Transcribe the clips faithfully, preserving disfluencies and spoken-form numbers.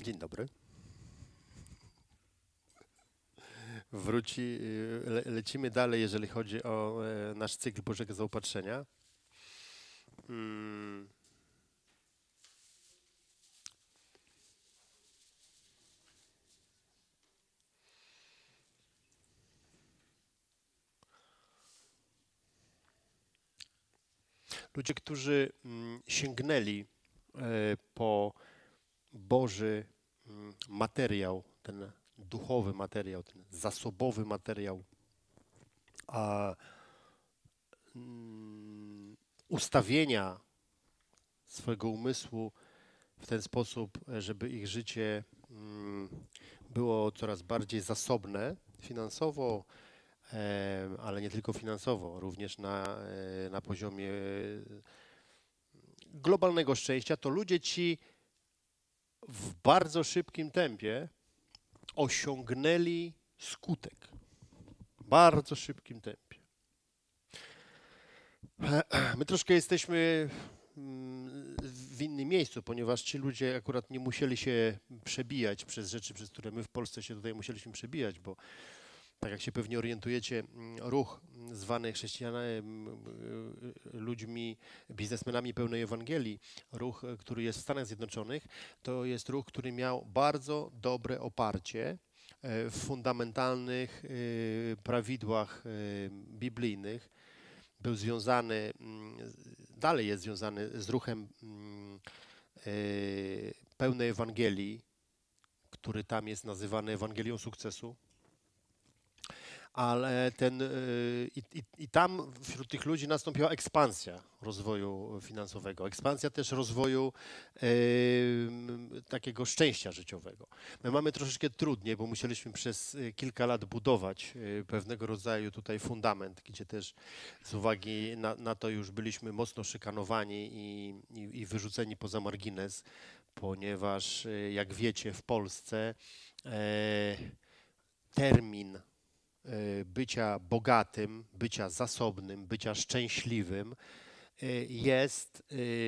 Dzień dobry. Wróci, le, lecimy dalej, jeżeli chodzi o e, nasz cykl Bożego Zaopatrzenia. Hmm. Ludzie, którzy mm, sięgnęli e, po Boży mm, materiał, ten duchowy materiał, ten zasobowy materiał, a mm, ustawienia swojego umysłu w ten sposób, żeby ich życie mm, było coraz bardziej zasobne finansowo, e, ale nie tylko finansowo, również na, e, na poziomie globalnego szczęścia, to ludzie ci w bardzo szybkim tempie osiągnęli skutek. W bardzo szybkim tempie. My troszkę jesteśmy w innym miejscu, ponieważ ci ludzie akurat nie musieli się przebijać przez rzeczy, przez które my w Polsce się tutaj musieliśmy przebijać, bo tak jak się pewnie orientujecie, ruch zwany chrześcijanami, ludźmi, biznesmenami pełnej Ewangelii, ruch, który jest w Stanach Zjednoczonych, to jest ruch, który miał bardzo dobre oparcie w fundamentalnych prawidłach biblijnych. Był związany, dalej jest związany z ruchem pełnej Ewangelii, który tam jest nazywany Ewangelią sukcesu. Ale ten, i, i, i tam wśród tych ludzi nastąpiła ekspansja rozwoju finansowego, ekspansja też rozwoju e, takiego szczęścia życiowego. My mamy troszeczkę trudniej, bo musieliśmy przez kilka lat budować pewnego rodzaju tutaj fundament, gdzie też z uwagi na, na to już byliśmy mocno szykanowani i, i, i wyrzuceni poza margines, ponieważ jak wiecie w Polsce e, termin bycia bogatym, bycia zasobnym, bycia szczęśliwym jest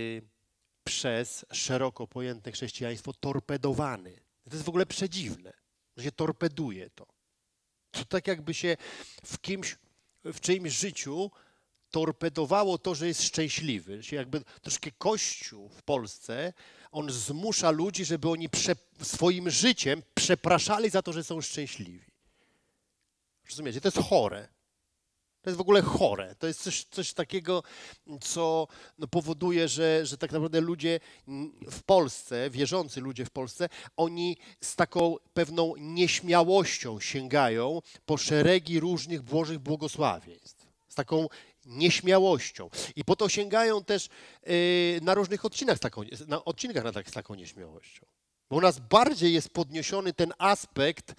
przez szeroko pojęte chrześcijaństwo torpedowany. To jest w ogóle przedziwne, że się torpeduje to. To tak jakby się w kimś, w czyimś życiu torpedowało to, że jest szczęśliwy. Że jakby troszkę Kościół w Polsce, on zmusza ludzi, żeby oni prze, swoim życiem przepraszali za to, że są szczęśliwi. Rozumiecie? To jest chore. To jest w ogóle chore. To jest coś, coś takiego, co no, powoduje, że, że tak naprawdę ludzie w Polsce, wierzący ludzie w Polsce, oni z taką pewną nieśmiałością sięgają po szeregi różnych Bożych błogosławieństw. Z taką nieśmiałością. I po to sięgają też yy, na różnych odcinkach, z taką, na odcinkach na tak, z taką nieśmiałością. Bo u nas bardziej jest podniesiony ten aspekt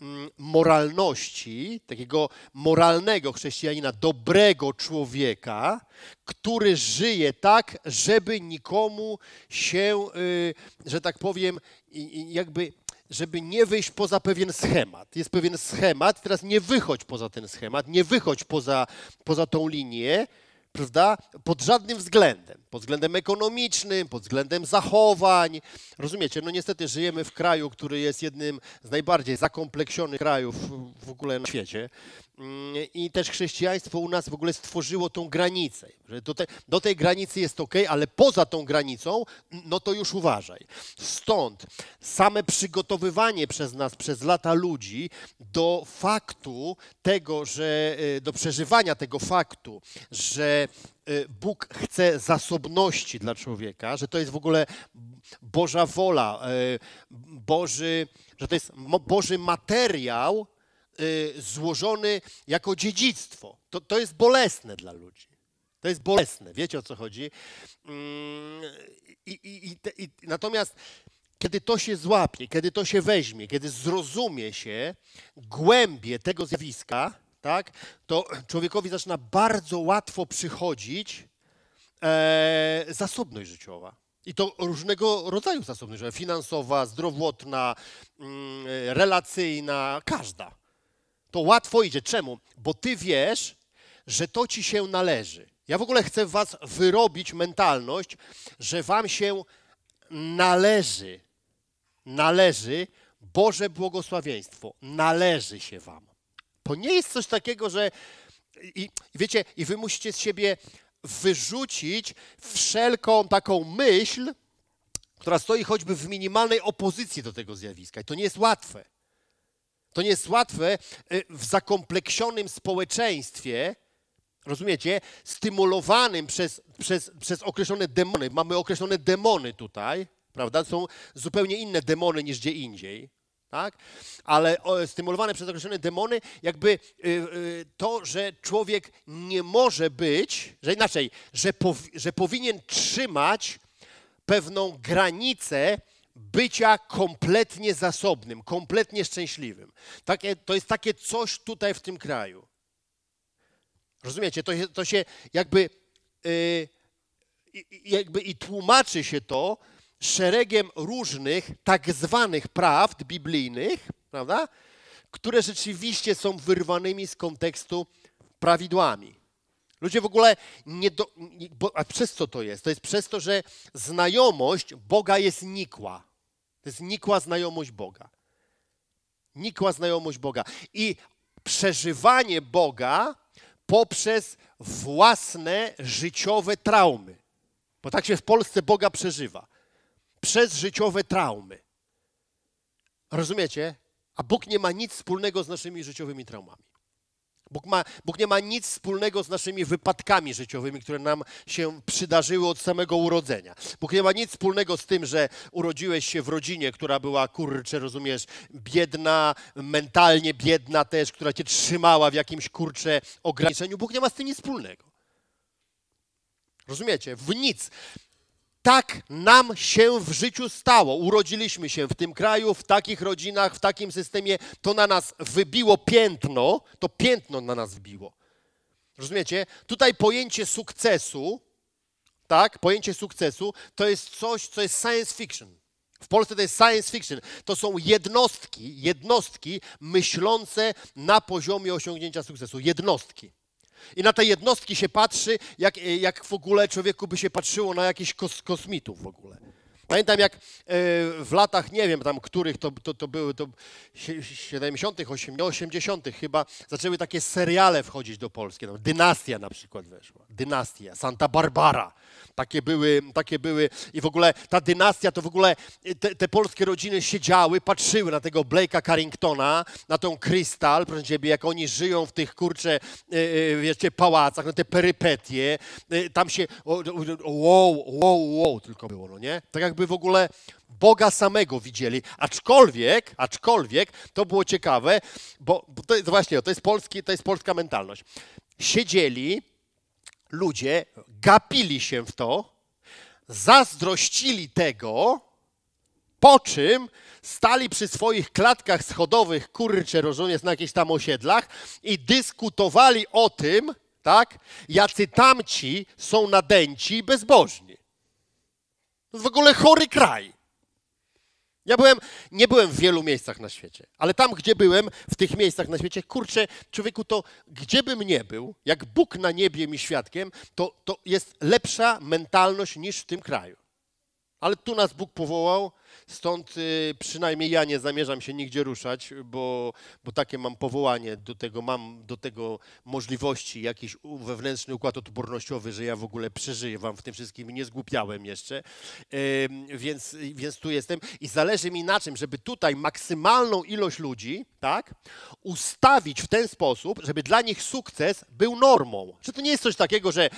moralności, takiego moralnego chrześcijanina, dobrego człowieka, który żyje tak, żeby nikomu się, że tak powiem, jakby, żeby nie wyjść poza pewien schemat. Jest pewien schemat, teraz nie wychodź poza ten schemat, nie wychodź poza, poza tą linię, prawda? Pod żadnym względem. Pod względem ekonomicznym, pod względem zachowań. Rozumiecie? No niestety żyjemy w kraju, który jest jednym z najbardziej zakompleksionych krajów w ogóle na świecie. I też chrześcijaństwo u nas w ogóle stworzyło tą granicę. Że do, te, do tej granicy jest ok, ale poza tą granicą, no to już uważaj. Stąd same przygotowywanie przez nas, przez lata ludzi do faktu tego, że do przeżywania tego faktu, że Bóg chce zasobności dla człowieka, że to jest w ogóle Boża wola, Boży, że to jest Boży materiał złożony jako dziedzictwo. To, to jest bolesne dla ludzi. To jest bolesne. Wiecie, o co chodzi? I, i, i, i, natomiast kiedy to się złapie, kiedy to się weźmie, kiedy zrozumie się głębie tego zjawiska, tak, to człowiekowi zaczyna bardzo łatwo przychodzić e, zasobność życiowa. I to różnego rodzaju zasobność życiowa. Finansowa, zdrowotna, mm, relacyjna, każda. To łatwo idzie. Czemu? Bo ty wiesz, że to ci się należy. Ja w ogóle chcę w was wyrobić mentalność, że wam się należy. należy Boże błogosławieństwo. Należy się wam. To nie jest coś takiego, że i, wiecie, i wy musicie z siebie wyrzucić wszelką taką myśl, która stoi choćby w minimalnej opozycji do tego zjawiska. I to nie jest łatwe. To nie jest łatwe w zakompleksionym społeczeństwie, rozumiecie, stymulowanym przez, przez, przez określone demony. Mamy określone demony tutaj, prawda? Są zupełnie inne demony niż gdzie indziej, tak? Ale stymulowane przez określone demony, jakby to, że człowiek nie może być, że inaczej, że, powi, że powinien trzymać pewną granicę bycia kompletnie zasobnym, kompletnie szczęśliwym. Takie, to jest takie coś tutaj w tym kraju. Rozumiecie? To, to się jakby, yy, jakby i tłumaczy się to szeregiem różnych tak zwanych prawd biblijnych, prawda? Które rzeczywiście są wyrwanymi z kontekstu prawidłami. Ludzie w ogóle nie do, nie, bo, a przez co to jest? To jest przez to, że znajomość Boga jest nikła. To jest nikła znajomość Boga. Nikła znajomość Boga. I przeżywanie Boga poprzez własne życiowe traumy. Bo tak się w Polsce Boga przeżywa. Przez życiowe traumy. Rozumiecie? A Bóg nie ma nic wspólnego z naszymi życiowymi traumami. Bóg, ma, Bóg nie ma nic wspólnego z naszymi wypadkami życiowymi, które nam się przydarzyły od samego urodzenia. Bóg nie ma nic wspólnego z tym, że urodziłeś się w rodzinie, która była, kurczę, rozumiesz, biedna, mentalnie biedna też, która cię trzymała w jakimś, kurczę, ograniczeniu. Bóg nie ma z tym nic wspólnego. Rozumiecie? W nic. Tak nam się w życiu stało. Urodziliśmy się w tym kraju, w takich rodzinach, w takim systemie. To na nas wybiło piętno, to piętno na nas wbiło. Rozumiecie? Tutaj pojęcie sukcesu, tak, pojęcie sukcesu to jest coś, co jest science fiction. W Polsce to jest science fiction. To są jednostki, jednostki myślące na poziomie osiągnięcia sukcesu. Jednostki. I na te jednostki się patrzy, jak, jak w ogóle człowieku by się patrzyło na jakichś kos, kosmitów w ogóle. Pamiętam, jak w latach, nie wiem tam których, to, to, to były to siedemdziesiątych, osiemdziesiątych chyba, zaczęły takie seriale wchodzić do Polski. No, Dynastia na przykład weszła. Dynastia, Santa Barbara. Takie były, takie były. I w ogóle ta dynastia, to w ogóle te, te polskie rodziny siedziały, patrzyły na tego Blake'a Carringtona, na tą Crystal, proszę ciebie, jak oni żyją w tych, kurcze, wiecie, pałacach, na te perypetie. Tam się, wow, wow, wow, tylko było, no nie? Tak jakby w ogóle Boga samego widzieli, aczkolwiek, aczkolwiek to było ciekawe, bo, bo to jest właśnie, to jest, polski, to jest polska mentalność. Siedzieli ludzie, gapili się w to, zazdrościli tego, po czym stali przy swoich klatkach schodowych, kurcze, rozumiesz, na jakichś tam osiedlach i dyskutowali o tym, tak, jacy tamci są nadęci i bezbożni. To jest w ogóle chory kraj. Ja byłem, nie byłem w wielu miejscach na świecie, ale tam, gdzie byłem, w tych miejscach na świecie, kurczę, człowieku, to gdzie bym nie był, jak Bóg na niebie mi świadkiem, to, to jest lepsza mentalność niż w tym kraju. Ale tu nas Bóg powołał, stąd y, przynajmniej ja nie zamierzam się nigdzie ruszać, bo, bo takie mam powołanie do tego, mam do tego możliwości, jakiś wewnętrzny układ odpornościowy, że ja w ogóle przeżyję wam w tym wszystkim, nie zgłupiałem jeszcze, y, więc, więc tu jestem i zależy mi na czym, żeby tutaj maksymalną ilość ludzi, tak, ustawić w ten sposób, żeby dla nich sukces był normą. Że to nie jest coś takiego, że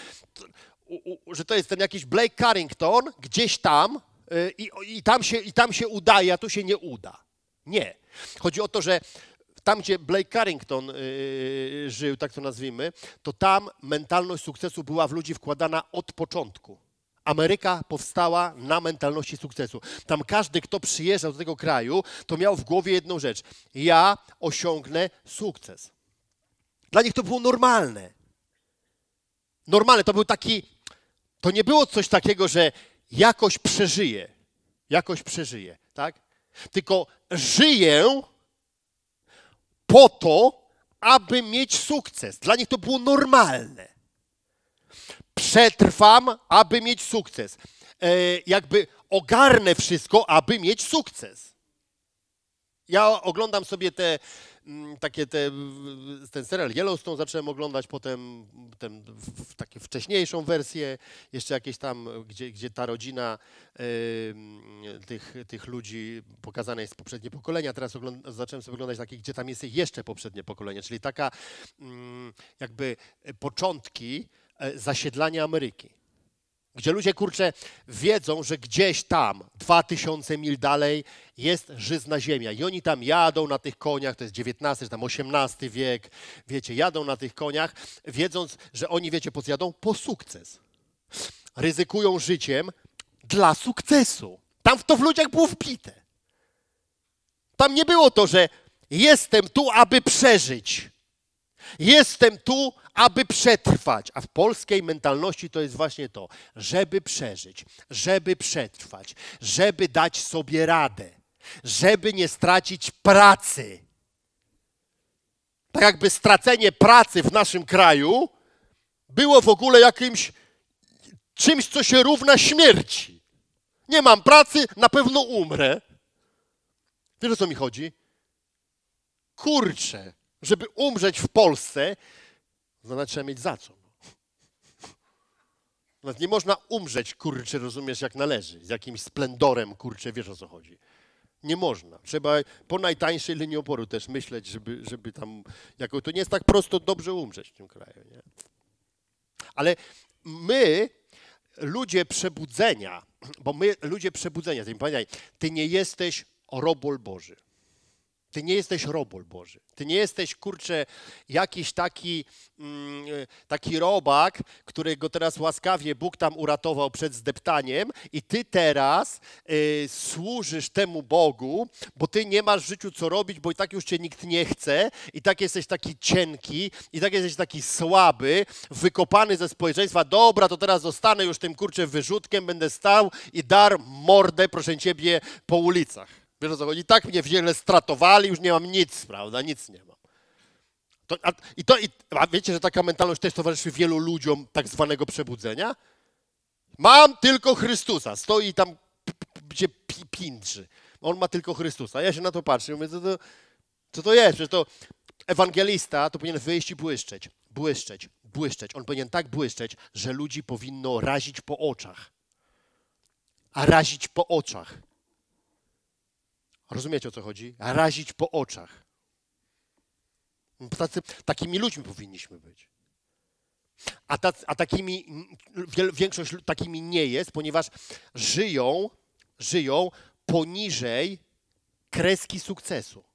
że to jest ten jakiś Blake Carrington gdzieś tam i, i, tam się, i tam się udaje, a tu się nie uda. Nie. Chodzi o to, że tam, gdzie Blake Carrington yy, żył, tak to nazwijmy, to tam mentalność sukcesu była w ludzi wkładana od początku. Ameryka powstała na mentalności sukcesu. Tam każdy, kto przyjeżdżał do tego kraju, to miał w głowie jedną rzecz. Ja osiągnę sukces. Dla nich to było normalne. Normalne, to był taki, to nie było coś takiego, że jakoś przeżyję, jakoś przeżyję, tak? Tylko żyję po to, aby mieć sukces. Dla nich to było normalne. Przetrwam, aby mieć sukces. E, jakby ogarnę wszystko, aby mieć sukces. Ja oglądam sobie te takie te, ten serial Yellowstone zacząłem oglądać, potem ten, w, takie wcześniejszą wersję, jeszcze jakieś tam, gdzie, gdzie ta rodzina y, tych, tych ludzi pokazana jest z poprzednie pokolenia. Teraz ogląda, zacząłem sobie oglądać takie, gdzie tam jest jeszcze poprzednie pokolenie, czyli taka y, jakby początki zasiedlania Ameryki. Gdzie ludzie, kurczę, wiedzą, że gdzieś tam, dwa tysiące mil dalej, jest żyzna ziemia. I oni tam jadą na tych koniach, to jest dziewiętnasty, czy tam osiemnasty wiek, wiecie, jadą na tych koniach, wiedząc, że oni, wiecie, po co jadą? Po sukces. Ryzykują życiem dla sukcesu. Tam w to w ludziach było wbite. Tam nie było to, że jestem tu, aby przeżyć. Jestem tu, aby przetrwać. A w polskiej mentalności to jest właśnie to, żeby przeżyć, żeby przetrwać, żeby dać sobie radę, żeby nie stracić pracy. Tak jakby stracenie pracy w naszym kraju było w ogóle jakimś czymś, co się równa śmierci. Nie mam pracy, na pewno umrę. Wiesz, o co mi chodzi? Kurczę, żeby umrzeć w Polsce, to trzeba mieć za co. Nawet nie można umrzeć, kurczę, rozumiesz, jak należy, z jakimś splendorem, kurczę, wiesz, o co chodzi. Nie można. Trzeba po najtańszej linii oporu też myśleć, żeby, żeby tam, jako, to nie jest tak prosto dobrze umrzeć w tym kraju. Nie? Ale my, ludzie przebudzenia, bo my, ludzie przebudzenia, ty mi pamiętaj, ty nie jesteś robol Boży. Ty nie jesteś robol Boży. Ty nie jesteś, kurczę, jakiś taki, mm, taki robak, którego teraz łaskawie Bóg tam uratował przed zdeptaniem i ty teraz y, służysz temu Bogu, bo ty nie masz w życiu co robić, bo i tak już cię nikt nie chce i tak jesteś taki cienki i tak jesteś taki słaby, wykopany ze społeczeństwa. Dobra, to teraz zostanę już tym, kurczę, wyrzutkiem, będę stał i dar mordę, proszę ciebie, po ulicach. Wiesz, o co chodzi? Tak mnie wiele stratowali, już nie mam nic, prawda? Nic nie mam. To, a, i to, i, a wiecie, że taka mentalność też towarzyszy wielu ludziom tak zwanego przebudzenia? Mam tylko Chrystusa. Stoi tam, gdzie pindrzy. On ma tylko Chrystusa. Ja się na to patrzę i mówię, co to, co to jest? Przecież to ewangelista to powinien wyjść i błyszczeć. Błyszczeć, błyszczeć. On powinien tak błyszczeć, że ludzi powinno razić po oczach. A razić po oczach. Rozumiecie, o co chodzi? Razić po oczach. Tacy, takimi ludźmi powinniśmy być. A, tac, a takimi, większość takimi nie jest, ponieważ żyją, żyją poniżej kreski sukcesu.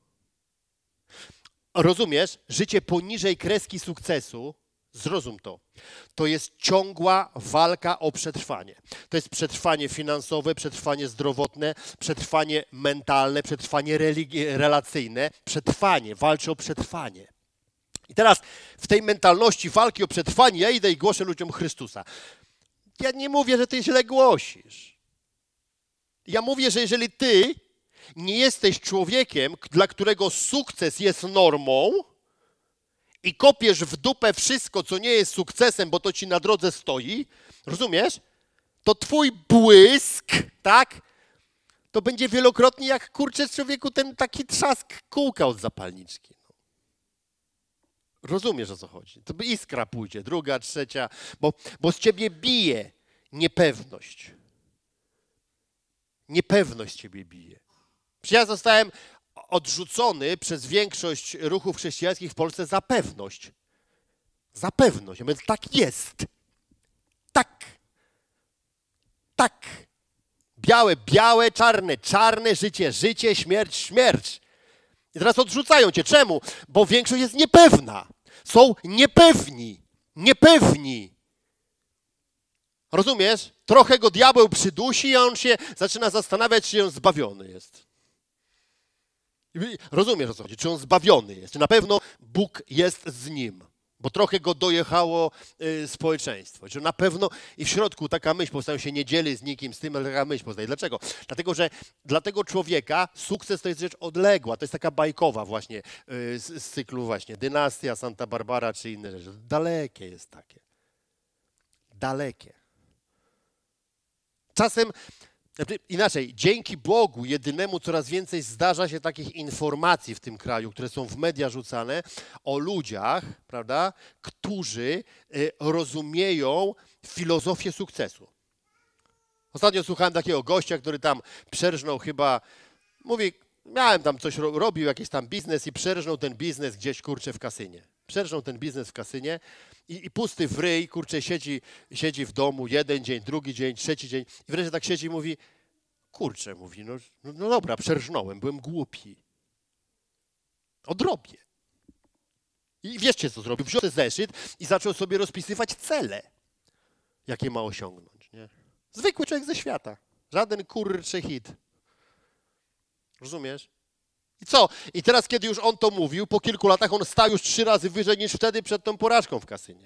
Rozumiesz? Życie poniżej kreski sukcesu, zrozum to, to jest ciągła walka o przetrwanie. To jest przetrwanie finansowe, przetrwanie zdrowotne, przetrwanie mentalne, przetrwanie religi- relacyjne. Przetrwanie, walczy o przetrwanie. I teraz w tej mentalności walki o przetrwanie ja idę i głoszę ludziom Chrystusa. Ja nie mówię, że ty źle głosisz. Ja mówię, że jeżeli ty nie jesteś człowiekiem, dla którego sukces jest normą, i kopiesz w dupę wszystko, co nie jest sukcesem, bo to ci na drodze stoi, rozumiesz? To twój błysk, tak? To będzie wielokrotnie jak, kurczę, człowieku, ten taki trzask kółka od zapalniczki. Rozumiesz, o co chodzi? To iskra pójdzie, druga, trzecia, bo, bo z ciebie bije niepewność. Niepewność ciebie bije. Przecież ja zostałem odrzucony przez większość ruchów chrześcijańskich w Polsce za pewność. Za pewność. Ja mówię, tak jest. Tak. Tak. Białe, białe, czarne, czarne, życie, życie, śmierć, śmierć. I teraz odrzucają cię. Czemu? Bo większość jest niepewna. Są niepewni. Niepewni. Rozumiesz? Trochę go diabeł przydusi, a on się zaczyna zastanawiać, czy on zbawiony jest. Rozumiesz, o co chodzi? Czy on zbawiony jest? Czy na pewno Bóg jest z nim? Bo trochę go dojechało y, społeczeństwo. Czy na pewno i w środku taka myśl powstaje, się nie dzieli z nikim, z tym, ale taka myśl powstaje. Dlaczego? Dlatego, że dla tego człowieka sukces to jest rzecz odległa. To jest taka bajkowa właśnie y, z, z cyklu właśnie Dynastia, Santa Barbara czy inne rzeczy. Dalekie jest takie. Dalekie. Czasem Inaczej, dzięki Bogu jedynemu coraz więcej zdarza się takich informacji w tym kraju, które są w media rzucane, o ludziach, prawda, którzy rozumieją filozofię sukcesu. Ostatnio słuchałem takiego gościa, który tam przerżnął chyba, mówi, miałem tam coś, robił jakiś tam biznes i przerżnął ten biznes gdzieś, kurczę, w kasynie. Przerżnął ten biznes w kasynie i, i pusty w ryj, kurczę, siedzi, siedzi w domu jeden dzień, drugi dzień, trzeci dzień i wreszcie tak siedzi i mówi, kurczę, mówi, no, no, no dobra, przerżnąłem, byłem głupi. Odrobię. I wiecie, co zrobił? Wziął zeszyt i zaczął sobie rozpisywać cele, jakie ma osiągnąć. Nie? Zwykły człowiek ze świata. Żaden kurczy hit. Rozumiesz? I co? I teraz, kiedy już on to mówił, po kilku latach on stał już trzy razy wyżej niż wtedy przed tą porażką w kasynie.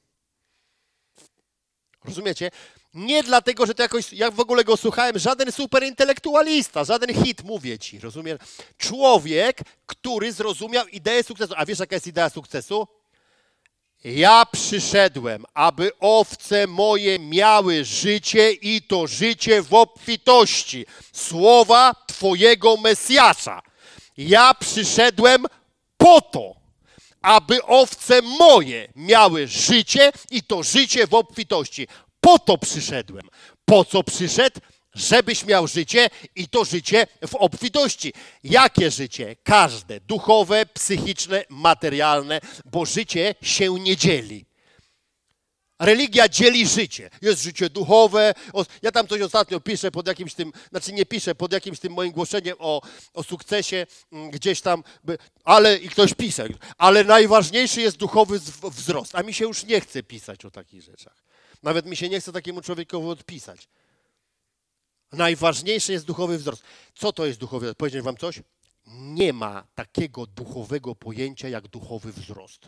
Rozumiecie? Nie dlatego, że to jakoś, jak w ogóle go słuchałem, żaden superintelektualista, żaden hit, mówię ci, rozumiesz? Człowiek, który zrozumiał ideę sukcesu. A wiesz, jaka jest idea sukcesu? Ja przyszedłem, aby owce moje miały życie i to życie w obfitości. Słowa Twojego Mesjasza. Ja przyszedłem po to, aby owce moje miały życie i to życie w obfitości. Po to przyszedłem. Po co przyszedł? Żebyś miał życie i to życie w obfitości. Jakie życie? Każde. Duchowe, psychiczne, materialne, bo życie się nie dzieli. Religia dzieli życie. Jest życie duchowe. Ja tam coś ostatnio piszę pod jakimś tym, znaczy nie piszę, pod jakimś tym moim głoszeniem o, o sukcesie gdzieś tam, ale i ktoś pisze, ale najważniejszy jest duchowy wzrost. A mi się już nie chce pisać o takich rzeczach. Nawet mi się nie chce takiemu człowiekowi odpisać. Najważniejszy jest duchowy wzrost. Co to jest duchowy wzrost? Powiedzieć wam coś? Nie ma takiego duchowego pojęcia jak duchowy wzrost.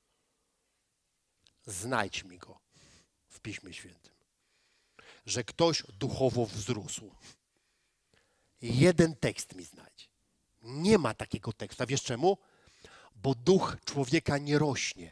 Znajdź mi go w Piśmie Świętym. Że ktoś duchowo wzrósł. Jeden tekst mi znajdź. Nie ma takiego tekstu. A wiesz czemu? Bo duch człowieka nie rośnie.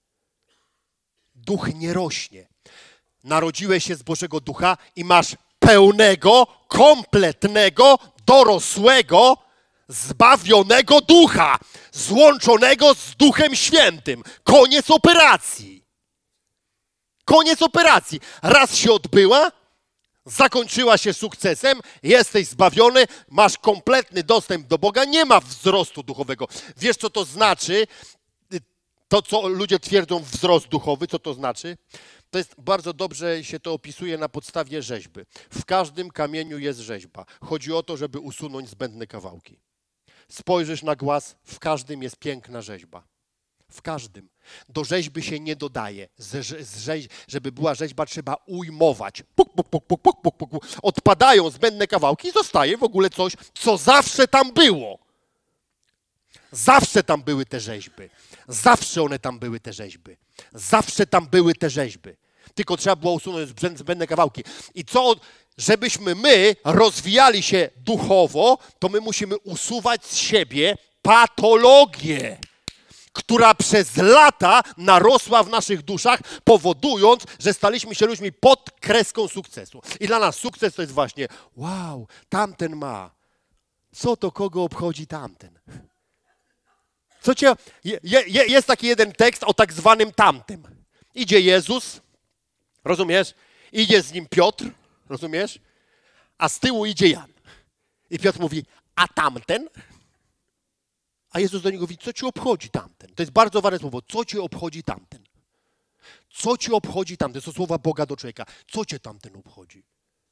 Duch nie rośnie. Narodziłeś się z Bożego Ducha i masz pełnego, kompletnego, dorosłego, zbawionego ducha, złączonego z Duchem Świętym. Koniec operacji. Koniec operacji. Raz się odbyła, zakończyła się sukcesem, jesteś zbawiony, masz kompletny dostęp do Boga, nie ma wzrostu duchowego. Wiesz, co to znaczy? To, co ludzie twierdzą, wzrost duchowy, co to znaczy? To jest bardzo dobrze się to opisuje na podstawie rzeźby. W każdym kamieniu jest rzeźba. Chodzi o to, żeby usunąć zbędne kawałki. Spojrzysz na głaz, w każdym jest piękna rzeźba. W każdym. Do rzeźby się nie dodaje. Z, z rzeź, żeby była rzeźba, trzeba ujmować. Puk, puk, puk, puk, puk, puk, puk. Odpadają zbędne kawałki i zostaje w ogóle coś, co zawsze tam było. Zawsze tam były te rzeźby. Zawsze one tam były, te rzeźby. Zawsze tam były te rzeźby. Tylko trzeba było usunąć zbędne kawałki. I co, żebyśmy my rozwijali się duchowo, to my musimy usuwać z siebie patologię, która przez lata narosła w naszych duszach, powodując, że staliśmy się ludźmi pod kreską sukcesu. I dla nas sukces to jest właśnie, wow, tamten ma. Co to kogo obchodzi tamten? Co cię, je, je, jest taki jeden tekst o tak zwanym tamtym. Idzie Jezus, rozumiesz? Idzie z nim Piotr, rozumiesz? A z tyłu idzie Jan. I Piotr mówi, a tamten? A Jezus do niego mówi, co ci obchodzi tamten? To jest bardzo ważne słowo, co ci obchodzi tamten? Co ci obchodzi tamten? To są słowa Boga do człowieka. Co cię tamten obchodzi?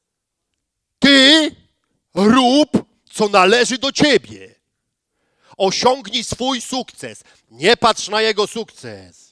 Ty rób, co należy do ciebie. Osiągnij swój sukces. Nie patrz na jego sukces.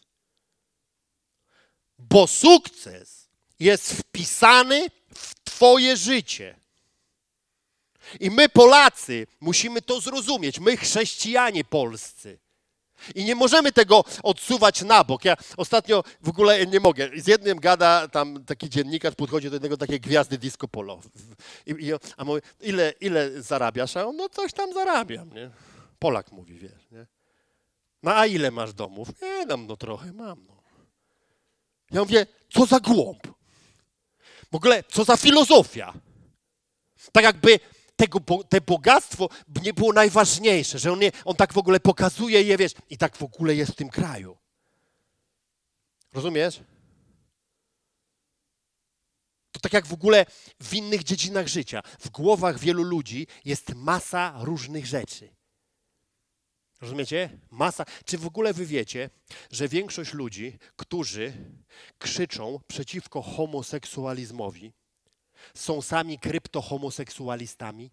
Bo sukces jest wpisany w twoje życie. I my Polacy musimy to zrozumieć. My chrześcijanie polscy. I nie możemy tego odsuwać na bok. Ja ostatnio w ogóle nie mogę. Z jednym gada tam taki dziennikarz, podchodzi do jednego takiej gwiazdy disco polo. I, i, a mówi, ile, ile zarabiasz? A on, no coś tam zarabiam, nie? Polak mówi, wiesz, nie? No a ile masz domów? Nie dam, no trochę mam, no. Ja mówię, co za głąb? W ogóle, co za filozofia? Tak jakby tego, te bogactwo nie było najważniejsze, że on, nie, on tak w ogóle pokazuje je, wiesz, i tak w ogóle jest w tym kraju. Rozumiesz? To tak jak w ogóle w innych dziedzinach życia. W głowach wielu ludzi jest masa różnych rzeczy. Rozumiecie? Masa. Czy w ogóle wy wiecie, że większość ludzi, którzy krzyczą przeciwko homoseksualizmowi, są sami kryptohomoseksualistami?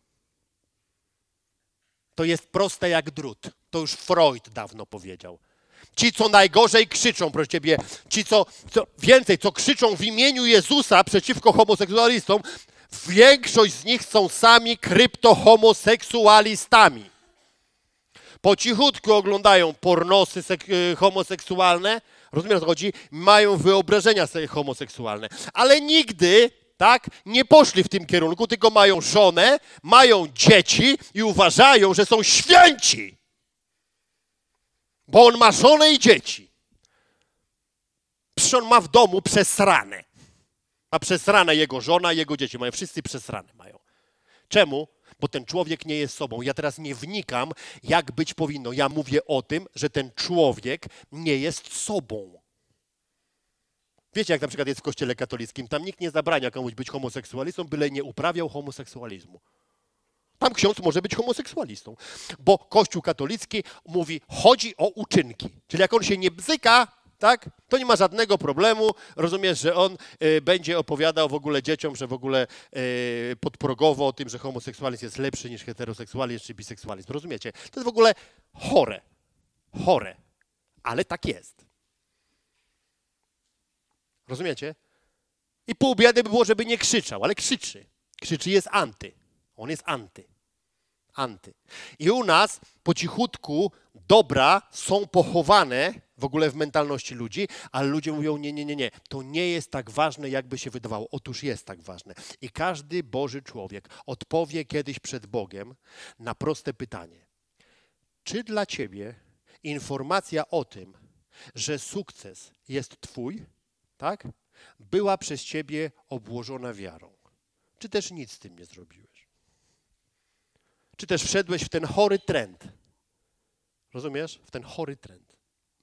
To jest proste jak drut. To już Freud dawno powiedział. Ci, co najgorzej krzyczą, proszę ciebie, ci, co, co więcej, co krzyczą w imieniu Jezusa przeciwko homoseksualistom, większość z nich są sami kryptohomoseksualistami. Po cichutku oglądają pornosy homoseksualne, rozumiesz o co chodzi? Mają wyobrażenia sobie homoseksualne, ale nigdy, tak, nie poszli w tym kierunku, tylko mają żonę, mają dzieci i uważają, że są święci. Bo on ma żonę i dzieci. Przecież on ma w domu przesrane. Ma przesrane jego żona, jego dzieci mają, wszyscy przesrane mają. Czemu? Bo ten człowiek nie jest sobą. Ja teraz nie wnikam, jak być powinno. Ja mówię o tym, że ten człowiek nie jest sobą. Wiecie, jak na przykład jest w kościele katolickim, tam nikt nie zabrania komuś być homoseksualistą, byle nie uprawiał homoseksualizmu. Tam ksiądz może być homoseksualistą, bo Kościół katolicki mówi, chodzi o uczynki. Czyli jak on się nie bzyka, tak, to nie ma żadnego problemu. Rozumiesz, że on y, będzie opowiadał w ogóle dzieciom, że w ogóle y, podprogowo o tym, że homoseksualizm jest lepszy niż heteroseksualizm czy biseksualizm. Rozumiecie? To jest w ogóle chore. Chore. Ale tak jest. Rozumiecie? I pół biedy by było, żeby nie krzyczał, ale krzyczy. Krzyczy, jest anty. On jest anty. Anty. I u nas po cichutku dobra są pochowane w ogóle w mentalności ludzi, ale ludzie mówią, nie, nie, nie, nie, to nie jest tak ważne, jakby się wydawało. Otóż jest tak ważne. I każdy Boży człowiek odpowie kiedyś przed Bogiem na proste pytanie. Czy dla ciebie informacja o tym, że sukces jest twój, tak, była przez ciebie obłożona wiarą? Czy też nic z tym nie zrobiłeś? Czy też wszedłeś w ten chory trend? Rozumiesz? W ten chory trend.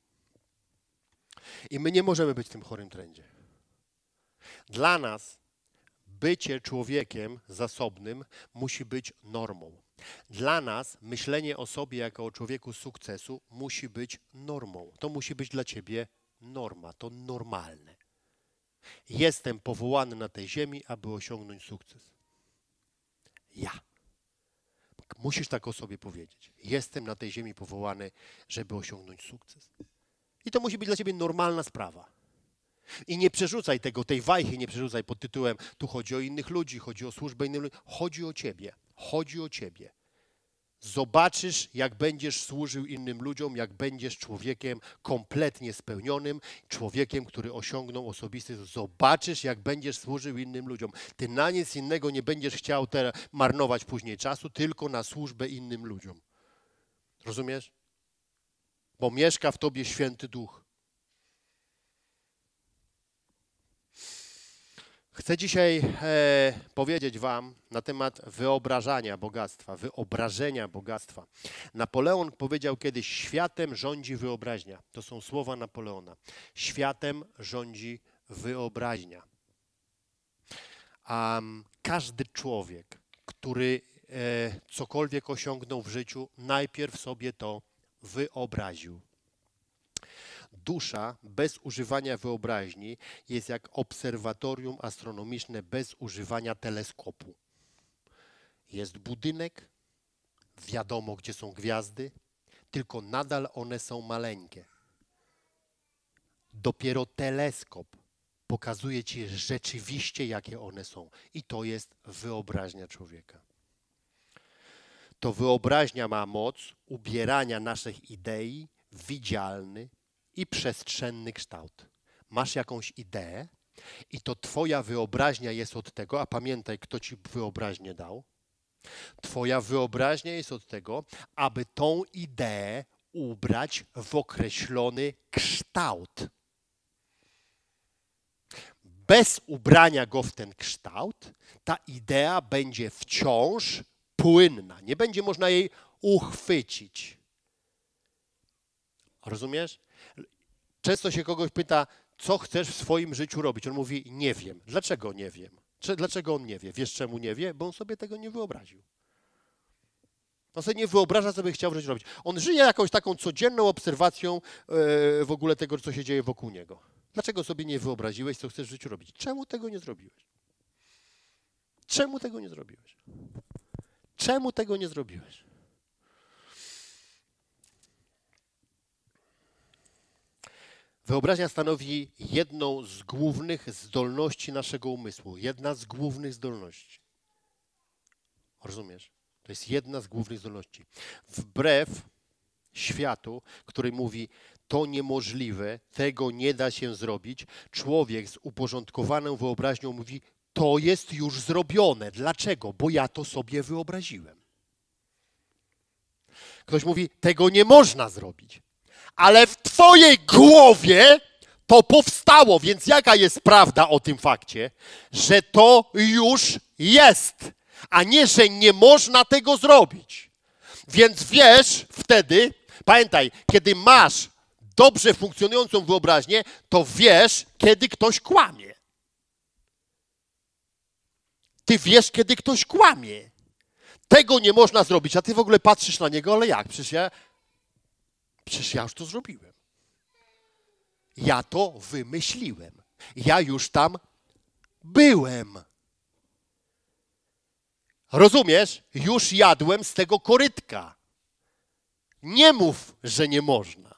I my nie możemy być w tym chorym trendzie. Dla nas bycie człowiekiem zasobnym musi być normą. Dla nas myślenie o sobie jako o człowieku sukcesu musi być normą. To musi być dla ciebie norma, to normalne. Jestem powołany na tej ziemi, aby osiągnąć sukces. Ja. Musisz tak o sobie powiedzieć. Jestem na tej ziemi powołany, żeby osiągnąć sukces. I to musi być dla ciebie normalna sprawa. I nie przerzucaj tego, tej wajchy nie przerzucaj pod tytułem tu chodzi o innych ludzi, chodzi o służbę innym ludziom. Chodzi o ciebie. Chodzi o ciebie. Zobaczysz, jak będziesz służył innym ludziom, jak będziesz człowiekiem kompletnie spełnionym, człowiekiem, który osiągnął osobisty. Zobaczysz, jak będziesz służył innym ludziom. Ty na nic innego nie będziesz chciał teraz marnować później czasu, tylko na służbę innym ludziom. Rozumiesz? Bo mieszka w tobie Święty Duch. Chcę dzisiaj e, powiedzieć wam na temat wyobrażania bogactwa, wyobrażenia bogactwa. Napoleon powiedział kiedyś, światem rządzi wyobraźnia. To są słowa Napoleona. Światem rządzi wyobraźnia. Um, każdy człowiek, który e, cokolwiek osiągnął w życiu, najpierw sobie to wyobraził. Dusza bez używania wyobraźni jest jak obserwatorium astronomiczne bez używania teleskopu. Jest budynek, wiadomo, gdzie są gwiazdy, tylko nadal one są maleńkie. Dopiero teleskop pokazuje ci rzeczywiście, jakie one są. I to jest wyobraźnia człowieka. To wyobraźnia ma moc ubierania naszych idei w widzialny i przestrzenny kształt. Masz jakąś ideę i to twoja wyobraźnia jest od tego, a pamiętaj, kto ci wyobraźnię dał. Twoja wyobraźnia jest od tego, aby tą ideę ubrać w określony kształt. bez ubrania go w ten kształt, ta idea będzie wciąż płynna. Nie będzie można jej uchwycić. Rozumiesz? Często się kogoś pyta, co chcesz w swoim życiu robić? On mówi, nie wiem. Dlaczego nie wiem? Dlaczego on nie wie? Wiesz, czemu nie wie? Bo on sobie tego nie wyobraził. On sobie nie wyobraża, co by chciał w życiu robić. On żyje jakąś taką codzienną obserwacją w ogóle tego, co się dzieje wokół niego. Dlaczego sobie nie wyobraziłeś, co chcesz w życiu robić? Czemu tego nie zrobiłeś? Czemu tego nie zrobiłeś? Czemu tego nie zrobiłeś? Wyobraźnia stanowi jedną z głównych zdolności naszego umysłu. Jedna z głównych zdolności. Rozumiesz? To jest jedna z głównych zdolności. Wbrew światu, który mówi, to niemożliwe, tego nie da się zrobić, człowiek z uporządkowaną wyobraźnią mówi, to jest już zrobione. Dlaczego? Bo ja to sobie wyobraziłem. Ktoś mówi, tego nie można zrobić. Ale w twojej głowie to powstało, więc jaka jest prawda o tym fakcie? Że to już jest, a nie, że nie można tego zrobić. Więc wiesz wtedy, pamiętaj, kiedy masz dobrze funkcjonującą wyobraźnię, to wiesz, kiedy ktoś kłamie. Ty wiesz, kiedy ktoś kłamie. Tego nie można zrobić, a ty w ogóle patrzysz na niego, ale jak? Przecież ja, przecież ja już to zrobiłem. Ja to wymyśliłem. Ja już tam byłem. Rozumiesz? Już jadłem z tego korytka. Nie mów, że nie można.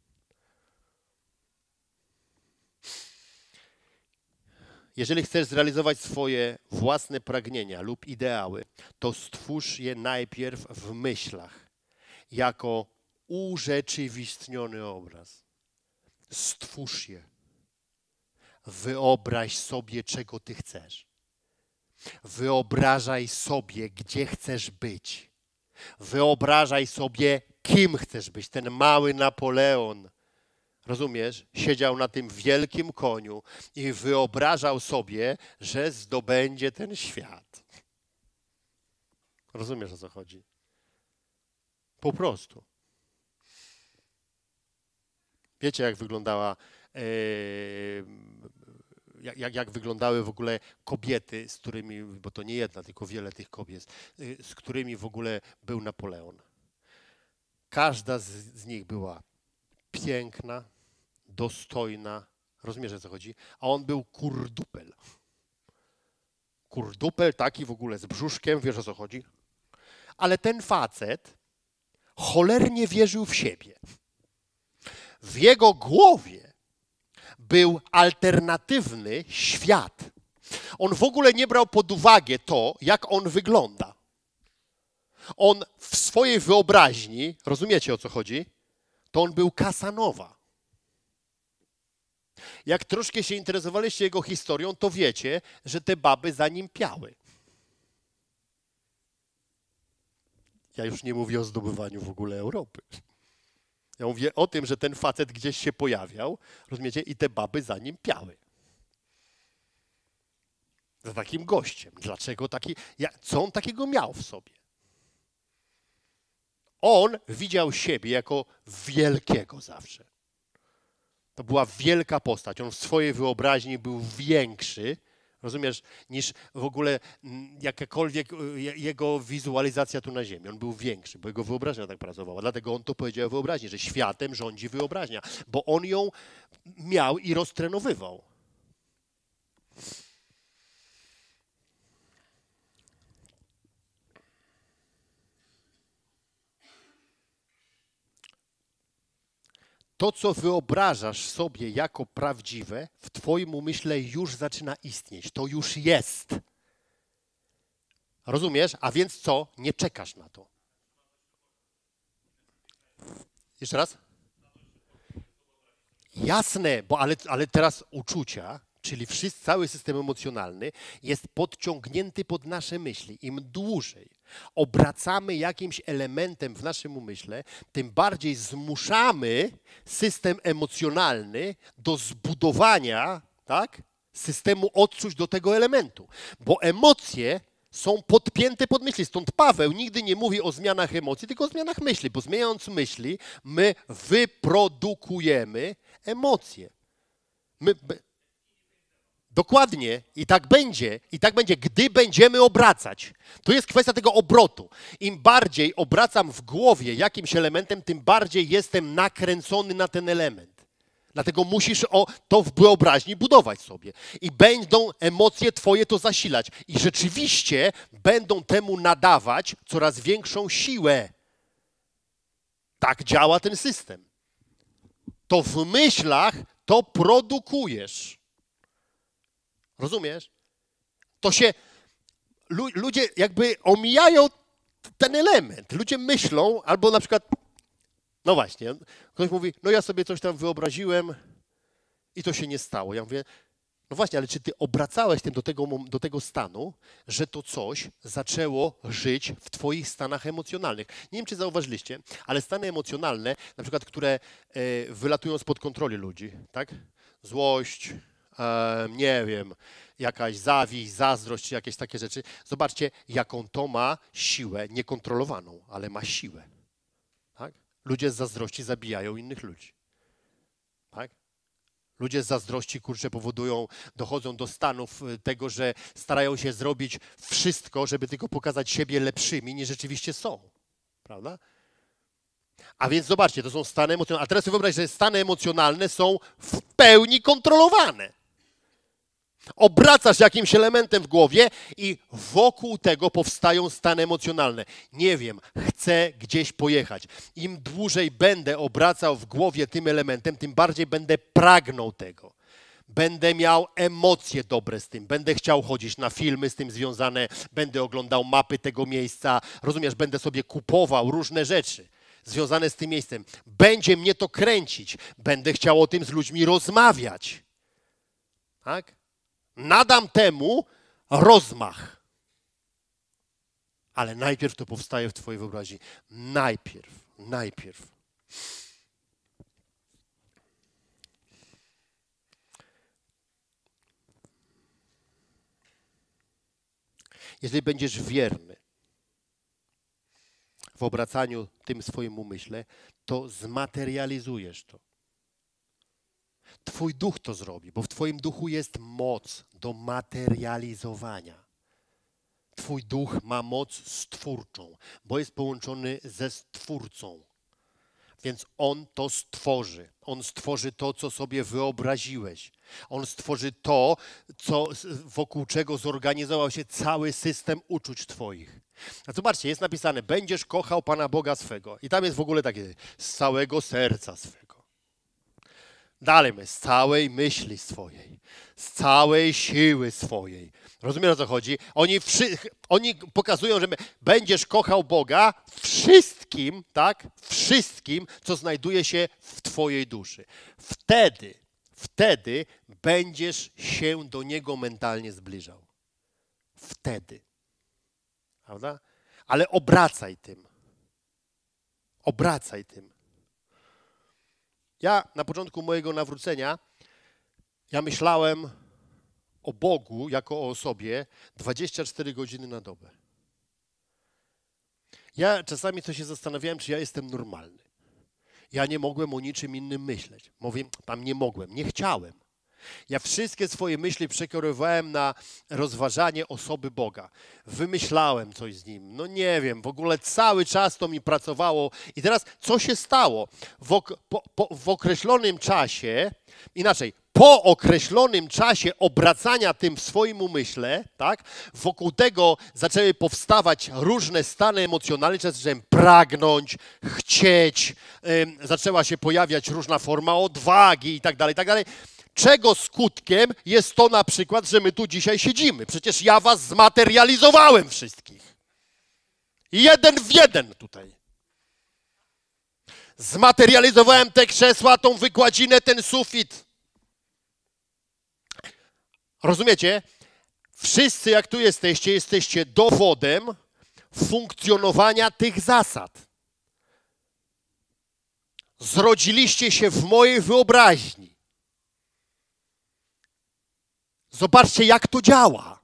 Jeżeli chcesz zrealizować swoje własne pragnienia lub ideały, to stwórz je najpierw w myślach, jako urzeczywistniony obraz. Stwórz je. Wyobraź sobie, czego ty chcesz. Wyobrażaj sobie, gdzie chcesz być. Wyobrażaj sobie, kim chcesz być. Ten mały Napoleon, rozumiesz, siedział na tym wielkim koniu i wyobrażał sobie, że zdobędzie ten świat. Rozumiesz, o co chodzi? Po prostu. Wiecie, jak wyglądała, e, jak, jak wyglądały w ogóle kobiety, z którymi, bo to nie jedna, tylko wiele tych kobiet, e, z którymi w ogóle był Napoleon. Każda z, z nich była piękna, dostojna, rozumiesz, o co chodzi? A on był kurdupel. Kurdupel taki w ogóle z brzuszkiem, wiesz, o co chodzi? Ale ten facet cholernie wierzył w siebie. W jego głowie był alternatywny świat. On w ogóle nie brał pod uwagę to, jak on wygląda. On w swojej wyobraźni, rozumiecie, o co chodzi? To on był Casanova. Jak troszkę się interesowaliście jego historią, to wiecie, że te baby za nim piały. Ja już nie mówię o zdobywaniu w ogóle Europy. Ja mówię o tym, że ten facet gdzieś się pojawiał, rozumiecie, i te baby za nim piały. Za takim gościem. Dlaczego taki? Ja, co on takiego miał w sobie? On widział siebie jako wielkiego zawsze. To była wielka postać. On w swojej wyobraźni był większy, rozumiesz, niż w ogóle jakakolwiek jego wizualizacja tu na ziemi. On był większy, bo jego wyobraźnia tak pracowała. Dlatego on to powiedział o wyobraźni, że światem rządzi wyobraźnia, bo on ją miał i roztrenowywał. To, co wyobrażasz sobie jako prawdziwe, w twoim umyśle już zaczyna istnieć. To już jest. Rozumiesz? A więc co? Nie czekasz na to. Jeszcze raz? Jasne, bo ale, ale teraz uczucia, czyli wszyscy, cały system emocjonalny jest podciągnięty pod nasze myśli. Im dłużej obracamy jakimś elementem w naszym umyśle, tym bardziej zmuszamy system emocjonalny do zbudowania, tak, systemu odczuć do tego elementu. Bo emocje są podpięte pod myśli. Stąd Paweł nigdy nie mówi o zmianach emocji, tylko o zmianach myśli. Bo zmieniając myśli, my wyprodukujemy emocje. My, dokładnie. I tak będzie. I tak będzie, gdy będziemy obracać. To jest kwestia tego obrotu. Im bardziej obracam w głowie jakimś elementem, tym bardziej jestem nakręcony na ten element. Dlatego musisz o, to w wyobraźni budować sobie. I będą emocje twoje to zasilać. I rzeczywiście będą temu nadawać coraz większą siłę. Tak działa ten system. To w myślach to produkujesz. Rozumiesz? To się... Lu, ludzie jakby omijają ten element. Ludzie myślą, albo na przykład... No właśnie, ktoś mówi, no ja sobie coś tam wyobraziłem i to się nie stało. Ja mówię, no właśnie, ale czy ty obracałeś tym do tego, do tego stanu, że to coś zaczęło żyć w twoich stanach emocjonalnych? Nie wiem, czy zauważyliście, ale stany emocjonalne, na przykład, które e, wylatują spod kontroli ludzi, tak? Złość, e, nie wiem, jakaś zawiść, zazdrość, czy jakieś takie rzeczy. Zobaczcie, jaką to ma siłę, niekontrolowaną, ale ma siłę. Tak? Ludzie z zazdrości zabijają innych ludzi. Tak? Ludzie z zazdrości, kurczę, powodują, dochodzą do stanów tego, że starają się zrobić wszystko, żeby tylko pokazać siebie lepszymi, niż rzeczywiście są. Prawda? A więc zobaczcie, to są stany emocjonalne. A teraz sobie wyobraź, że stany emocjonalne są w pełni kontrolowane. Obracasz jakimś elementem w głowie i wokół tego powstają stany emocjonalne. Nie wiem, chcę gdzieś pojechać. Im dłużej będę obracał w głowie tym elementem, tym bardziej będę pragnął tego. Będę miał emocje dobre z tym. Będę chciał chodzić na filmy z tym związane, będę oglądał mapy tego miejsca. Rozumiesz, będę sobie kupował różne rzeczy związane z tym miejscem. Będzie mnie to kręcić. Będę chciał o tym z ludźmi rozmawiać. Tak? Nadam temu rozmach. Ale najpierw to powstaje w twojej wyobraźni. Najpierw, najpierw. Jeżeli będziesz wierny w obracaniu tym swoim umyśle, to zmaterializujesz to. Twój duch to zrobi, bo w twoim duchu jest moc do materializowania. Twój duch ma moc stwórczą, bo jest połączony ze Stwórcą. Więc On to stworzy. On stworzy to, co sobie wyobraziłeś. On stworzy to, co, wokół czego zorganizował się cały system uczuć twoich. A zobaczcie, jest napisane, będziesz kochał Pana Boga swego. I tam jest w ogóle takie, z całego serca swego. Dalej my, z całej myśli swojej, z całej siły swojej. Rozumiesz, o co chodzi? Oni, wszy, oni pokazują, że będziesz kochał Boga wszystkim, tak? Wszystkim, co znajduje się w twojej duszy. Wtedy, wtedy będziesz się do Niego mentalnie zbliżał. Wtedy. Prawda? Ale obracaj tym. Obracaj tym. Ja na początku mojego nawrócenia, ja myślałem o Bogu jako o osobie dwadzieścia cztery godziny na dobę. Ja czasami to się zastanawiałem, czy ja jestem normalny. Ja nie mogłem o niczym innym myśleć. Mówię, tam nie mogłem, nie chciałem. Ja wszystkie swoje myśli przekierowałem na rozważanie osoby Boga. Wymyślałem coś z Nim. No nie wiem, w ogóle cały czas to mi pracowało. I teraz co się stało? W, ok po, po, w określonym czasie, inaczej, po określonym czasie obracania tym w swoim umyśle, tak, wokół tego zaczęły powstawać różne stany emocjonalne, zacząłem pragnąć, chcieć, ym, zaczęła się pojawiać różna forma odwagi i tak dalej, i tak dalej. Czego skutkiem jest to na przykład, że my tu dzisiaj siedzimy. Przecież ja was zmaterializowałem wszystkich. Jeden w jeden tutaj. Zmaterializowałem te krzesła, tą wykładzinę, ten sufit. Rozumiecie? Wszyscy, jak tu jesteście, jesteście dowodem funkcjonowania tych zasad. Zrodziliście się w mojej wyobraźni. Zobaczcie, jak to działa.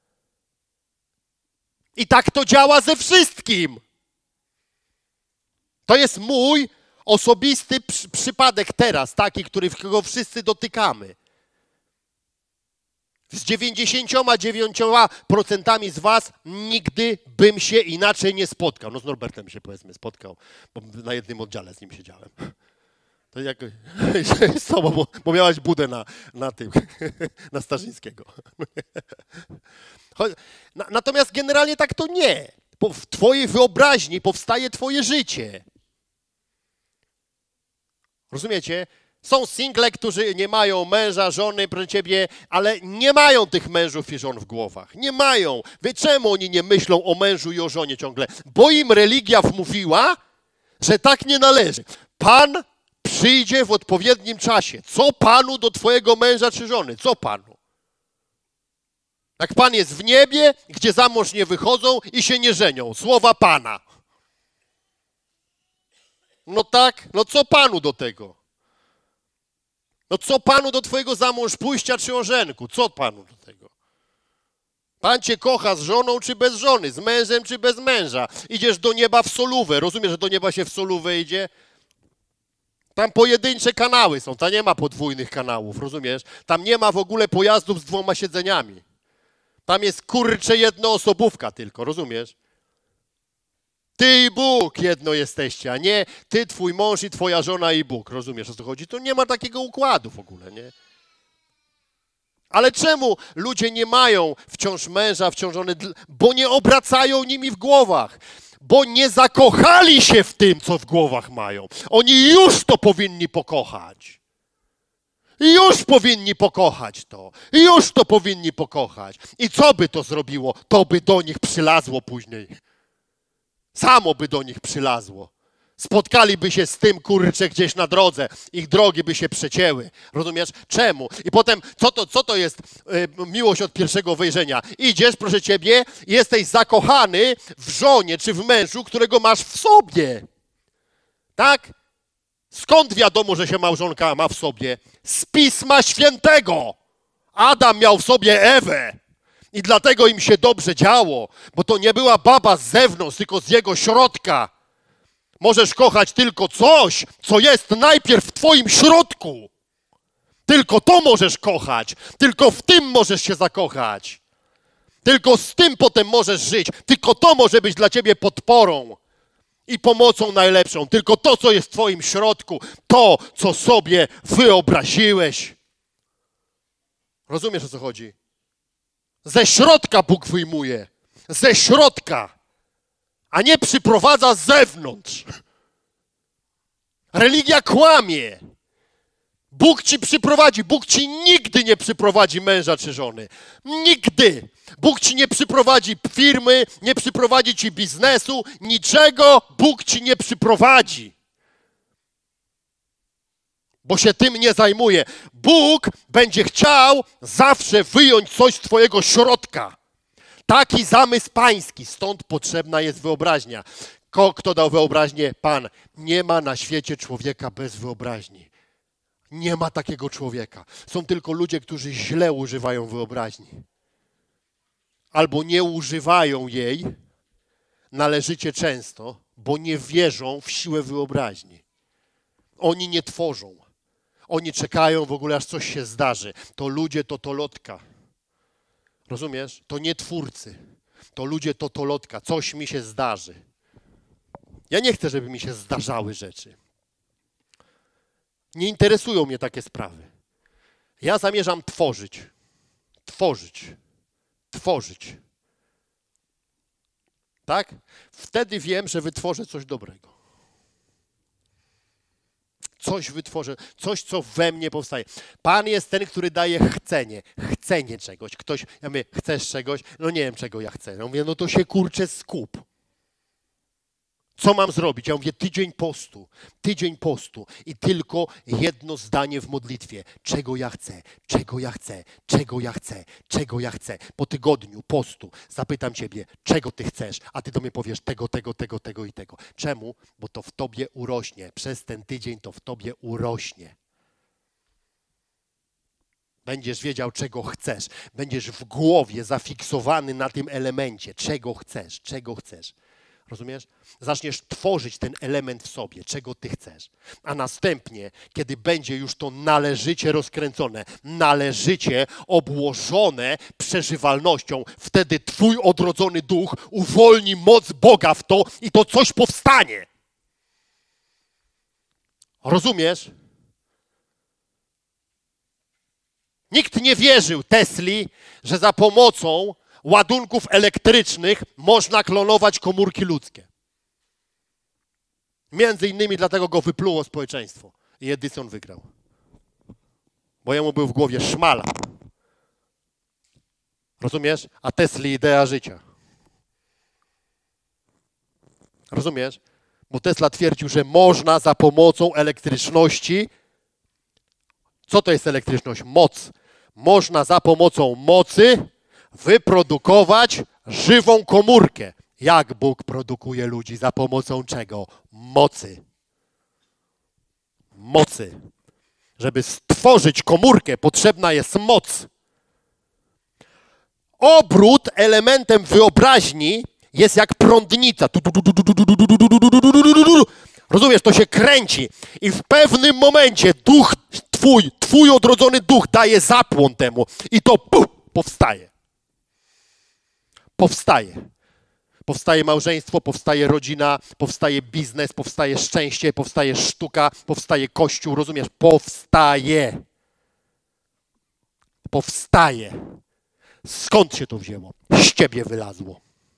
I tak to działa ze wszystkim. To jest mój osobisty przy, przypadek teraz, taki, który, w którego wszyscy dotykamy. Z dziewięćdziesięcioma dziewięcioma procentami z was nigdy bym się inaczej nie spotkał. No z Norbertem się powiedzmy spotkał, bo na jednym oddziale z nim siedziałem. To jak z tobą, bo, bo miałaś budę na, na tym, na Starzyńskiego. Natomiast generalnie tak to nie. W twojej wyobraźni powstaje twoje życie. Rozumiecie? Są single, którzy nie mają męża, żony, proszę ciebie, ale nie mają tych mężów i żon w głowach. Nie mają. Wie czemu oni nie myślą o mężu i o żonie ciągle? Bo im religia wmówiła, że tak nie należy. Pan przyjdzie w odpowiednim czasie. Co Panu do twojego męża czy żony? Co Panu? Jak Pan jest w niebie, gdzie za mąż nie wychodzą i się nie żenią. Słowa Pana. No tak, no co Panu do tego? No co Panu do twojego zamąż pójścia czy ożenku? Co Panu do tego? Pan cię kocha z żoną czy bez żony, z mężem czy bez męża. Idziesz do nieba w solówę. Rozumiesz, że do nieba się w solówę idzie? Tam pojedyncze kanały są, tam nie ma podwójnych kanałów, rozumiesz? Tam nie ma w ogóle pojazdów z dwoma siedzeniami. Tam jest kurcze jednoosobówka tylko, rozumiesz? Ty i Bóg jedno jesteście, a nie ty, twój mąż i twoja żona i Bóg. Rozumiesz, o co chodzi? To nie ma takiego układu w ogóle, nie? Ale czemu ludzie nie mają wciąż męża, wciąż żony? Bo nie obracają nimi w głowach. Bo nie zakochali się w tym, co w głowach mają. Oni już to powinni pokochać. Już powinni pokochać to. Już to powinni pokochać. I co by to zrobiło? To by do nich przylazło później. Samo by do nich przylazło. Spotkaliby się z tym, kurczę, gdzieś na drodze. Ich drogi by się przecięły. Rozumiesz? Czemu? I potem, co to, co to jest y, miłość od pierwszego wejrzenia? Idziesz, proszę ciebie, jesteś zakochany w żonie czy w mężu, którego masz w sobie. Tak? Skąd wiadomo, że się małżonka ma w sobie? Z Pisma Świętego. Adam miał w sobie Ewę. I dlatego im się dobrze działo, bo to nie była baba z zewnątrz, tylko z jego środka. Możesz kochać tylko coś, co jest najpierw w twoim środku. Tylko to możesz kochać. Tylko w tym możesz się zakochać. Tylko z tym potem możesz żyć. Tylko to może być dla ciebie podporą i pomocą najlepszą. Tylko to, co jest w twoim środku. To, co sobie wyobraziłeś. Rozumiesz, o co chodzi? Ze środka Bóg wyjmuje. Ze środka. A nie przyprowadza z zewnątrz. Religia kłamie. Bóg ci przyprowadzi. Bóg ci nigdy nie przyprowadzi męża czy żony. Nigdy. Bóg ci nie przyprowadzi firmy, nie przyprowadzi ci biznesu. Niczego Bóg ci nie przyprowadzi. Bo się tym nie zajmuje. Bóg będzie chciał zawsze wyjąć coś z twojego środka. Taki zamysł pański. Stąd potrzebna jest wyobraźnia. Kto dał wyobraźnię? Pan. Nie ma na świecie człowieka bez wyobraźni. Nie ma takiego człowieka. Są tylko ludzie, którzy źle używają wyobraźni. Albo nie używają jej należycie często, bo nie wierzą w siłę wyobraźni. Oni nie tworzą. Oni czekają w ogóle, aż coś się zdarzy. To ludzie to to lotka. Rozumiesz? To nie twórcy. To ludzie to to lotka. Coś mi się zdarzy. Ja nie chcę, żeby mi się zdarzały rzeczy. Nie interesują mnie takie sprawy. Ja zamierzam tworzyć. Tworzyć. Tworzyć. Tak? Wtedy wiem, że wytworzę coś dobrego. Coś wytworzę, coś, co we mnie powstaje. Pan jest ten, który daje chcenie. Chcenie czegoś. Ktoś, ja mówię, chcesz czegoś? No nie wiem, czego ja chcę. Ja mówię, no to się kurczę skup. Co mam zrobić? Ja mówię, tydzień postu, tydzień postu i tylko jedno zdanie w modlitwie. Czego ja chcę, czego ja chcę, czego ja chcę, czego ja chcę. Po tygodniu postu zapytam ciebie, czego ty chcesz, a ty do mnie powiesz tego, tego, tego, tego i tego. Czemu? Bo to w tobie urośnie. Przez ten tydzień to w tobie urośnie. Będziesz wiedział, czego chcesz. Będziesz w głowie zafiksowany na tym elemencie, czego chcesz, czego chcesz. Rozumiesz? Zaczniesz tworzyć ten element w sobie, czego ty chcesz. A następnie, kiedy będzie już to należycie rozkręcone, należycie obłożone przeżywalnością, wtedy twój odrodzony duch uwolni moc Boga w to i to coś powstanie. Rozumiesz? Nikt nie wierzył Tesli, że za pomocą ładunków elektrycznych można klonować komórki ludzkie. Między innymi dlatego go wypluło społeczeństwo i Edison wygrał. Bo jemu był w głowie szmala. Rozumiesz? A Tesli idea życia. Rozumiesz? Bo Tesla twierdził, że można za pomocą elektryczności. Co to jest elektryczność? Moc. Można za pomocą mocy wyprodukować żywą komórkę. Jak Bóg produkuje ludzi? Za pomocą czego? Mocy. Mocy. Żeby stworzyć komórkę, potrzebna jest moc. Obrót elementem wyobraźni jest jak prądnica. Rozumiesz, to się kręci i w pewnym momencie duch twój, twój odrodzony duch daje zapłon temu i to puf, powstaje. Powstaje. Powstaje małżeństwo, powstaje rodzina, powstaje biznes, powstaje szczęście, powstaje sztuka, powstaje kościół, rozumiesz? Powstaje. Powstaje. Skąd się to wzięło? Z ciebie wylazło.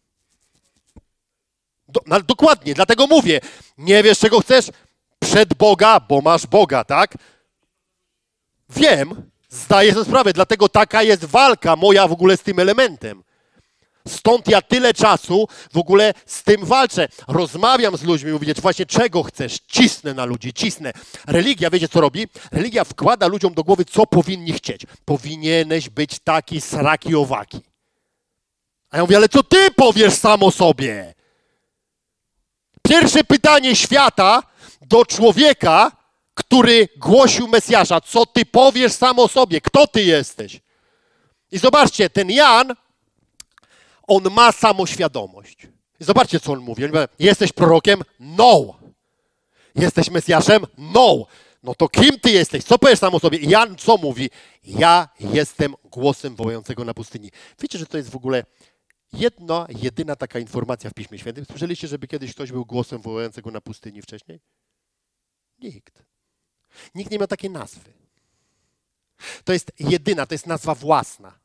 Do, no, dokładnie, dlatego mówię, nie wiesz czego chcesz? Przed Boga, bo masz Boga, tak? Wiem, zdaję sobie sprawę, dlatego taka jest walka moja w ogóle z tym elementem. Stąd ja tyle czasu w ogóle z tym walczę. Rozmawiam z ludźmi, mówię, właśnie czego chcesz? Cisnę na ludzi, cisnę. Religia, wiecie co robi? Religia wkłada ludziom do głowy, co powinni chcieć. Powinieneś być taki sraki owaki. A ja mówię, ale co ty powiesz sam o sobie? Pierwsze pytanie świata do człowieka, który głosił Mesjasza. Co ty powiesz sam o sobie? Kto ty jesteś? I zobaczcie, ten Jan, on ma samoświadomość. I zobaczcie, co on mówi. On mówi, jesteś prorokiem? No. Jesteś Mesjaszem? No. No to kim ty jesteś? Co powiesz sam o sobie? I Jan co mówi? Ja jestem głosem wołającego na pustyni. Wiecie, że to jest w ogóle jedna, jedyna taka informacja w Piśmie Świętym. Słyszeliście, żeby kiedyś ktoś był głosem wołającego na pustyni wcześniej? Nikt. Nikt nie ma takiej nazwy. To jest jedyna, to jest nazwa własna.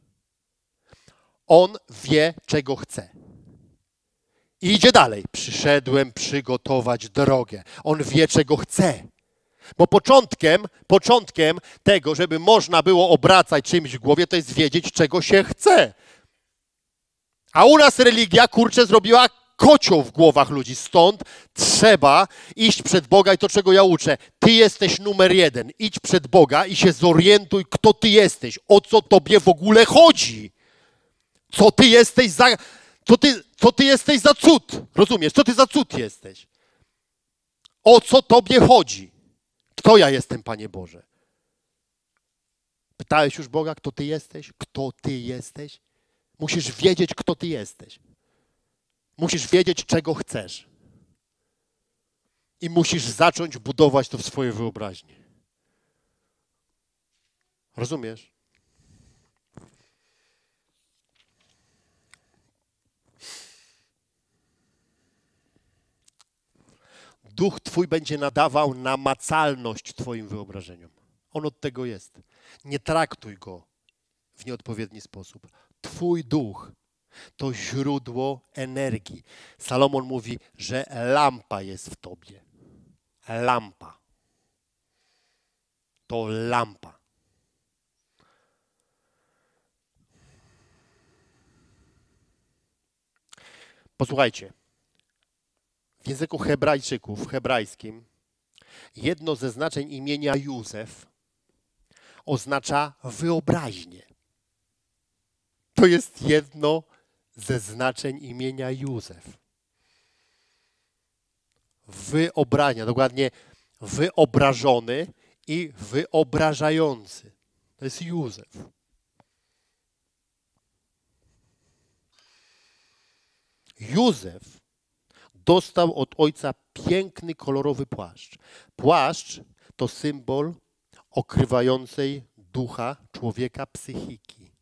On wie, czego chce. I idzie dalej. Przyszedłem przygotować drogę. On wie, czego chce. Bo początkiem, początkiem tego, żeby można było obracać czymś w głowie, to jest wiedzieć, czego się chce. A u nas religia, kurczę, zrobiła kocioł w głowach ludzi. Stąd trzeba iść przed Boga i to, czego ja uczę. Ty jesteś numer jeden. Idź przed Boga i się zorientuj, kto ty jesteś. O co tobie w ogóle chodzi. Co ty jesteś za... Co ty, co ty jesteś za cud? Rozumiesz? Co ty za cud jesteś? O co tobie chodzi? Kto ja jestem, Panie Boże? Pytałeś już Boga, kto ty jesteś? Kto ty jesteś? Musisz wiedzieć, kto ty jesteś. Musisz wiedzieć, czego chcesz. I musisz zacząć budować to w swojej wyobraźni. Rozumiesz? Duch Twój będzie nadawał namacalność Twoim wyobrażeniom. On od tego jest. Nie traktuj go w nieodpowiedni sposób. Twój duch to źródło energii. Salomon mówi, że lampa jest w Tobie. Lampa. To lampa. Posłuchajcie. W języku Hebrajczyków, hebrajskim, jedno ze znaczeń imienia Józef oznacza wyobraźnię. To jest jedno ze znaczeń imienia Józef. Wyobraźnia, dokładnie wyobrażony i wyobrażający. To jest Józef. Józef dostał od ojca piękny, kolorowy płaszcz. Płaszcz to symbol okrywającej ducha człowieka psychiki.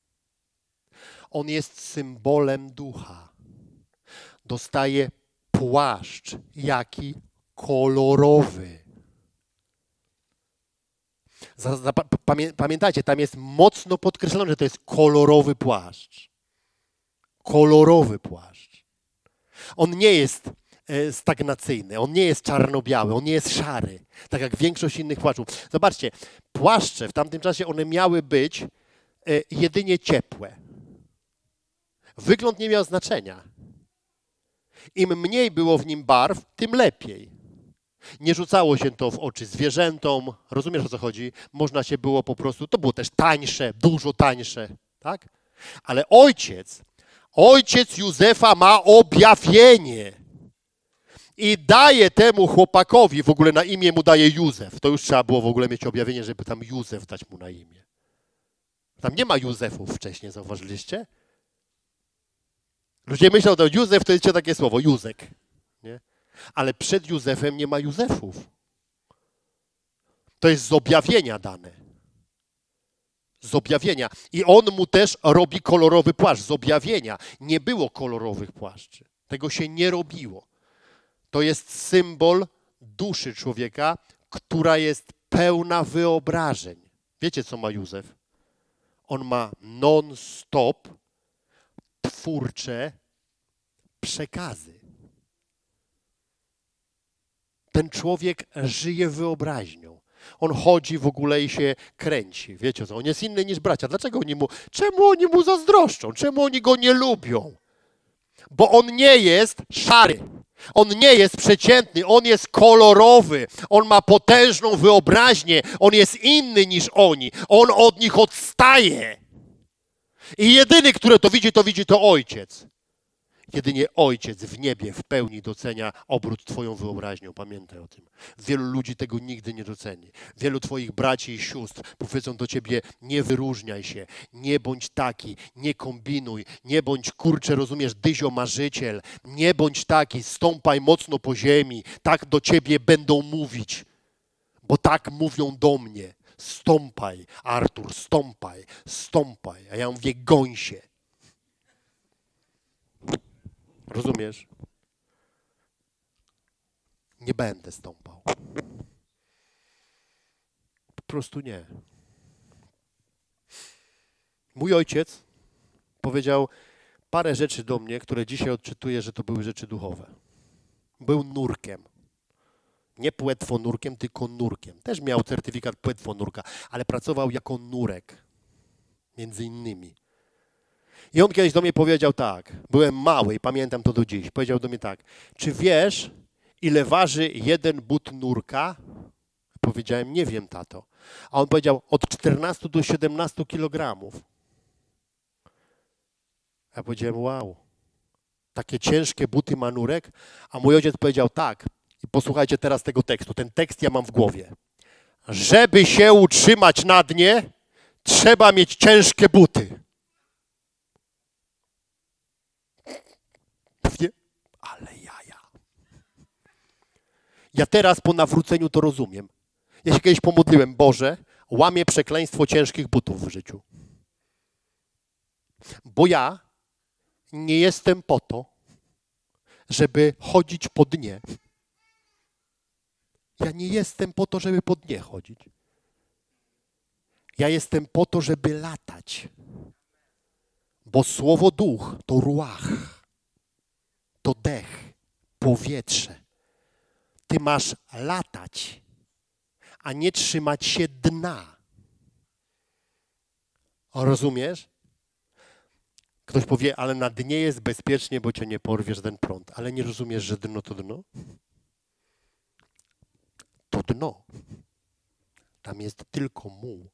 On jest symbolem ducha. Dostaje płaszcz, jaki? Kolorowy. Pamiętajcie, tam jest mocno podkreślone, że to jest kolorowy płaszcz. Kolorowy płaszcz. On nie jest stagnacyjny, on nie jest czarno-biały, on nie jest szary, tak jak większość innych płaszczów. Zobaczcie, płaszcze w tamtym czasie one miały być jedynie ciepłe. Wygląd nie miał znaczenia. Im mniej było w nim barw, tym lepiej. Nie rzucało się to w oczy zwierzętom, rozumiesz, o co chodzi? Można się było po prostu, to było też tańsze, dużo tańsze, tak? Ale ojciec, ojciec Józefa ma objawienie i daje temu chłopakowi, w ogóle na imię mu daje Józef. To już trzeba było w ogóle mieć objawienie, żeby tam Józef dać mu na imię. Tam nie ma Józefów wcześniej, zauważyliście? Ludzie myślą, że Józef to jest takie słowo, Józek, nie? Ale przed Józefem nie ma Józefów. To jest z objawienia dane. Z objawienia. I on mu też robi kolorowy płaszcz. Z objawienia. Nie było kolorowych płaszczy. Tego się nie robiło. To jest symbol duszy człowieka, która jest pełna wyobrażeń. Wiecie, co ma Józef? On ma non-stop twórcze przekazy. Ten człowiek żyje wyobraźnią. On chodzi w ogóle i się kręci. Wiecie co? On jest inny niż bracia. Dlaczego oni mu, czemu oni mu zazdroszczą? Czemu oni go nie lubią? Bo on nie jest szary. On nie jest przeciętny. On jest kolorowy. On ma potężną wyobraźnię. On jest inny niż oni. On od nich odstaje. I jedyny, który to widzi, to widzi to ojciec. Jedynie Ojciec w niebie w pełni docenia obrót Twoją wyobraźnią. Pamiętaj o tym. Wielu ludzi tego nigdy nie doceni. Wielu Twoich braci i sióstr powiedzą do Ciebie, nie wyróżniaj się, nie bądź taki, nie kombinuj, nie bądź, kurczę, rozumiesz, dyzio marzyciel, nie bądź taki, stąpaj mocno po ziemi, tak do Ciebie będą mówić, bo tak mówią do mnie. Stąpaj, Artur, stąpaj, stąpaj. A ja mówię, goń się. Rozumiesz? Nie będę stąpał. Po prostu nie. Mój ojciec powiedział parę rzeczy do mnie, które dzisiaj odczytuję, że to były rzeczy duchowe. Był nurkiem. Nie płetwonurkiem, tylko nurkiem. Też miał certyfikat płetwonurka, ale pracował jako nurek. Między innymi. I on kiedyś do mnie powiedział tak, byłem mały i pamiętam to do dziś, powiedział do mnie tak, czy wiesz, ile waży jeden but nurka? Powiedziałem, nie wiem, tato. A on powiedział, od czternastu do siedemnastu kilogramów. Ja powiedziałem, wow, takie ciężkie buty ma nurek? A mój ojciec powiedział tak, i posłuchajcie teraz tego tekstu, ten tekst ja mam w głowie. Żeby się utrzymać na dnie, trzeba mieć ciężkie buty. Ale jaja. Ja teraz po nawróceniu to rozumiem. Ja się kiedyś pomodliłem, Boże, łamię przekleństwo ciężkich butów w życiu. Bo ja nie jestem po to, żeby chodzić po dnie. Ja nie jestem po to, żeby po dnie chodzić. Ja jestem po to, żeby latać. Bo słowo duch to ruach. To dech, powietrze. Ty masz latać, a nie trzymać się dna. Rozumiesz? Ktoś powie, ale na dnie jest bezpiecznie, bo cię nie porwiesz ten prąd. Ale nie rozumiesz, że dno to dno? To dno. Tam jest tylko muł.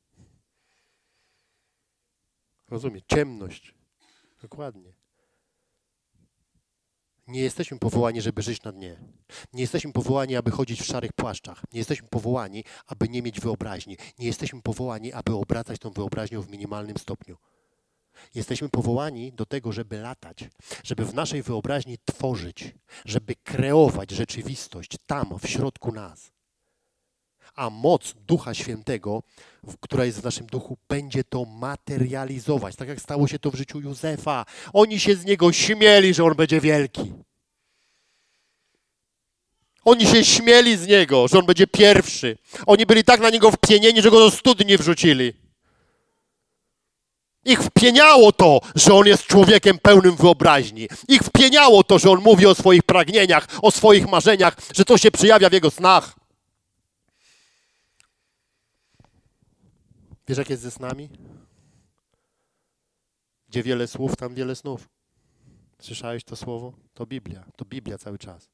Rozumiesz? Ciemność. Dokładnie. Nie jesteśmy powołani, żeby żyć na dnie. Nie jesteśmy powołani, aby chodzić w szarych płaszczach. Nie jesteśmy powołani, aby nie mieć wyobraźni. Nie jesteśmy powołani, aby obracać tą wyobraźnią w minimalnym stopniu. Jesteśmy powołani do tego, żeby latać, żeby w naszej wyobraźni tworzyć, żeby kreować rzeczywistość tam, w środku nas. A moc Ducha Świętego, która jest w naszym duchu, będzie to materializować. Tak jak stało się to w życiu Józefa. Oni się z niego śmieli, że on będzie wielki. Oni się śmieli z niego, że on będzie pierwszy. Oni byli tak na niego wpienieni, że go do studni wrzucili. Ich wpieniało to, że on jest człowiekiem pełnym wyobraźni. Ich wpieniało to, że on mówi o swoich pragnieniach, o swoich marzeniach, że to się przejawia w jego snach. Wiesz, jak jest ze snami? Gdzie wiele słów, tam wiele snów. Słyszałeś to słowo? To Biblia. To Biblia cały czas.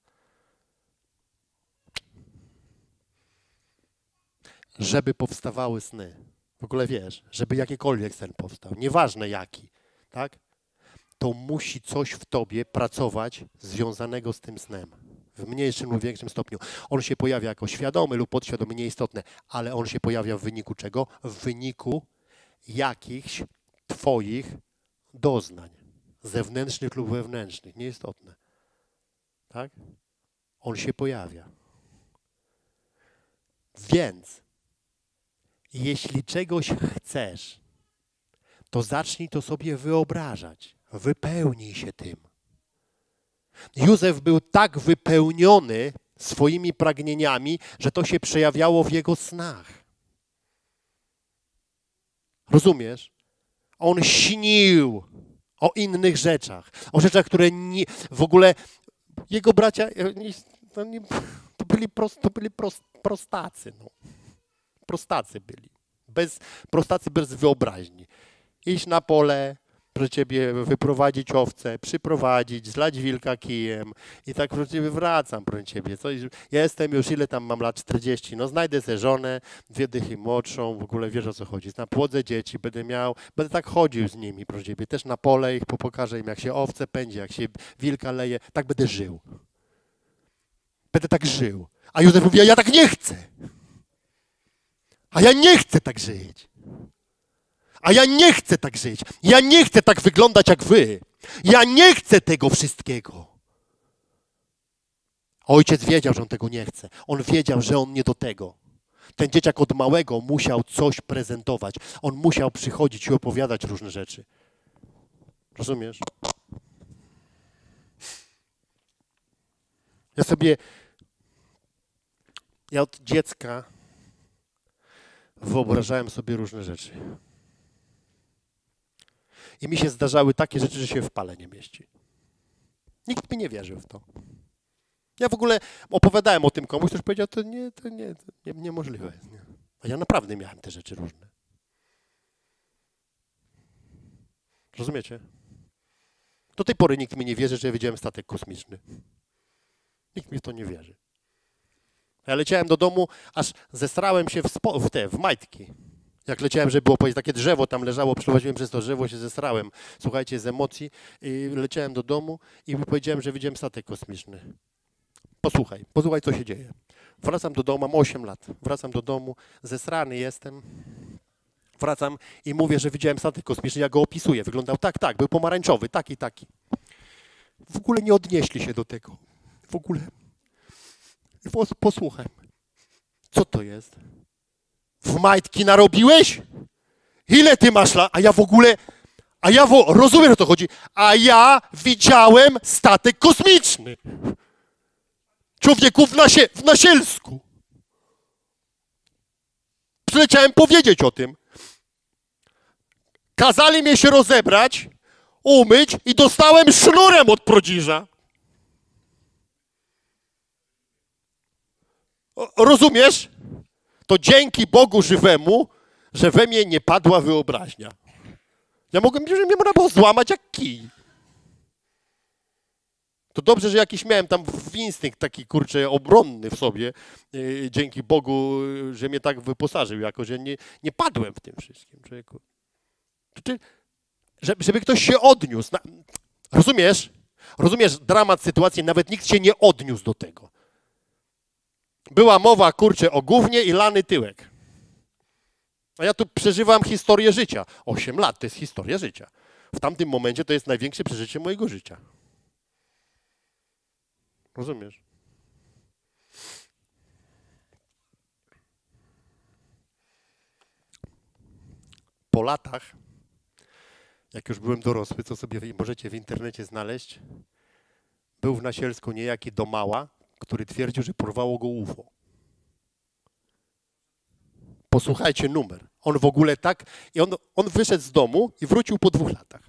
Żeby powstawały sny. W ogóle wiesz, żeby jakikolwiek sen powstał, nieważne jaki, tak? To musi coś w tobie pracować związanego z tym snem. W mniejszym lub większym stopniu. On się pojawia jako świadomy lub podświadomy, nieistotne, ale on się pojawia w wyniku czego? W wyniku jakichś twoich doznań. Zewnętrznych lub wewnętrznych, nieistotne. Tak? On się pojawia. Więc jeśli czegoś chcesz, to zacznij to sobie wyobrażać. Wypełnij się tym. Józef był tak wypełniony swoimi pragnieniami, że to się przejawiało w jego snach. Rozumiesz? On śnił o innych rzeczach, o rzeczach, które nie, w ogóle jego bracia to, nie, to byli, prost, to byli prost, prostacy. No. Prostacy byli. Bez, prostacy bez wyobraźni. Iść na pole, proszę ciebie, wyprowadzić owce, przyprowadzić, zlać wilka kijem i tak proszę ciebie wracam, proszę ciebie. Coś, ja jestem już, ile tam mam lat, czterdzieści, no znajdę sobie żonę, dwie dychy młodszą, w ogóle wiesz o co chodzi, napłodzę dzieci, będę miał, będę tak chodził z nimi, proszę ciebie, też na pole ich pokażę im, jak się owce pędzi, jak się wilka leje, tak będę żył. Będę tak żył. A Józef mówi, a ja tak nie chcę. A ja nie chcę tak żyć. A ja nie chcę tak żyć. Ja nie chcę tak wyglądać jak wy. Ja nie chcę tego wszystkiego. Ojciec wiedział, że on tego nie chce. On wiedział, że on nie do tego. Ten dzieciak od małego musiał coś prezentować. On musiał przychodzić i opowiadać różne rzeczy. Rozumiesz? Ja sobie... Ja od dziecka wyobrażałem sobie różne rzeczy. I mi się zdarzały takie rzeczy, że się w pale nie mieści. Nikt mi nie wierzył w to. Ja w ogóle opowiadałem o tym komuś, ktoś powiedział, to nie, to nie, to nie, niemożliwe jest. Nie. A ja naprawdę miałem te rzeczy różne. Rozumiecie? Do tej pory nikt mi nie wierzy, że ja widziałem statek kosmiczny. Nikt mi w to nie wierzy. Ja leciałem do domu, aż zesrałem się w, spo, w te, w majtki. Jak leciałem, żeby było powiedzieć, takie drzewo tam leżało, przechodziłem przez to drzewo, się zesrałem, słuchajcie, z emocji i leciałem do domu i powiedziałem, że widziałem statek kosmiczny. Posłuchaj, posłuchaj, co się dzieje. Wracam do domu, mam osiem lat, wracam do domu, zesrany jestem, wracam i mówię, że widziałem statek kosmiczny, ja go opisuję, wyglądał tak, tak, był pomarańczowy, taki, taki. W ogóle nie odnieśli się do tego, w ogóle. Posłuchaj, co to jest? W majtki narobiłeś? Ile ty masz lat? A ja w ogóle, a ja w, rozumiem, o to chodzi, a ja widziałem statek kosmiczny. Człowieku w, nasie, w Nasielsku. Przyleciałem powiedzieć o tym. Kazali mnie się rozebrać, umyć i dostałem sznurem od prodziża. Rozumiesz? To dzięki Bogu żywemu, że we mnie nie padła wyobraźnia. Ja mogłem, że mnie można było złamać jak kij. To dobrze, że jakiś miałem tam instynkt taki, kurczę, obronny w sobie. Yy, dzięki Bogu, że mnie tak wyposażył jako, że nie, nie padłem w tym wszystkim. Człowieku. Żeby ktoś się odniósł. Rozumiesz? Rozumiesz, dramat sytuacji, nawet nikt się nie odniósł do tego. Była mowa, kurczę, o gównie i lany tyłek. A ja tu przeżywam historię życia. Osiem lat to jest historia życia. W tamtym momencie to jest największe przeżycie mojego życia. Rozumiesz? Po latach, jak już byłem dorosły, co sobie możecie w internecie znaleźć, był w Nasielsku niejaki Domała, który twierdził, że porwało go U F O. Posłuchajcie numer. On w ogóle tak... I on, on wyszedł z domu i wrócił po dwóch latach.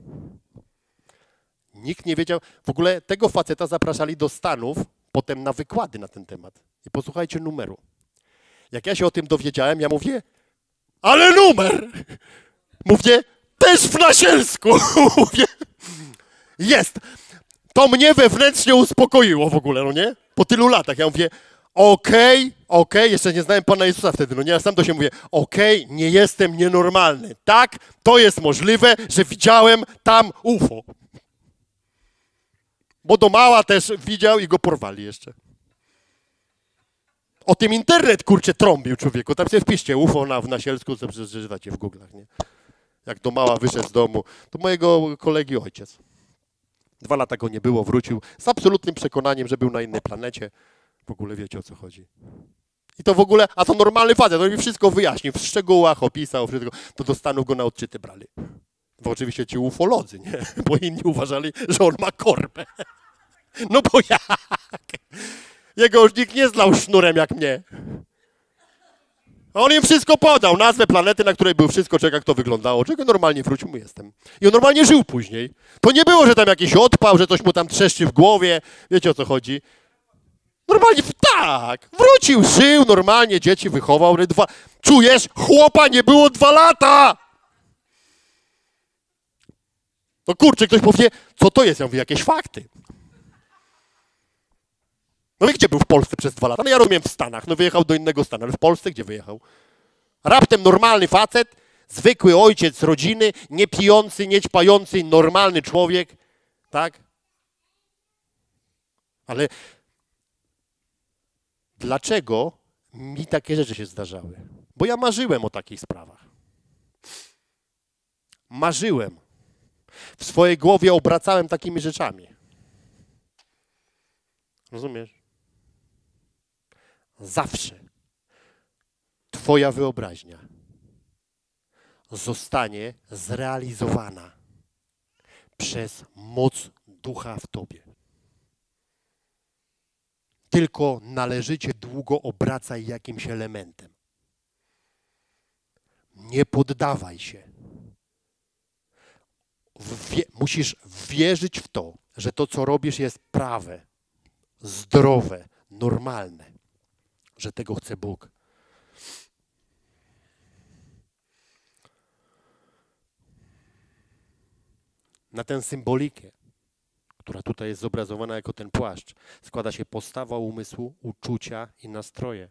Nikt nie wiedział... W ogóle tego faceta zapraszali do Stanów potem na wykłady na ten temat. I posłuchajcie numeru. Jak ja się o tym dowiedziałem, ja mówię, ale numer! Mówię, też w Nasielsku! Mówię, jest! To mnie wewnętrznie uspokoiło w ogóle, no nie? Po tylu latach. Ja mówię, okej, okay, okej, okay. Jeszcze nie znałem Pana Jezusa wtedy, no nie? Ja sam do siebie mówię, okej, okay, nie jestem nienormalny. Tak, to jest możliwe, że widziałem tam U F O. Bo Domała też widział i go porwali jeszcze. O tym internet, kurczę, trąbił człowieku. Tam sobie wpiszcie U F O na, w Nasielsku, co przeczytacie w Google'ach, nie? Jak Domała wyszedł z domu, to mojego kolegi ojciec. Dwa lata go nie było, wrócił z absolutnym przekonaniem, że był na innej planecie. W ogóle wiecie, o co chodzi. I to w ogóle, a to normalny facet, on mi wszystko wyjaśnił, w szczegółach opisał, wszystko, to do Stanów go na odczyty brali. Bo oczywiście ci ufolodzy, nie? Bo inni uważali, że on ma korbę. No bo jak? Jego już nikt nie znał sznurem jak mnie. A on im wszystko podał, nazwę planety, na której był wszystko, czego jak to wyglądało, czego normalnie wrócił, mu jestem. I on normalnie żył później. To nie było, że tam jakiś odpał, że coś mu tam trzeszczy w głowie, wiecie o co chodzi. Normalnie, tak, wrócił, żył normalnie, dzieci wychował, dwa... Czujesz? Chłopa nie było dwa lata! No kurczę, ktoś powie, co to jest? Ja mówię, jakieś fakty. No i gdzie był w Polsce przez dwa lata? No ja rozumiem w Stanach, no wyjechał do innego stanu, ale w Polsce gdzie wyjechał? Raptem normalny facet, zwykły ojciec rodziny, nie pijący, nie ćpający, normalny człowiek, tak? Ale dlaczego mi takie rzeczy się zdarzały? Bo ja marzyłem o takich sprawach. Marzyłem. W swojej głowie obracałem takimi rzeczami. Rozumiesz? Zawsze twoja wyobraźnia zostanie zrealizowana przez moc ducha w tobie. Tylko należycie długo obracaj jakimś elementem. Nie poddawaj się. Wie, musisz wierzyć w to, że to, co robisz, jest prawe, zdrowe, normalne, że tego chce Bóg. Na tę symbolikę, która tutaj jest zobrazowana jako ten płaszcz, składa się postawa umysłu, uczucia i nastroje.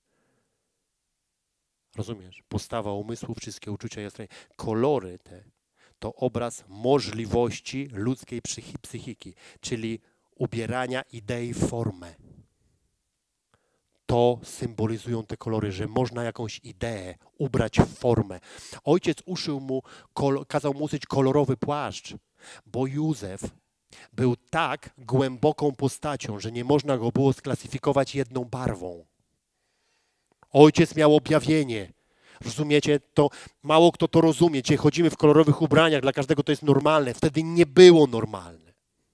Rozumiesz? Postawa umysłu, wszystkie uczucia i nastroje. Kolory te to obraz możliwości ludzkiej psychiki, czyli ubierania idei w formę. To symbolizują te kolory, że można jakąś ideę ubrać w formę. Ojciec uszył mu, kazał mu uszyć kolorowy płaszcz, bo Józef był tak głęboką postacią, że nie można go było sklasyfikować jedną barwą. Ojciec miał objawienie. Rozumiecie? To mało kto to rozumie. Dzisiaj chodzimy w kolorowych ubraniach, dla każdego to jest normalne. Wtedy nie było normalne.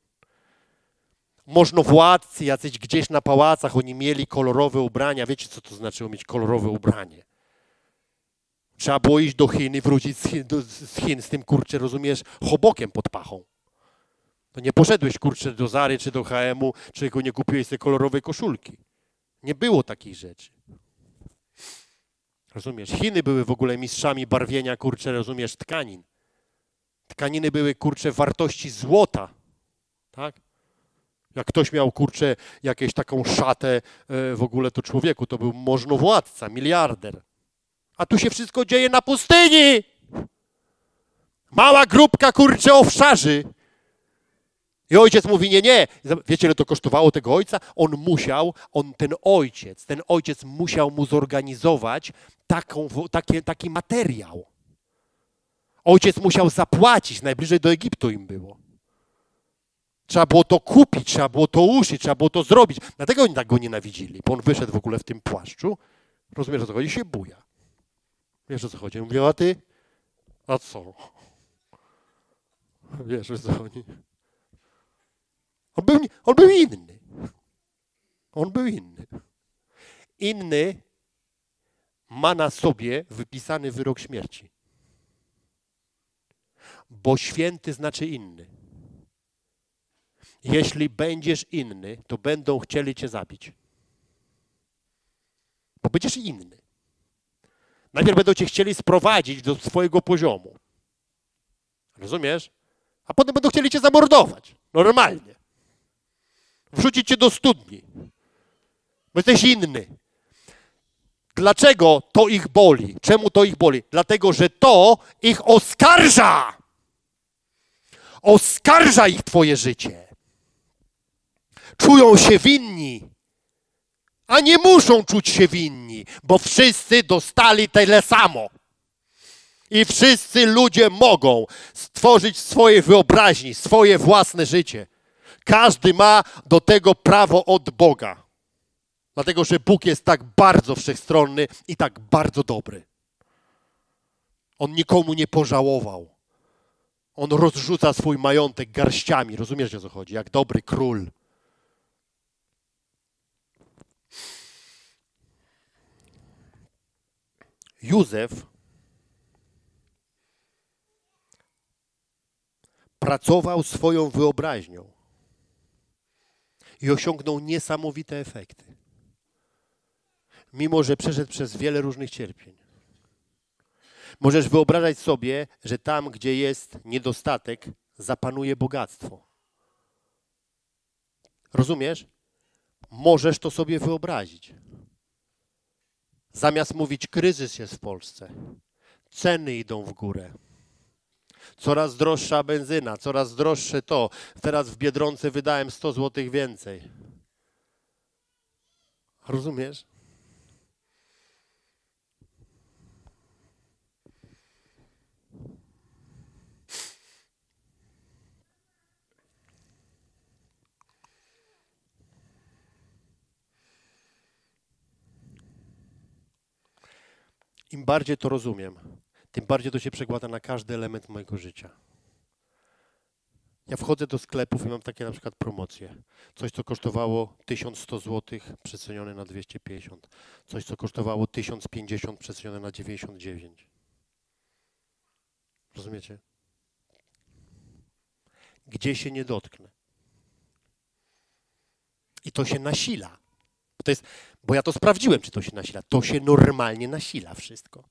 Możnowładcy jacyś gdzieś na pałacach, oni mieli kolorowe ubrania. Wiecie, co to znaczyło mieć kolorowe ubranie? Trzeba było iść do Chin i wrócić z Chin, do, z Chin z tym, kurczę, rozumiesz, chobokiem pod pachą. To nie poszedłeś, kurczę, do Zary czy do H and M, czy nie kupiłeś sobie kolorowej koszulki. Nie było takich rzeczy. Rozumiesz? Chiny były w ogóle mistrzami barwienia, kurczę, rozumiesz, tkanin. Tkaniny były, kurczę, wartości złota. Tak? Jak ktoś miał, kurczę, jakąś taką szatę w ogóle, to człowieku, to był możnowładca, miliarder. A tu się wszystko dzieje na pustyni. Mała grupka, kurczę, owszarzy. I ojciec mówi, nie, nie. Wiecie, ile to kosztowało tego ojca? On musiał, on, ten ojciec, ten ojciec musiał mu zorganizować taką, taki, taki materiał. Ojciec musiał zapłacić, najbliżej do Egiptu im było. Trzeba było to kupić, trzeba było to uszyć, trzeba było to zrobić. Dlatego oni tak go nienawidzili, bo on wyszedł w ogóle w tym płaszczu. Rozumiesz, o co chodzi? Się buja. Wiesz, o co chodzi? Mówię, a ty? A co? Wiesz, o co chodzi? On był, on był inny. On był inny. Inny ma na sobie wypisany wyrok śmierci. Bo święty znaczy inny. Jeśli będziesz inny, to będą chcieli cię zabić. Bo będziesz inny. Najpierw będą cię chcieli sprowadzić do swojego poziomu. Rozumiesz? A potem będą chcieli cię zamordować. Normalnie. Wrzucić cię do studni. Bo jesteś inny. Dlaczego to ich boli? Czemu to ich boli? Dlatego, że to ich oskarża. Oskarża ich twoje życie. Czują się winni, a nie muszą czuć się winni, bo wszyscy dostali tyle samo. I wszyscy ludzie mogą stworzyć swoje wyobraźni, swoje własne życie. Każdy ma do tego prawo od Boga. Dlatego, że Bóg jest tak bardzo wszechstronny i tak bardzo dobry. On nikomu nie pożałował. On rozrzuca swój majątek garściami. Rozumiesz, o co chodzi? Jak dobry król. Józef pracował swoją wyobraźnią i osiągnął niesamowite efekty. Mimo że przeszedł przez wiele różnych cierpień. Możesz wyobrażać sobie, że tam, gdzie jest niedostatek, zapanuje bogactwo. Rozumiesz? Możesz to sobie wyobrazić. Zamiast mówić, kryzys jest w Polsce, ceny idą w górę. Coraz droższa benzyna, coraz droższe to. Teraz w Biedronce wydałem sto złotych więcej. Rozumiesz? Im bardziej to rozumiem, tym bardziej to się przekłada na każdy element mojego życia. Ja wchodzę do sklepów i mam takie na przykład promocje. Coś, co kosztowało tysiąc sto złotych, przecenione na dwieście pięćdziesiąt. Coś, co kosztowało tysiąc pięćdziesiąt, przecenione na dziewięćdziesiąt dziewięć. Rozumiecie? Gdzie się nie dotknę. I to się nasila. To jest, bo ja to sprawdziłem, czy to się nasila. To się normalnie nasila wszystko.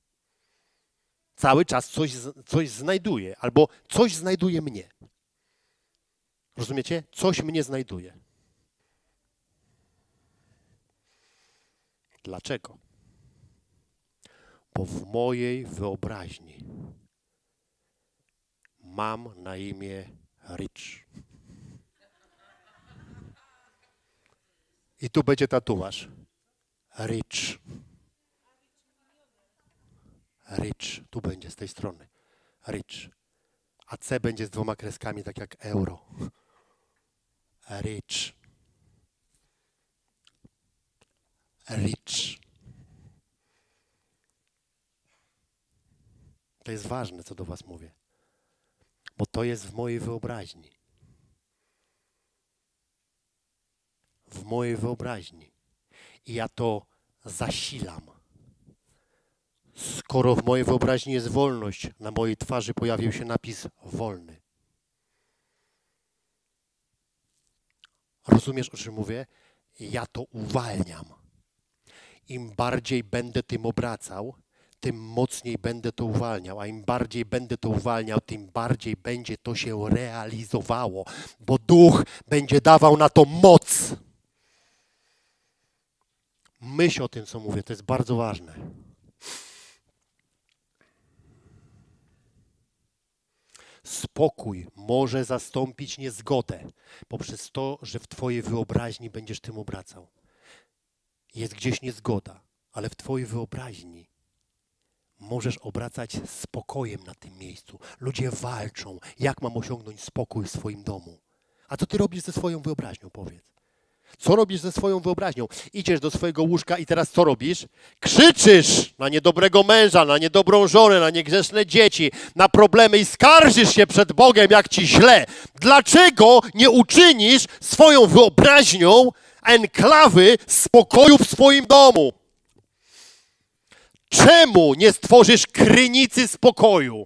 Cały czas coś, coś znajduje, albo coś znajduje mnie. Rozumiecie? Coś mnie znajduje. Dlaczego? Bo w mojej wyobraźni mam na imię Rich. I tu będzie tatuaż. Rich. Rich. Tu będzie z tej strony. Rich. A C będzie z dwoma kreskami, tak jak euro. Rich. Rich. To jest ważne, co do was mówię. Bo to jest w mojej wyobraźni. W mojej wyobraźni. I ja to zasilam. Skoro w mojej wyobraźni jest wolność, na mojej twarzy pojawił się napis wolny. Rozumiesz, o czym mówię? Ja to uwalniam. Im bardziej będę tym obracał, tym mocniej będę to uwalniał. A im bardziej będę to uwalniał, tym bardziej będzie to się realizowało. Bo Duch będzie dawał na to moc. Myśl o tym, co mówię. To jest bardzo ważne. Spokój może zastąpić niezgodę poprzez to, że w twojej wyobraźni będziesz tym obracał. Jest gdzieś niezgoda, ale w twojej wyobraźni możesz obracać spokojem na tym miejscu. Ludzie walczą. Jak mam osiągnąć spokój w swoim domu? A co ty robisz ze swoją wyobraźnią, powiedz? Co robisz ze swoją wyobraźnią? Idziesz do swojego łóżka i teraz co robisz? Krzyczysz na niedobrego męża, na niedobrą żonę, na niegrzeczne dzieci, na problemy i skarżysz się przed Bogiem, jak ci źle. Dlaczego nie uczynisz swoją wyobraźnią enklawy spokoju w swoim domu? Czemu nie stworzysz krynicy spokoju?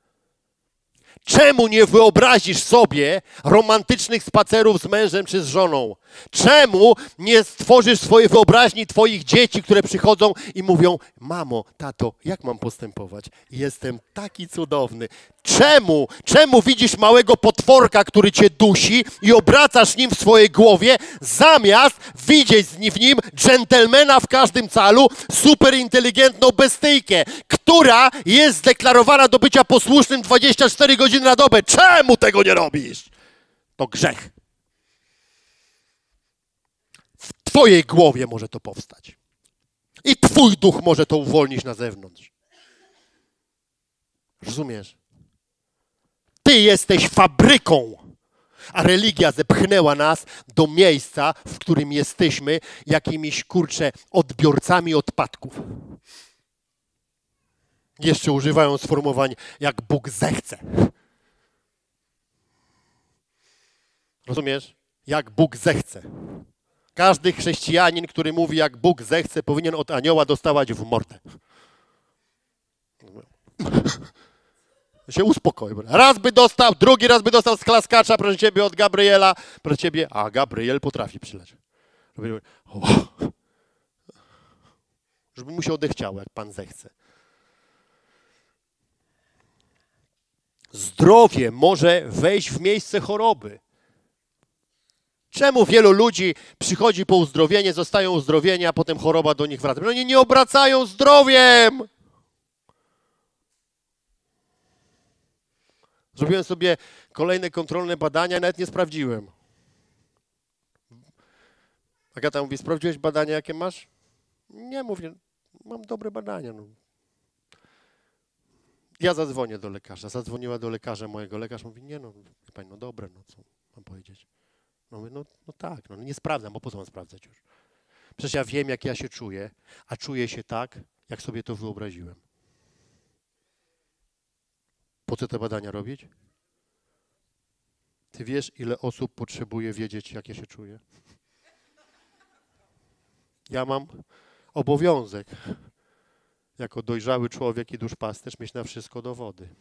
Czemu nie wyobrazisz sobie romantycznych spacerów z mężem czy z żoną? Czemu nie stworzysz swojej wyobraźni twoich dzieci, które przychodzą i mówią: mamo, tato, jak mam postępować? Jestem taki cudowny. Czemu? Czemu widzisz małego potworka, który cię dusi i obracasz nim w swojej głowie, zamiast widzieć w nim dżentelmena w każdym calu, superinteligentną bestyjkę, która jest zdeklarowana do bycia posłusznym dwadzieścia cztery godziny na dobę? Czemu tego nie robisz? To grzech. W twojej głowie może to powstać. I twój duch może to uwolnić na zewnątrz. Rozumiesz? Ty jesteś fabryką, a religia zepchnęła nas do miejsca, w którym jesteśmy jakimiś, kurczę, odbiorcami odpadków. Jeszcze używają sformułowań, jak Bóg zechce. Rozumiesz? Jak Bóg zechce. Każdy chrześcijanin, który mówi, jak Bóg zechce, powinien od anioła dostawać w mordę. Się uspokoi. Raz by dostał, drugi raz by dostał z klaskacza, proszę ciebie, od Gabriela, proszę ciebie, a Gabriel potrafi przyleć. Żeby mu się odechciało, jak Pan zechce. Zdrowie może wejść w miejsce choroby. Czemu wielu ludzi przychodzi po uzdrowienie, zostają uzdrowieni, a potem choroba do nich wraca? Oni nie obracają zdrowiem. Zrobiłem sobie kolejne kontrolne badania, nawet nie sprawdziłem. Agata mówi: sprawdziłeś badania, jakie masz? Nie, mówię, mam dobre badania. No. Ja zadzwonię do lekarza. Zadzwoniła do lekarza mojego. Lekarz mówi: nie no, pani, no dobre, no co mam powiedzieć? No mówię, no, no tak, no nie sprawdzam, bo po co mam sprawdzać już? Przecież ja wiem, jak ja się czuję, a czuję się tak, jak sobie to wyobraziłem. Po co te badania robić? Ty wiesz, ile osób potrzebuje wiedzieć, jak ja się czuję? Ja mam obowiązek, jako dojrzały człowiek i duszpasterz, mieć na wszystko dowody.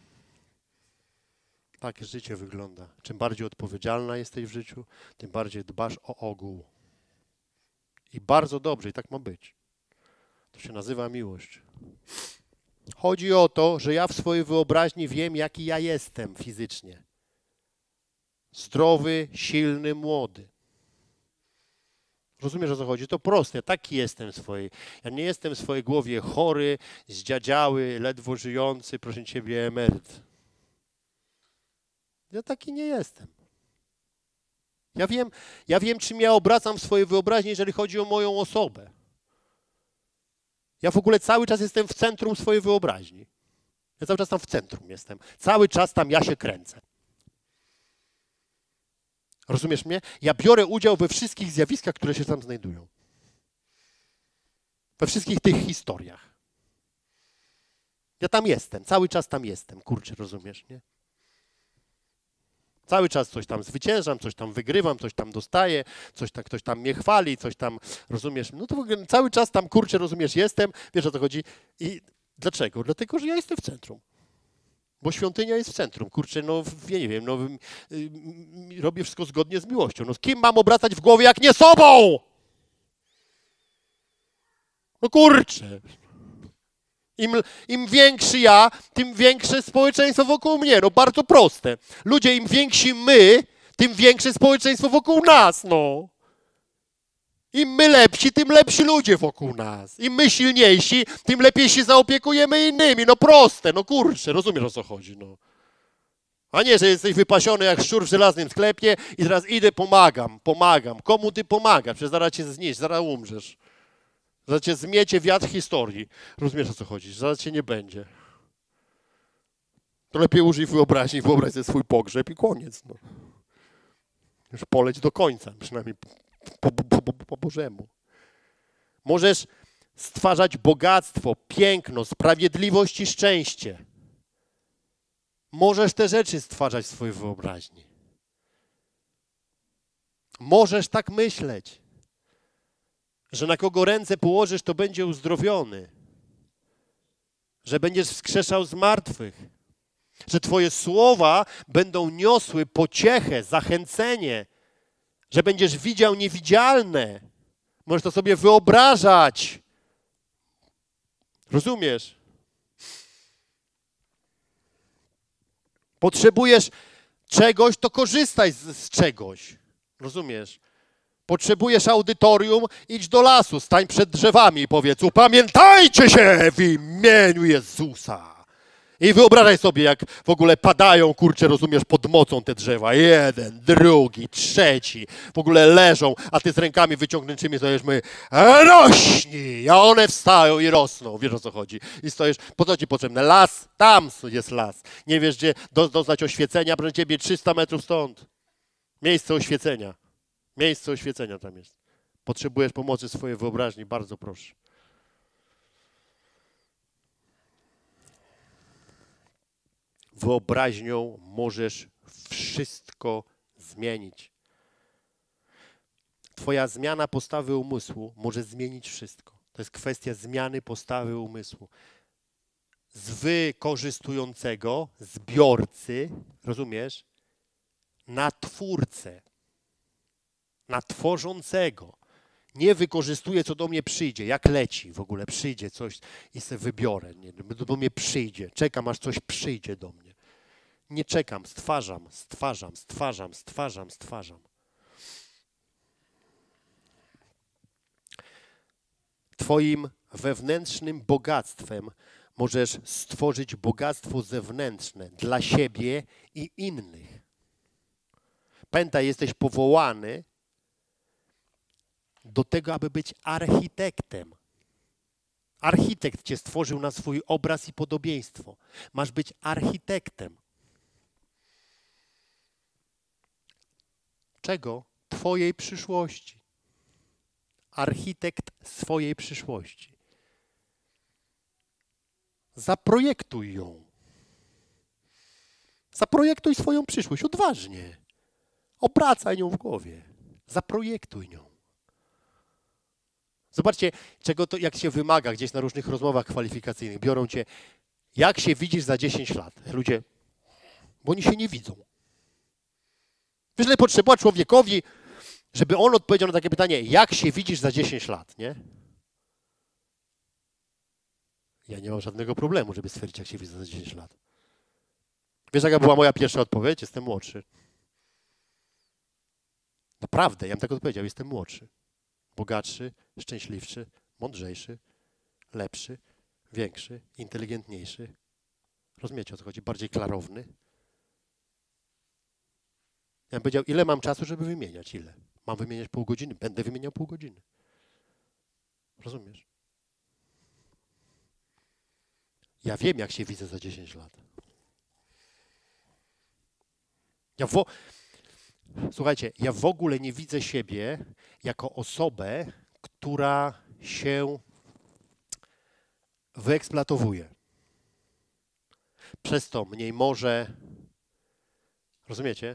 Tak życie wygląda. Czym bardziej odpowiedzialna jesteś w życiu, tym bardziej dbasz o ogół. I bardzo dobrze, i tak ma być. To się nazywa miłość. Chodzi o to, że ja w swojej wyobraźni wiem, jaki ja jestem fizycznie. Zdrowy, silny, młody. Rozumiesz, o co chodzi? To proste. Taki jestem w swojej. Ja nie jestem w swojej głowie chory, zdziadziały, ledwo żyjący, proszę ciebie, emeryt. Ja taki nie jestem. Ja wiem, ja wiem, czym ja obracam w swojej wyobraźni, jeżeli chodzi o moją osobę. Ja w ogóle cały czas jestem w centrum swojej wyobraźni. Ja cały czas tam w centrum jestem. Cały czas tam ja się kręcę. Rozumiesz mnie? Ja biorę udział we wszystkich zjawiskach, które się tam znajdują. We wszystkich tych historiach. Ja tam jestem, cały czas tam jestem. Kurczę, rozumiesz, nie? Cały czas coś tam zwyciężam, coś tam wygrywam, coś tam dostaję, coś tam, ktoś tam mnie chwali, coś tam, rozumiesz? No to w ogóle cały czas tam, kurczę, rozumiesz, jestem, wiesz, o co chodzi. I dlaczego? Dlatego, że ja jestem w centrum. Bo świątynia jest w centrum. Kurczę, no ja nie wiem, no y, robię wszystko zgodnie z miłością. No z kim mam obracać w głowie, jak nie sobą? No kurczę. Im, Im większy ja, tym większe społeczeństwo wokół mnie. No bardzo proste. Ludzie, im więksi my, tym większe społeczeństwo wokół nas, no. Im my lepsi, tym lepsi ludzie wokół nas. Im my silniejsi, tym lepiej się zaopiekujemy innymi. No proste, no kurczę, rozumiesz, o co chodzi, no. A nie, że jesteś wypasiony jak szczur w żelaznym sklepie i teraz idę, pomagam, pomagam. Komu ty pomagasz? Przecież zaraz cię znieść, zaraz umrzesz. Zaraz cię zmiecie wiatr historii. Rozumiesz, o co chodzi? Zaraz cię nie będzie. To lepiej użyj wyobraźni, wyobraź sobie swój pogrzeb i koniec. No. Już poleć do końca, przynajmniej po, po, po, po Bożemu. Możesz stwarzać bogactwo, piękno, sprawiedliwość i szczęście. Możesz te rzeczy stwarzać w swojej wyobraźni. Możesz tak myśleć, że na kogo ręce położysz, to będzie uzdrowiony. Że będziesz wskrzeszał z martwych. Że twoje słowa będą niosły pociechę, zachęcenie. Że będziesz widział niewidzialne. Możesz to sobie wyobrażać. Rozumiesz? Potrzebujesz czegoś, to korzystaj z, z czegoś. Rozumiesz? Potrzebujesz audytorium, idź do lasu, stań przed drzewami i powiedz: upamiętajcie się w imieniu Jezusa. I wyobrażaj sobie, jak w ogóle padają, kurczę, rozumiesz, pod mocą te drzewa. Jeden, drugi, trzeci. W ogóle leżą, a ty z rękami wyciągniętymi stoisz, my rośnij, a one wstają i rosną. Wiesz, o co chodzi. I stoisz, po co ci potrzebne? Las, tam jest las. Nie wiesz, gdzie do, doznać oświecenia, proszę ciebie trzysta metrów stąd. Miejsce oświecenia. Miejsce oświecenia tam jest. Potrzebujesz pomocy swojej wyobraźni, bardzo proszę. Wyobraźnią możesz wszystko zmienić. Twoja zmiana postawy umysłu może zmienić wszystko. To jest kwestia zmiany postawy umysłu. Z wykorzystującego, zbiorcy, rozumiesz, na twórcę, na tworzącego. Nie wykorzystuję, co do mnie przyjdzie, jak leci w ogóle, przyjdzie coś i sobie wybiorę. Nie, do mnie przyjdzie, czekam, aż coś przyjdzie do mnie. Nie czekam, stwarzam, stwarzam, stwarzam, stwarzam, stwarzam. Twoim wewnętrznym bogactwem możesz stworzyć bogactwo zewnętrzne dla siebie i innych. Pamiętaj, jesteś powołany do tego, aby być architektem. Architekt cię stworzył na swój obraz i podobieństwo. Masz być architektem. Czego? Twojej przyszłości. Architekt swojej przyszłości. Zaprojektuj ją. Zaprojektuj swoją przyszłość odważnie. Obracaj nią w głowie. Zaprojektuj nią. Zobaczcie, czego to, jak się wymaga gdzieś na różnych rozmowach kwalifikacyjnych. Biorą cię, jak się widzisz za dziesięć lat. Ludzie, bo oni się nie widzą. Wiesz, ile potrzeba człowiekowi, żeby on odpowiedział na takie pytanie, jak się widzisz za dziesięć lat, nie? Ja nie mam żadnego problemu, żeby stwierdzić, jak się widzę za dziesięć lat. Wiesz, jaka była moja pierwsza odpowiedź? Jestem młodszy. Naprawdę, ja bym tak odpowiedział, jestem młodszy. Bogatszy, szczęśliwszy, mądrzejszy, lepszy, większy, inteligentniejszy. Rozumiecie, o co chodzi? Bardziej klarowny. Ja bym powiedział, ile mam czasu, żeby wymieniać? Ile? Mam wymieniać pół godziny? Będę wymieniał pół godziny. Rozumiesz? Ja wiem, jak się widzę za dziesięć lat. Ja wo... Słuchajcie, ja w ogóle nie widzę siebie jako osobę, która się wyeksploatowuje. Przez to mniej może, rozumiecie?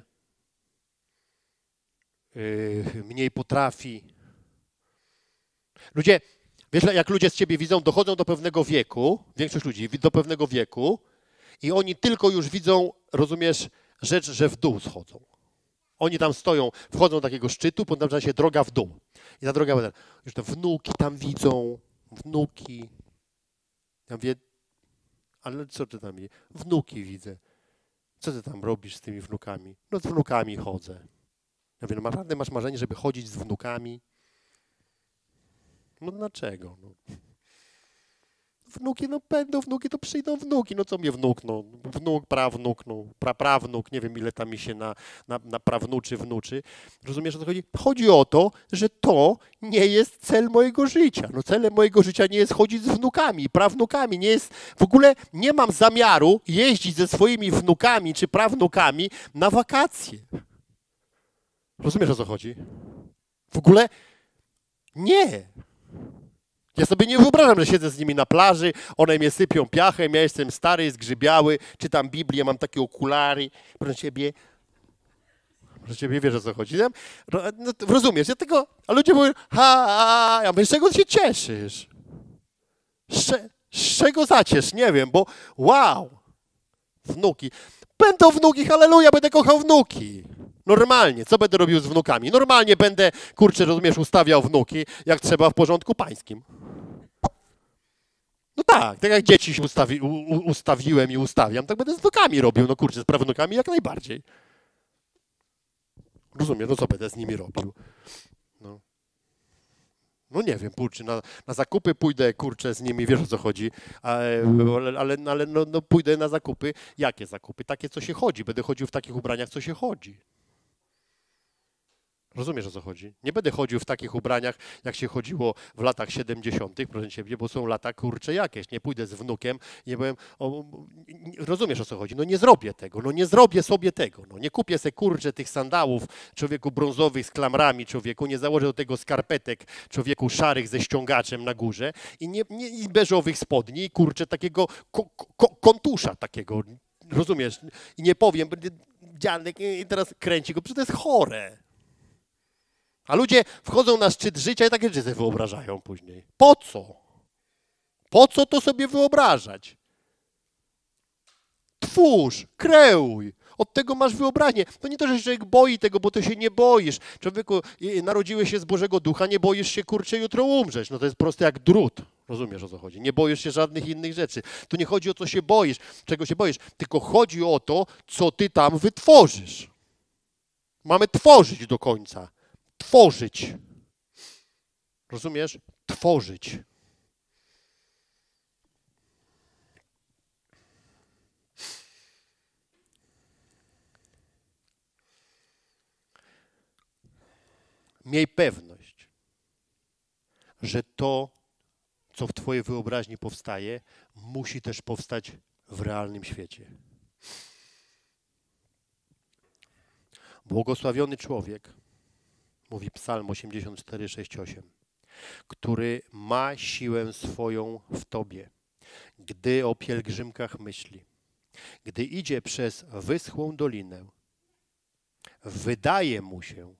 Yy, mniej potrafi. Ludzie, wiesz, jak ludzie z ciebie widzą, dochodzą do pewnego wieku, większość ludzi do pewnego wieku i oni tylko już widzą, rozumiesz, rzecz, że w dół schodzą. Oni tam stoją, wchodzą do takiego szczytu, potem zaczyna się droga w dół. I ta droga, już te wnuki tam widzą, wnuki. Ja mówię, ale co ty tam widzisz? Wnuki widzę. Co ty tam robisz z tymi wnukami? No z wnukami chodzę. Ja mówię, no naprawdę masz marzenie, żeby chodzić z wnukami? No dlaczego? No. wnuki, no będą wnuki, to przyjdą wnuki. No co mnie wnuk, no wnuk, prawnuk, no praprawnuk, nie wiem ile tam mi się na, na, na prawnuczy, wnuczy. Rozumiesz, o co chodzi? Chodzi o to, że to nie jest cel mojego życia. No celem mojego życia nie jest chodzić z wnukami, prawnukami, nie jest, w ogóle nie mam zamiaru jeździć ze swoimi wnukami czy prawnukami na wakacje. Rozumiesz, o co chodzi? W ogóle nie. Ja sobie nie wyobrażam, że siedzę z nimi na plaży, one mnie sypią piachem, ja jestem stary, zgrzybiały, czytam Biblię, mam takie okulary, proszę ciebie, proszę ciebie, wiesz, o co chodzi. No, rozumiesz, ja tego, a ludzie mówią, ha, ha, ja mówię, z czego się cieszysz? Z, z czego zaciesz? Nie wiem, bo wow, wnuki. Będą wnuki, halleluja, będę kochał wnuki. Normalnie, co będę robił z wnukami? Normalnie będę, kurczę, rozumiesz, ustawiał wnuki, jak trzeba w porządku pańskim. No tak, tak jak dzieci się ustawi, u, ustawiłem i ustawiam, tak będę z wnukami robił, no kurczę, z prawnukami jak najbardziej. Rozumiesz, no co będę z nimi robił? No, no nie wiem, kurczę, na, na zakupy pójdę, kurczę, z nimi, wiesz o co chodzi, ale, ale, ale no, no pójdę na zakupy. Jakie zakupy? Takie, co się chodzi. Będę chodził w takich ubraniach, co się chodzi. Rozumiesz, o co chodzi? Nie będę chodził w takich ubraniach, jak się chodziło w latach siedemdziesiątych, proszę ciebie, bo są lata, kurcze, jakieś. Nie pójdę z wnukiem, nie powiem, o, rozumiesz, o co chodzi? No nie zrobię tego, no nie zrobię sobie tego. No nie kupię sobie, kurczę, tych sandałów, człowieku, brązowych z klamrami, człowieku, nie założę do tego skarpetek, człowieku, szarych ze ściągaczem na górze i, nie, nie, i beżowych spodni, kurczę, takiego ko, ko, kontusza takiego, rozumiesz? I nie powiem, dziadek i teraz kręci go, przecież to jest chore. A ludzie wchodzą na szczyt życia i takie rzeczy sobie wyobrażają później. Po co? Po co to sobie wyobrażać? Twórz, kreuj. Od tego masz wyobraźnię. To nie to, że człowiek boi tego, bo to się nie boisz. Człowieku, narodziłeś się z Bożego Ducha, nie boisz się, kurczę, jutro umrzeć. No to jest proste jak drut. Rozumiesz, o co chodzi? Nie boisz się żadnych innych rzeczy. Tu nie chodzi o co się boisz, czego się boisz, tylko chodzi o to, co ty tam wytworzysz. Mamy tworzyć do końca. Tworzyć. Rozumiesz? Tworzyć. Miej pewność, że to, co w twojej wyobraźni powstaje, musi też powstać w realnym świecie. Błogosławiony człowiek, mówi Psalm osiemdziesiąt cztery, sześć, osiem, który ma siłę swoją w Tobie, gdy o pielgrzymkach myśli, gdy idzie przez wyschłą dolinę, wydaje mu się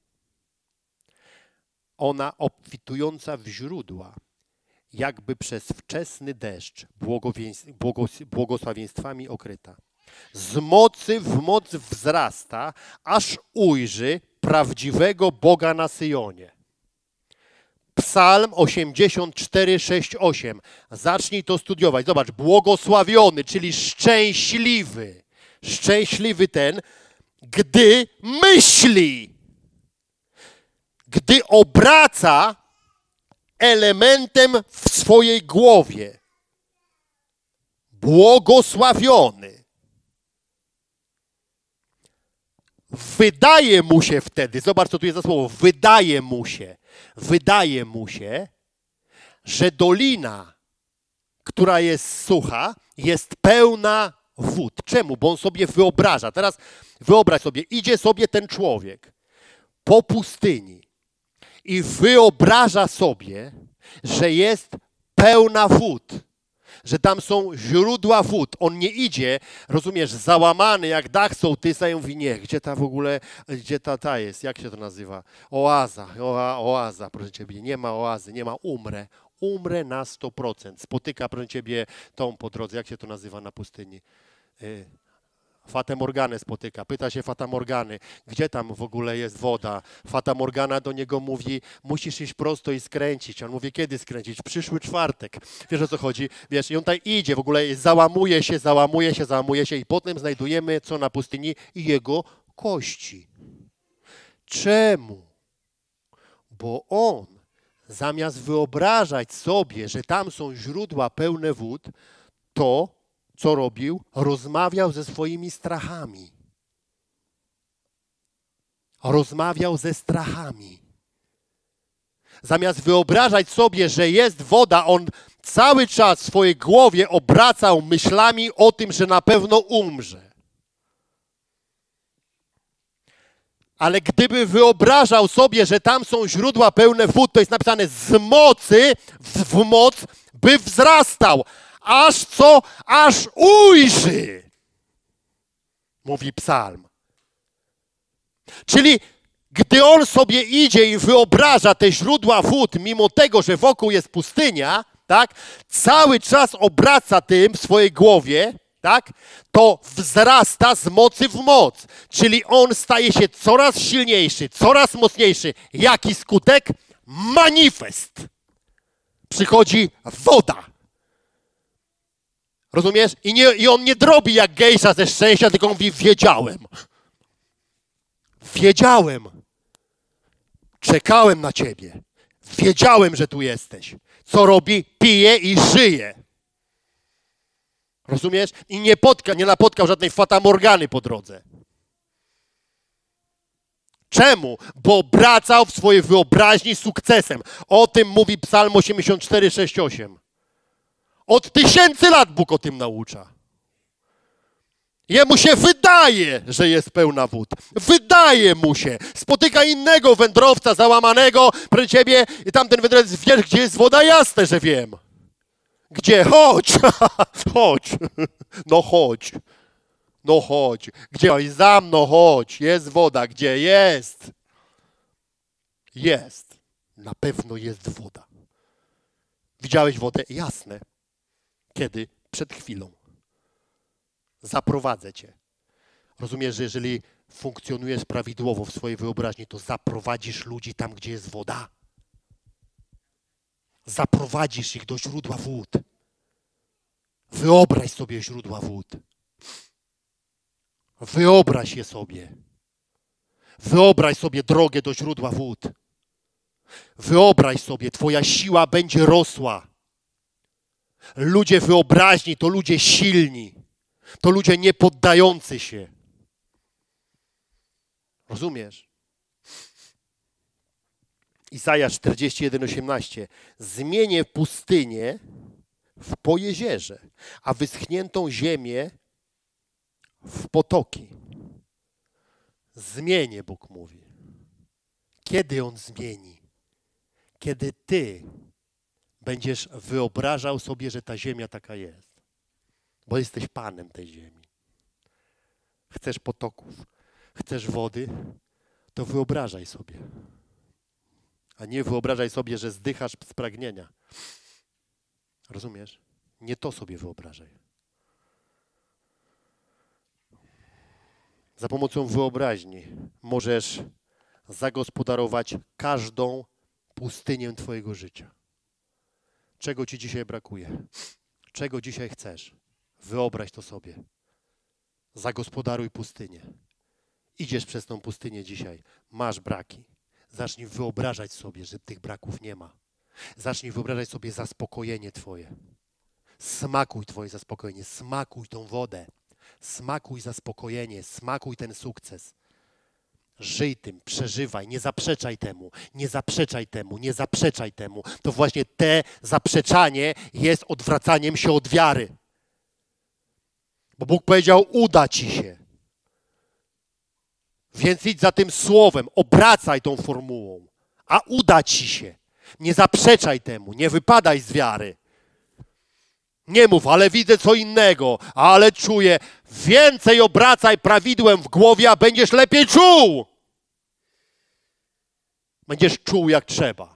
ona obfitująca w źródła, jakby przez wczesny deszcz błogosławieństwami okryta. Z mocy w moc wzrasta, aż ujrzy prawdziwego Boga na Syjonie. Psalm osiemdziesiąt cztery, sześć, osiem. Zacznij to studiować. Zobacz, błogosławiony, czyli szczęśliwy. Szczęśliwy ten, gdy myśli, gdy obraca elementem w swojej głowie. Błogosławiony. Wydaje mu się wtedy, zobacz co tu jest za słowo, wydaje mu się, wydaje mu się, że dolina, która jest sucha, jest pełna wód. Czemu? Bo on sobie wyobraża. Teraz wyobraź sobie, idzie sobie ten człowiek po pustyni i wyobraża sobie, że jest pełna wód. Że tam są źródła wód. On nie idzie, rozumiesz, załamany jak dach sołtysa i mówi, nie, gdzie ta w ogóle, gdzie ta ta jest, jak się to nazywa? Oaza, oa, oaza, proszę ciebie, nie ma oazy, nie ma, umrę, umrę na sto procent. Spotyka, proszę ciebie, tą po drodze, jak się to nazywa na pustyni? Y Fatę Morganę spotyka, pyta się Fata Morgany, gdzie tam w ogóle jest woda. Fata Morgana do niego mówi, musisz iść prosto i skręcić. On mówi, kiedy skręcić? Przyszły czwartek. Wiesz o co chodzi? Wiesz, i on tutaj idzie, w ogóle załamuje się, załamuje się, załamuje się i potem znajdujemy, co na pustyni? Jego kości. Czemu? Bo on Zamiast wyobrażać sobie, że tam są źródła pełne wód, to, co robił, rozmawiał ze swoimi strachami. Rozmawiał ze strachami. Zamiast wyobrażać sobie, że jest woda, on cały czas w swojej głowie obracał myślami o tym, że na pewno umrze. Ale gdyby wyobrażał sobie, że tam są źródła pełne wód, to jest napisane z mocy w, w moc, by wzrastał, aż co, aż ujrzy, mówi psalm. Czyli gdy on sobie idzie i wyobraża te źródła wód, mimo tego, że wokół jest pustynia, tak, cały czas obraca tym w swojej głowie, tak, to wzrasta z mocy w moc. Czyli on staje się coraz silniejszy, coraz mocniejszy. Jaki skutek? Manifest. Przychodzi woda. Rozumiesz? I, nie, i on nie drobi jak gejsza ze szczęścia, tylko mówi, wiedziałem. Wiedziałem. Czekałem na ciebie. Wiedziałem, że tu jesteś. Co robi? Pije i żyje. Rozumiesz? I nie, potka, nie napotkał żadnej fatamorgany po drodze. Czemu? Bo obracał w swojej wyobraźni sukcesem. O tym mówi Psalm osiemdziesiąt cztery, sześć, osiem. Od tysięcy lat Bóg o tym naucza. Jemu się wydaje, że jest pełna wód. Wydaje mu się. Spotyka innego wędrowca załamanego przy ciebie i tamten wędrowiec, wiesz, gdzie jest woda? Jasne, że wiem. Gdzie? Chodź! Chodź! No chodź! No chodź! Gdzie? Oj, za mną chodź! Jest woda. Gdzie? Jest! Jest. Na pewno jest woda. Widziałeś wodę? Jasne. Kiedy? Przed chwilą. Zaprowadzę cię. Rozumiesz, że jeżeli funkcjonujesz prawidłowo w swojej wyobraźni, to zaprowadzisz ludzi tam, gdzie jest woda. Zaprowadzisz ich do źródła wód. Wyobraź sobie źródła wód. Wyobraź je sobie. Wyobraź sobie drogę do źródła wód. Wyobraź sobie, twoja siła będzie rosła. Ludzie wyobraźni to ludzie silni. To ludzie niepoddający się. Rozumiesz? Izajasz czterdzieści jeden, osiemnaście. Zmienię pustynię w pojezierze, a wyschniętą ziemię w potoki. Zmienię, Bóg mówi. Kiedy On zmieni? Kiedy ty będziesz wyobrażał sobie, że ta ziemia taka jest. Bo jesteś Panem tej ziemi. Chcesz potoków, chcesz wody, to wyobrażaj sobie. A nie wyobrażaj sobie, że zdychasz z pragnienia. Rozumiesz? Nie to sobie wyobrażaj. Za pomocą wyobraźni możesz zagospodarować każdą pustynię twojego życia. Czego ci dzisiaj brakuje? Czego dzisiaj chcesz? Wyobraź to sobie. Zagospodaruj pustynię. Idziesz przez tą pustynię dzisiaj. Masz braki. Zacznij wyobrażać sobie, że tych braków nie ma. Zacznij wyobrażać sobie zaspokojenie twoje. Smakuj twoje zaspokojenie. Smakuj tą wodę. Smakuj zaspokojenie. Smakuj ten sukces. Żyj tym, przeżywaj, nie zaprzeczaj temu, nie zaprzeczaj temu, nie zaprzeczaj temu. To właśnie te zaprzeczanie jest odwracaniem się od wiary. Bo Bóg powiedział, uda ci się. Więc idź za tym słowem, obracaj tą formułą, a uda ci się. Nie zaprzeczaj temu, nie wypadaj z wiary. Nie mów, ale widzę co innego, ale czuję. Więcej obracaj prawidłem w głowie, a będziesz lepiej czuł. Będziesz czuł jak trzeba.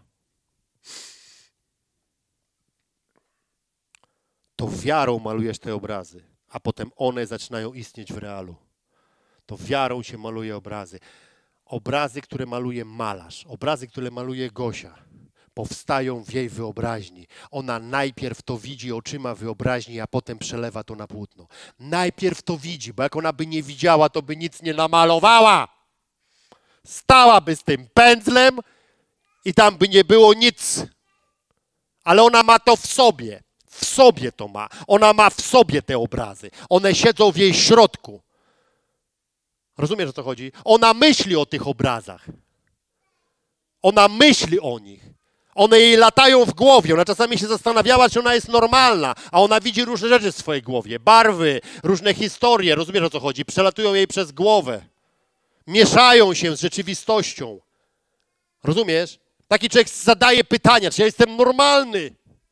To wiarą malujesz te obrazy, a potem one zaczynają istnieć w realu. To wiarą się maluje obrazy. Obrazy, które maluje malarz, obrazy, które maluje Gosia, powstają w jej wyobraźni. Ona najpierw to widzi oczyma wyobraźni, a potem przelewa to na płótno. Najpierw to widzi, bo jak ona by nie widziała, to by nic nie namalowała. Stałaby z tym pędzlem i tam by nie było nic. Ale ona ma to w sobie. W sobie to ma. Ona ma w sobie te obrazy. One siedzą w jej środku. Rozumiesz, o co chodzi? Ona myśli o tych obrazach. Ona myśli o nich. One jej latają w głowie. Ona czasami się zastanawiała, czy ona jest normalna, a ona widzi różne rzeczy w swojej głowie. Barwy, różne historie. Rozumiesz, o co chodzi? Przelatują jej przez głowę. Mieszają się z rzeczywistością. Rozumiesz? Taki człowiek zadaje pytania, czy ja jestem normalny?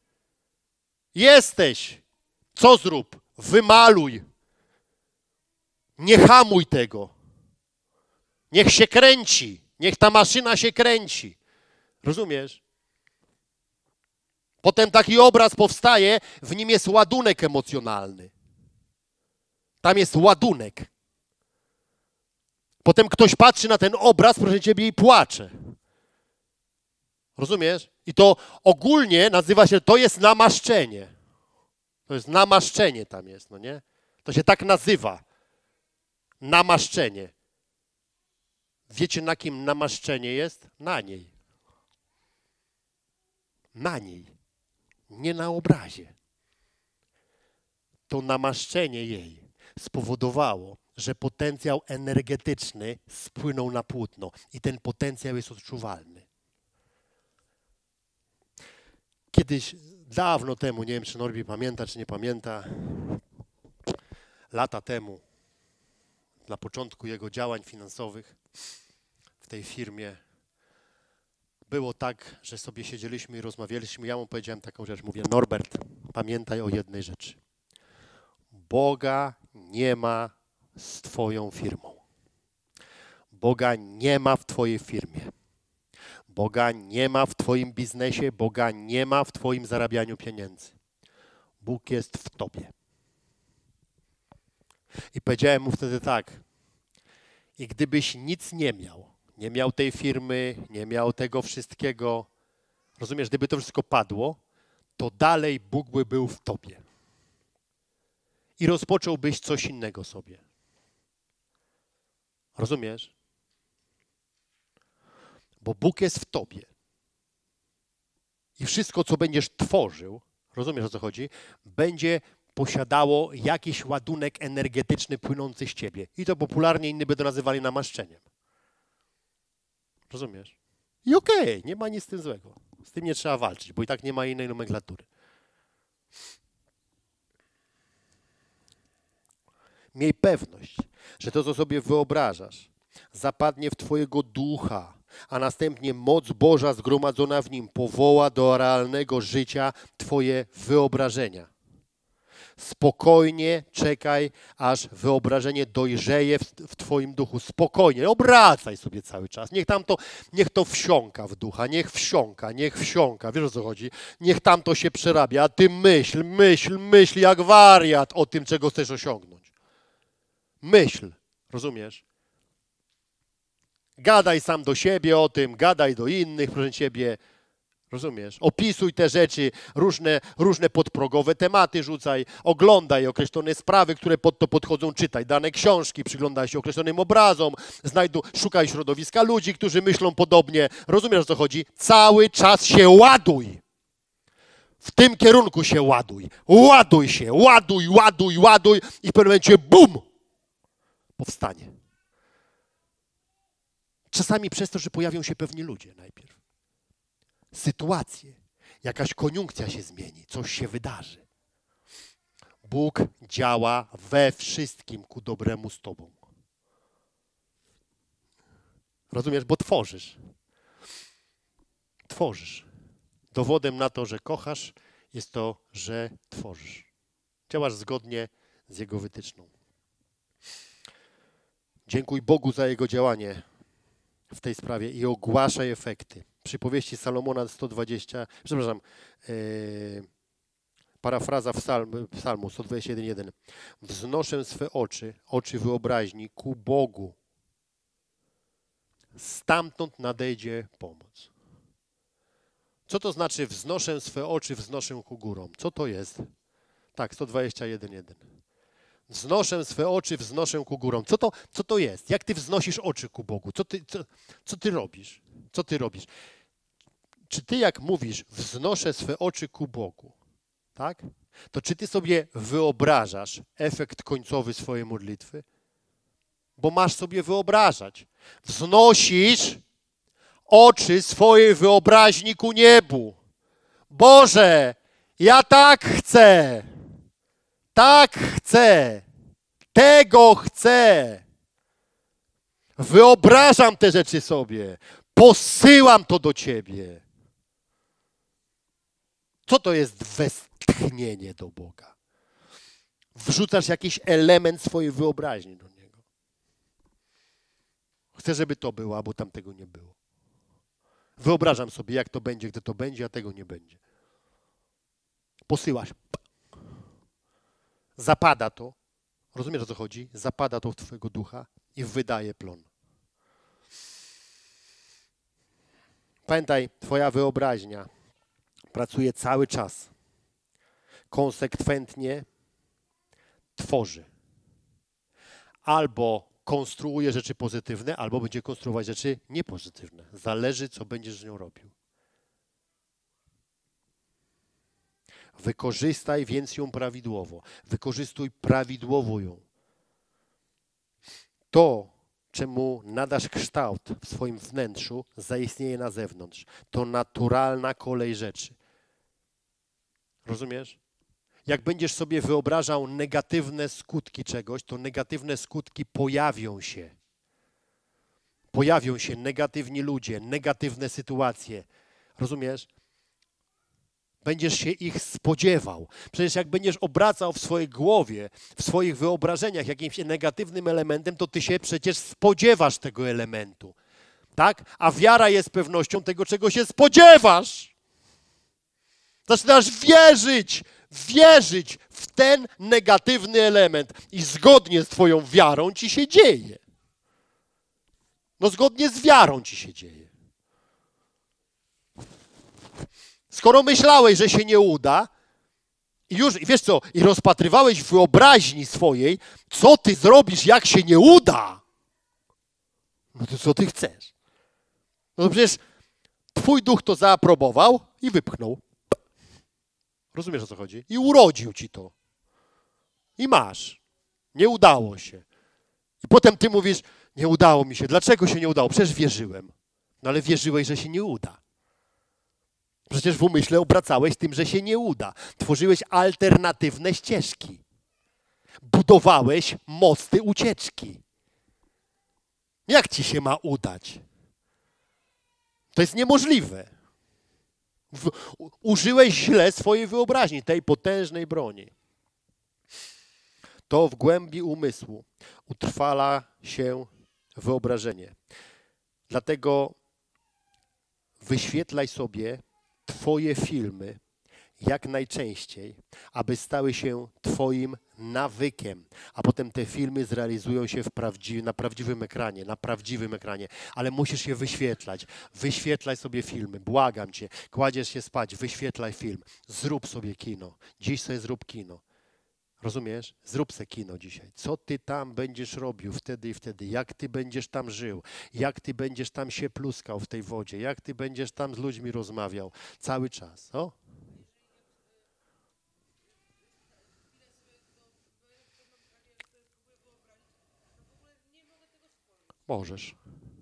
Jesteś. Co zrób? Wymaluj. Nie hamuj tego. Niech się kręci. Niech ta maszyna się kręci. Rozumiesz? Potem taki obraz powstaje, w nim jest ładunek emocjonalny. Tam jest ładunek. Potem ktoś patrzy na ten obraz, proszę ciebie, i płacze. Rozumiesz? I to ogólnie nazywa się, to jest namaszczenie. To jest namaszczenie tam jest, no nie? To się tak nazywa. Namaszczenie. Wiecie, na kim namaszczenie jest? Na niej. Na niej. Nie na obrazie. To namaszczenie jej spowodowało, że potencjał energetyczny spłynął na płótno i ten potencjał jest odczuwalny. Kiedyś, dawno temu, nie wiem, czy Norbi pamięta, czy nie pamięta, lata temu, na początku jego działań finansowych w tej firmie, było tak, że sobie siedzieliśmy i rozmawialiśmy. Ja mu powiedziałem taką rzecz. Mówię, Norbert, pamiętaj o jednej rzeczy. Boga nie ma z twoją firmą. Boga nie ma w twojej firmie. Boga nie ma w twoim biznesie. Boga nie ma w twoim zarabianiu pieniędzy. Bóg jest w tobie. I powiedziałem mu wtedy tak. I gdybyś nic nie miał, nie miał tej firmy, nie miał tego wszystkiego, rozumiesz, gdyby to wszystko padło, to dalej Bóg by był w tobie. I rozpocząłbyś coś innego sobie. Rozumiesz? Bo Bóg jest w tobie. I wszystko, co będziesz tworzył, rozumiesz, o co chodzi, będzie posiadało jakiś ładunek energetyczny płynący z ciebie. I to popularnie inni by to nazywali namaszczeniem. Rozumiesz? I okej, okay, nie ma nic z tym złego. Z tym nie trzeba walczyć, bo i tak nie ma innej nomenklatury. Miej pewność, że to, co sobie wyobrażasz, zapadnie w twojego ducha, a następnie moc Boża zgromadzona w nim powoła do realnego życia twoje wyobrażenia. Spokojnie czekaj, aż wyobrażenie dojrzeje w, w twoim duchu. Spokojnie, obracaj sobie cały czas. Niech tam to, niech to wsiąka w ducha, niech wsiąka, niech wsiąka. Wiesz, o co chodzi? Niech tam to się przerabia, a ty myśl, myśl, myśl jak wariat o tym, czego chcesz osiągnąć. Myśl, rozumiesz? Gadaj sam do siebie o tym, gadaj do innych, proszę ciebie. Rozumiesz? Opisuj te rzeczy, różne, różne podprogowe tematy rzucaj, oglądaj określone sprawy, które pod to podchodzą, czytaj dane książki, przyglądaj się określonym obrazom, znajdu, szukaj środowiska ludzi, którzy myślą podobnie. Rozumiesz, o co chodzi? Cały czas się ładuj. W tym kierunku się ładuj. Ładuj się, ładuj, ładuj, ładuj i w pewnym momencie bum! Powstanie. Czasami przez to, że pojawią się pewni ludzie najpierw. Sytuacje, jakaś koniunkcja się zmieni, coś się wydarzy. Bóg działa we wszystkim ku dobremu z tobą. Rozumiesz? Bo tworzysz. Tworzysz. Dowodem na to, że kochasz, jest to, że tworzysz. Działasz zgodnie z Jego wytyczną. Dziękuj Bogu za Jego działanie w tej sprawie i ogłaszaj efekty. Przypowieści Salomona sto dwadzieścia, przepraszam, yy, parafraza w psalm, psalmu sto dwadzieścia jeden jeden. Wznoszę swe oczy, oczy wyobraźni ku Bogu. Stamtąd nadejdzie pomoc. Co to znaczy wznoszę swe oczy, wznoszę ku górom? Co to jest? Tak, sto dwadzieścia jeden jeden. Wznoszę swe oczy, wznoszę ku górom. Co to, co to jest? Jak ty wznosisz oczy ku Bogu? Co ty, co, co ty robisz? Co ty robisz? czy ty jak mówisz, wznoszę swe oczy ku Bogu, tak? To czy ty sobie wyobrażasz efekt końcowy swojej modlitwy? Bo masz sobie wyobrażać. Wznosisz oczy swojej wyobraźni ku niebu. Boże, ja tak chcę. Tak chcę. Tego chcę. Wyobrażam te rzeczy sobie. Posyłam to do Ciebie. Co to jest westchnienie do Boga? Wrzucasz jakiś element swojej wyobraźni do Niego. Chcę, żeby to było, albo tam tego nie było. Wyobrażam sobie, jak to będzie, gdy to będzie, a tego nie będzie. Posyłasz. Zapada to. Rozumiesz, o co chodzi? Zapada to w Twojego ducha i wydaje plon. Pamiętaj, Twoja wyobraźnia pracuje cały czas. Konsekwentnie tworzy. Albo konstruuje rzeczy pozytywne, albo będzie konstruować rzeczy niepozytywne. Zależy, co będziesz z nią robił. Wykorzystaj więc ją prawidłowo. Wykorzystuj prawidłowo ją. To, czemu nadasz kształt w swoim wnętrzu, zaistnieje na zewnątrz. To naturalna kolej rzeczy. Rozumiesz? Jak będziesz sobie wyobrażał negatywne skutki czegoś, to negatywne skutki pojawią się. Pojawią się negatywni ludzie, negatywne sytuacje. Rozumiesz? Będziesz się ich spodziewał. Przecież jak będziesz obracał w swojej głowie, w swoich wyobrażeniach jakimś negatywnym elementem, to ty się przecież spodziewasz tego elementu. Tak? A wiara jest pewnością tego, czego się spodziewasz. Zaczynasz wierzyć, wierzyć w ten negatywny element i zgodnie z twoją wiarą ci się dzieje. No zgodnie z wiarą ci się dzieje. Skoro myślałeś, że się nie uda i już, wiesz co, i rozpatrywałeś w wyobraźni swojej, co ty zrobisz, jak się nie uda, no to co ty chcesz? No to przecież twój duch to zaaprobował i wypchnął. Rozumiesz, o co chodzi? I urodził ci to. I masz. Nie udało się. I potem ty mówisz, nie udało mi się. Dlaczego się nie udało? Przecież wierzyłem. No ale wierzyłeś, że się nie uda. Przecież w umyśle obracałeś tym, że się nie uda. Tworzyłeś alternatywne ścieżki. Budowałeś mosty ucieczki. Jak ci się ma udać? To jest niemożliwe. W, u, użyłeś źle swojej wyobraźni, tej potężnej broni. To w głębi umysłu utrwala się wyobrażenie. Dlatego wyświetlaj sobie Twoje filmy jak najczęściej, aby stały się Twoim nawykiem, a potem te filmy zrealizują się w prawdzi- na prawdziwym ekranie, na prawdziwym ekranie, ale musisz je wyświetlać. Wyświetlaj sobie filmy, błagam Cię, kładziesz się spać, wyświetlaj film, zrób sobie kino, dziś sobie zrób kino. Rozumiesz? Zrób se kino dzisiaj. Co ty tam będziesz robił wtedy i wtedy? Jak ty będziesz tam żył? Jak ty będziesz tam się pluskał w tej wodzie? Jak ty będziesz tam z ludźmi rozmawiał? Cały czas. O? Możesz.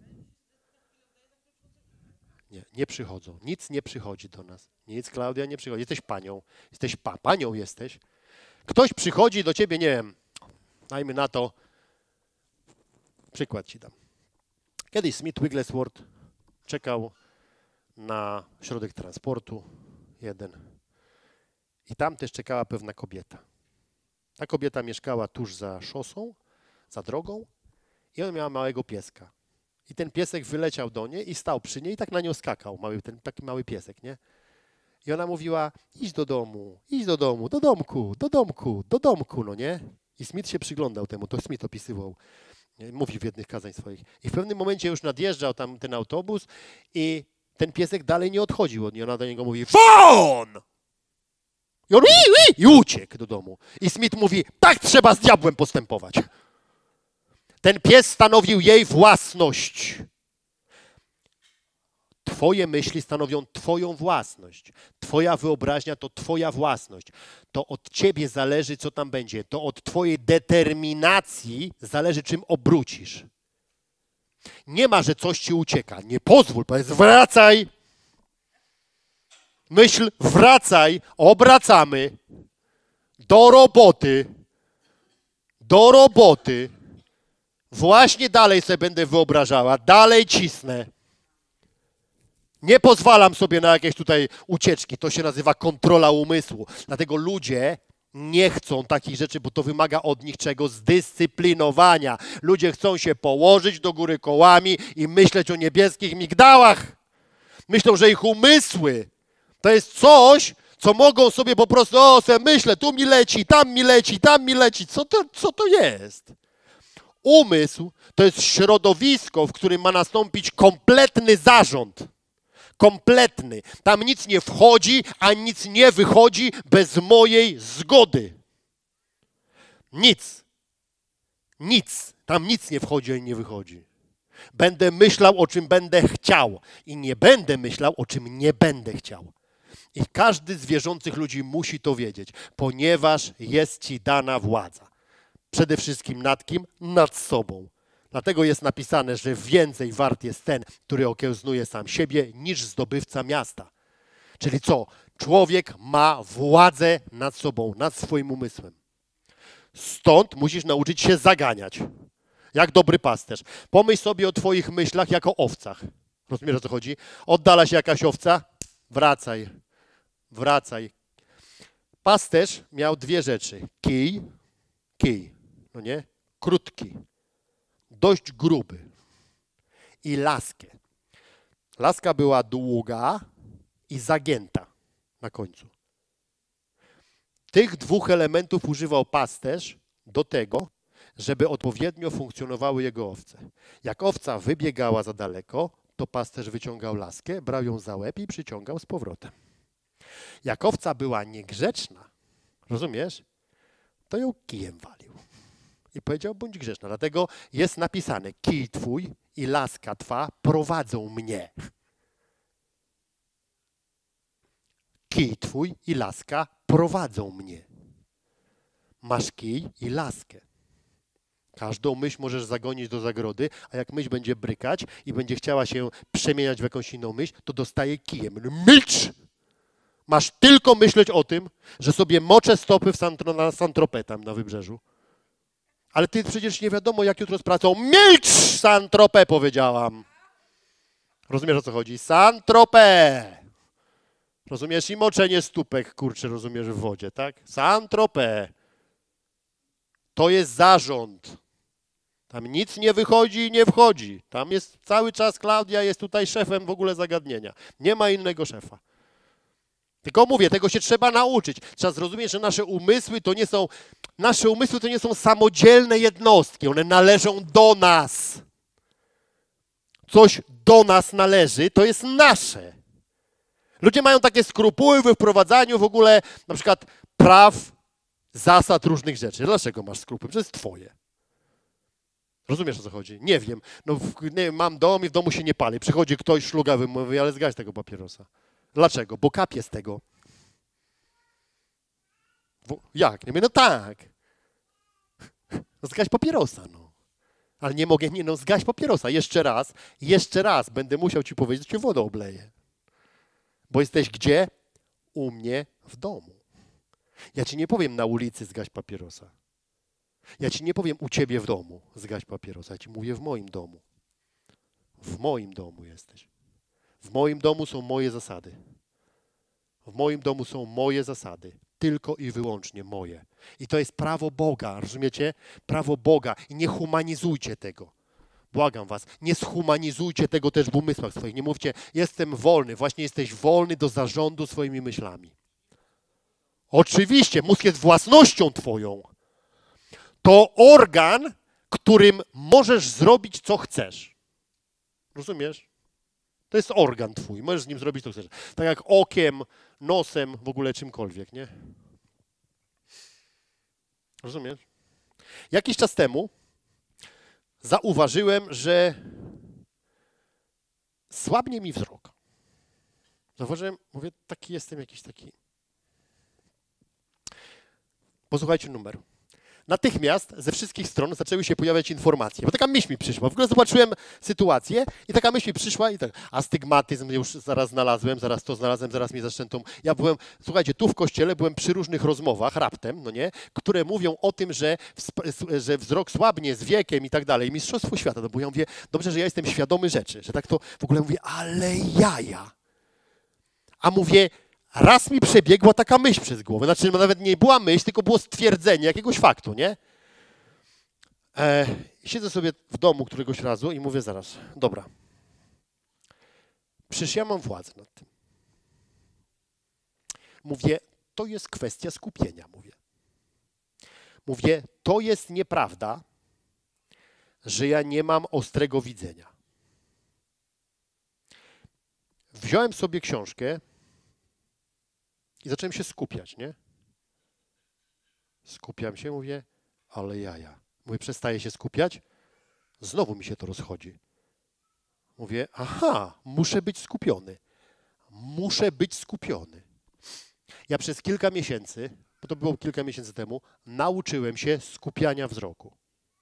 Nie, nie przychodzą. Nic nie przychodzi do nas. Nic, Klaudia, nie przychodzi. Jesteś panią. Jesteś pa, panią jesteś. Ktoś przychodzi do ciebie, nie wiem, dajmy na to, przykład ci dam. Kiedyś Smith Wigglesworth czekał na środek transportu, jeden, i tam też czekała pewna kobieta. Ta kobieta mieszkała tuż za szosą, za drogą i ona miała małego pieska. I ten piesek wyleciał do niej i stał przy niej i tak na nią skakał, mały, ten taki mały piesek, nie? I ona mówiła, idź do domu, idź do domu, do domku, do domku, do domku, no nie? I Smith się przyglądał temu, to Smith opisywał, mówi w jednych kazań swoich. I w pewnym momencie już nadjeżdżał tam ten autobus i ten piesek dalej nie odchodził od niej. Ona do niego mówi, won! I on ui, ui, i uciekł do domu. I Smith mówi, tak trzeba z diabłem postępować. Ten pies stanowił jej własność. Twoje myśli stanowią Twoją własność. Twoja wyobraźnia to Twoja własność. To od Ciebie zależy, co tam będzie. To od Twojej determinacji zależy, czym obrócisz. Nie ma, że coś Ci ucieka. Nie pozwól, powiedz, wracaj. Myśl, wracaj, obracamy. Do roboty. Do roboty. Właśnie dalej sobie będę wyobrażała. Dalej cisnę. Nie pozwalam sobie na jakieś tutaj ucieczki. To się nazywa kontrola umysłu. Dlatego ludzie nie chcą takich rzeczy, bo to wymaga od nich czego? Zdyscyplinowania. Ludzie chcą się położyć do góry kołami i myśleć o niebieskich migdałach. Myślą, że ich umysły to jest coś, co mogą sobie po prostu, o, sobie myślę, tu mi leci, tam mi leci, tam mi leci. Co to, co to jest? Umysł to jest środowisko, w którym ma nastąpić kompletny zarząd. Kompletny. Tam nic nie wchodzi, a nic nie wychodzi bez mojej zgody. Nic. Nic. Tam nic nie wchodzi i nie wychodzi. Będę myślał, o czym będę chciał i nie będę myślał, o czym nie będę chciał. I każdy z wierzących ludzi musi to wiedzieć, ponieważ jest ci dana władza. Przede wszystkim nad kim? Nad sobą. Dlatego jest napisane, że więcej wart jest ten, który okiełznuje sam siebie, niż zdobywca miasta. Czyli co? Człowiek ma władzę nad sobą, nad swoim umysłem. Stąd musisz nauczyć się zaganiać. Jak dobry pasterz. Pomyśl sobie o twoich myślach jako o owcach. Rozumiesz, o co chodzi? Oddala się jakaś owca? Wracaj. Wracaj. Pasterz miał dwie rzeczy. Kij, kij, no nie? Krótki, dość gruby i laskę. Laska była długa i zagięta na końcu. Tych dwóch elementów używał pasterz do tego, żeby odpowiednio funkcjonowały jego owce. Jak owca wybiegała za daleko, to pasterz wyciągał laskę, brał ją za łeb i przyciągał z powrotem. Jak owca była niegrzeczna, rozumiesz, to ją kijem walił. I powiedział, bądź grzeczna. Dlatego jest napisane, kij twój i laska twa prowadzą mnie. Kij twój i laska prowadzą mnie. Masz kij i laskę. Każdą myśl możesz zagonić do zagrody, a jak myśl będzie brykać i będzie chciała się przemieniać w jakąś inną myśl, to dostaje kijem. Milcz! Masz tylko myśleć o tym, że sobie moczę stopy w Santro, na Saint-Tropez tam na wybrzeżu. Ale ty przecież nie wiadomo, jak jutro z pracą. Milcz! Saint-Tropez powiedziałam. Rozumiesz, o co chodzi? Saint-Tropez! Rozumiesz? I moczenie stópek, kurczę, rozumiesz, w wodzie, tak? Saint-Tropez. To jest zarząd. Tam nic nie wychodzi i nie wchodzi. Tam jest cały czas Klaudia jest tutaj szefem w ogóle zagadnienia. Nie ma innego szefa. Tylko mówię, tego się trzeba nauczyć. Trzeba zrozumieć, że nasze umysły to nie są, nasze umysły to nie są samodzielne jednostki. One należą do nas. Coś do nas należy, to jest nasze. Ludzie mają takie skrupuły we wprowadzaniu w ogóle na przykład praw, zasad różnych rzeczy. Dlaczego masz skrupuły? To jest twoje. Rozumiesz, o co chodzi? Nie wiem. No, nie wiem, mam dom i w domu się nie pali. Przychodzi ktoś szlugawy, mówi, ale zgaś tego papierosa. Dlaczego? Bo kapie z tego. Bo, jak? Nie mówię, no tak. No zgaś papierosa, no. Ale nie mogę, nie no, zgaś papierosa. Jeszcze raz, jeszcze raz będę musiał ci powiedzieć, że cię wodą obleję. Bo jesteś gdzie? U mnie w domu. Ja ci nie powiem na ulicy zgaś papierosa. Ja ci nie powiem u ciebie w domu zgaś papierosa. Ja ci mówię w moim domu. W moim domu jesteś. W moim domu są moje zasady. W moim domu są moje zasady. Tylko i wyłącznie moje. I to jest prawo Boga, rozumiecie? Prawo Boga. I nie humanizujcie tego. Błagam was, nie zhumanizujcie tego też w umysłach swoich. Nie mówcie, jestem wolny. Właśnie jesteś wolny do zarządu swoimi myślami. Oczywiście, mózg jest własnością twoją. To organ, którym możesz zrobić, co chcesz. Rozumiesz? To jest organ twój. Możesz z nim zrobić, co chcesz. Tak jak okiem, nosem, w ogóle czymkolwiek, nie? Rozumiesz? Jakiś czas temu zauważyłem, że słabnie mi wzrok. Zauważyłem, mówię, taki jestem jakiś taki. Posłuchajcie numer. Natychmiast ze wszystkich stron zaczęły się pojawiać informacje, bo taka myśl mi przyszła. W ogóle zobaczyłem sytuację i taka myśl mi przyszła i tak, astygmatyzm już zaraz znalazłem, zaraz to znalazłem, zaraz mnie zaczęto. Ja byłem, słuchajcie, tu w kościele byłem przy różnych rozmowach, raptem, no nie, które mówią o tym, że, że wzrok słabnie z wiekiem i tak dalej. Mistrzostwo świata, no bo ja mówię, dobrze, że ja jestem świadomy rzeczy, że tak to w ogóle mówię, ale jaja. A mówię, raz mi przebiegła taka myśl przez głowę. Znaczy, nawet nie była myśl, tylko było stwierdzenie jakiegoś faktu, nie? E, siedzę sobie w domu któregoś razu i mówię zaraz, dobra, przecież ja mam władzę nad tym. Mówię, to jest kwestia skupienia, mówię. Mówię, to jest nieprawda, że ja nie mam ostrego widzenia. Wziąłem sobie książkę i zacząłem się skupiać, nie? Skupiam się, mówię, ale jaja. Mówię, przestaję się skupiać, znowu mi się to rozchodzi. Mówię, aha, muszę być skupiony. Muszę być skupiony. Ja przez kilka miesięcy, bo to było kilka miesięcy temu, nauczyłem się skupiania wzroku.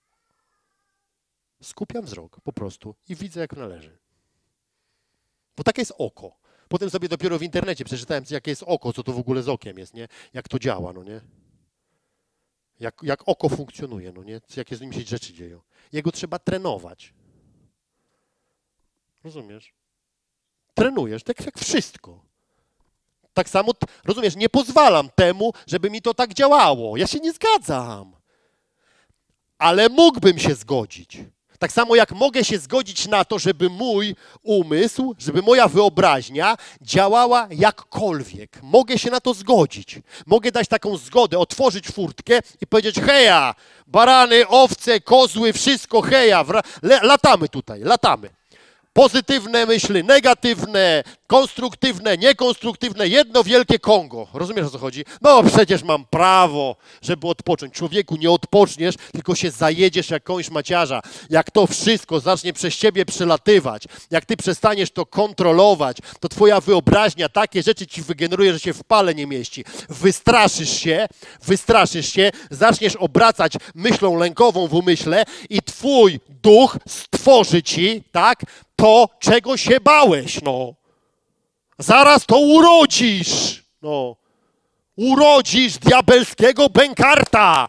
Skupiam wzrok po prostu i widzę, jak należy. Bo takie jest oko. Potem sobie dopiero w internecie przeczytałem, jakie jest oko, co to w ogóle z okiem jest, nie? Jak to działa, no nie? Jak, jak oko funkcjonuje, no nie? Jakie z nim się rzeczy dzieją. Jego trzeba trenować. Rozumiesz? Trenujesz, tak jak wszystko. Tak samo, rozumiesz, nie pozwalam temu, żeby mi to tak działało. Ja się nie zgadzam. Ale mógłbym się zgodzić. Tak samo jak mogę się zgodzić na to, żeby mój umysł, żeby moja wyobraźnia działała jakkolwiek. Mogę się na to zgodzić. Mogę dać taką zgodę, otworzyć furtkę i powiedzieć, heja, barany, owce, kozły, wszystko, heja, latamy tutaj, latamy. Pozytywne myśli, negatywne, konstruktywne, niekonstruktywne, jedno wielkie Kongo. Rozumiesz, o co chodzi? No przecież mam prawo, żeby odpocząć. Człowieku, nie odpoczniesz, tylko się zajedziesz jak koń szmaciarza. Jak to wszystko zacznie przez ciebie przelatywać, jak ty przestaniesz to kontrolować, to twoja wyobraźnia takie rzeczy ci wygeneruje, że się w pale nie mieści. Wystraszysz się, wystraszysz się, zaczniesz obracać myślą lękową w umyśle i twój duch stworzy ci, tak, to, czego się bałeś, no. Zaraz to urodzisz, no. Urodzisz diabelskiego bękarta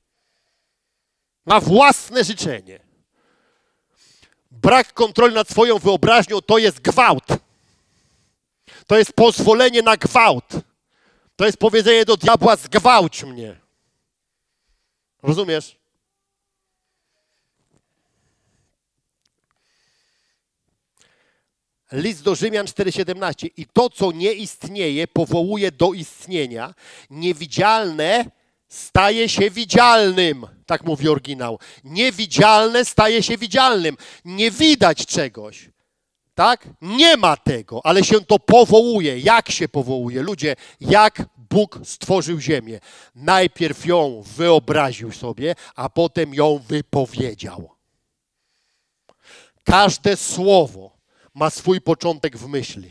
na własne życzenie. Brak kontroli nad swoją wyobraźnią to jest gwałt. To jest pozwolenie na gwałt. To jest powiedzenie do diabła, zgwałć mnie. Rozumiesz? List do Rzymian cztery siedemnaście. I to, co nie istnieje, powołuje do istnienia. Niewidzialne staje się widzialnym. Tak mówi oryginał. Niewidzialne staje się widzialnym. Nie widać czegoś. Tak? Nie ma tego, ale się to powołuje. Jak się powołuje? Ludzie, jak Bóg stworzył ziemię? Najpierw ją wyobraził sobie, a potem ją wypowiedział. Każde słowo ma swój początek w myśli.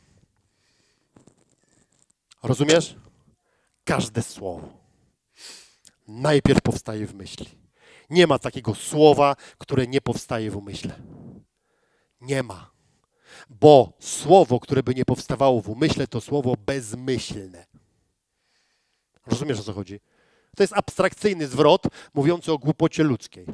Rozumiesz? Każde słowo najpierw powstaje w myśli. Nie ma takiego słowa, które nie powstaje w umyśle. Nie ma. Bo słowo, które by nie powstawało w umyśle, to słowo bezmyślne. Rozumiesz, o co chodzi? To jest abstrakcyjny zwrot mówiący o głupocie ludzkiej.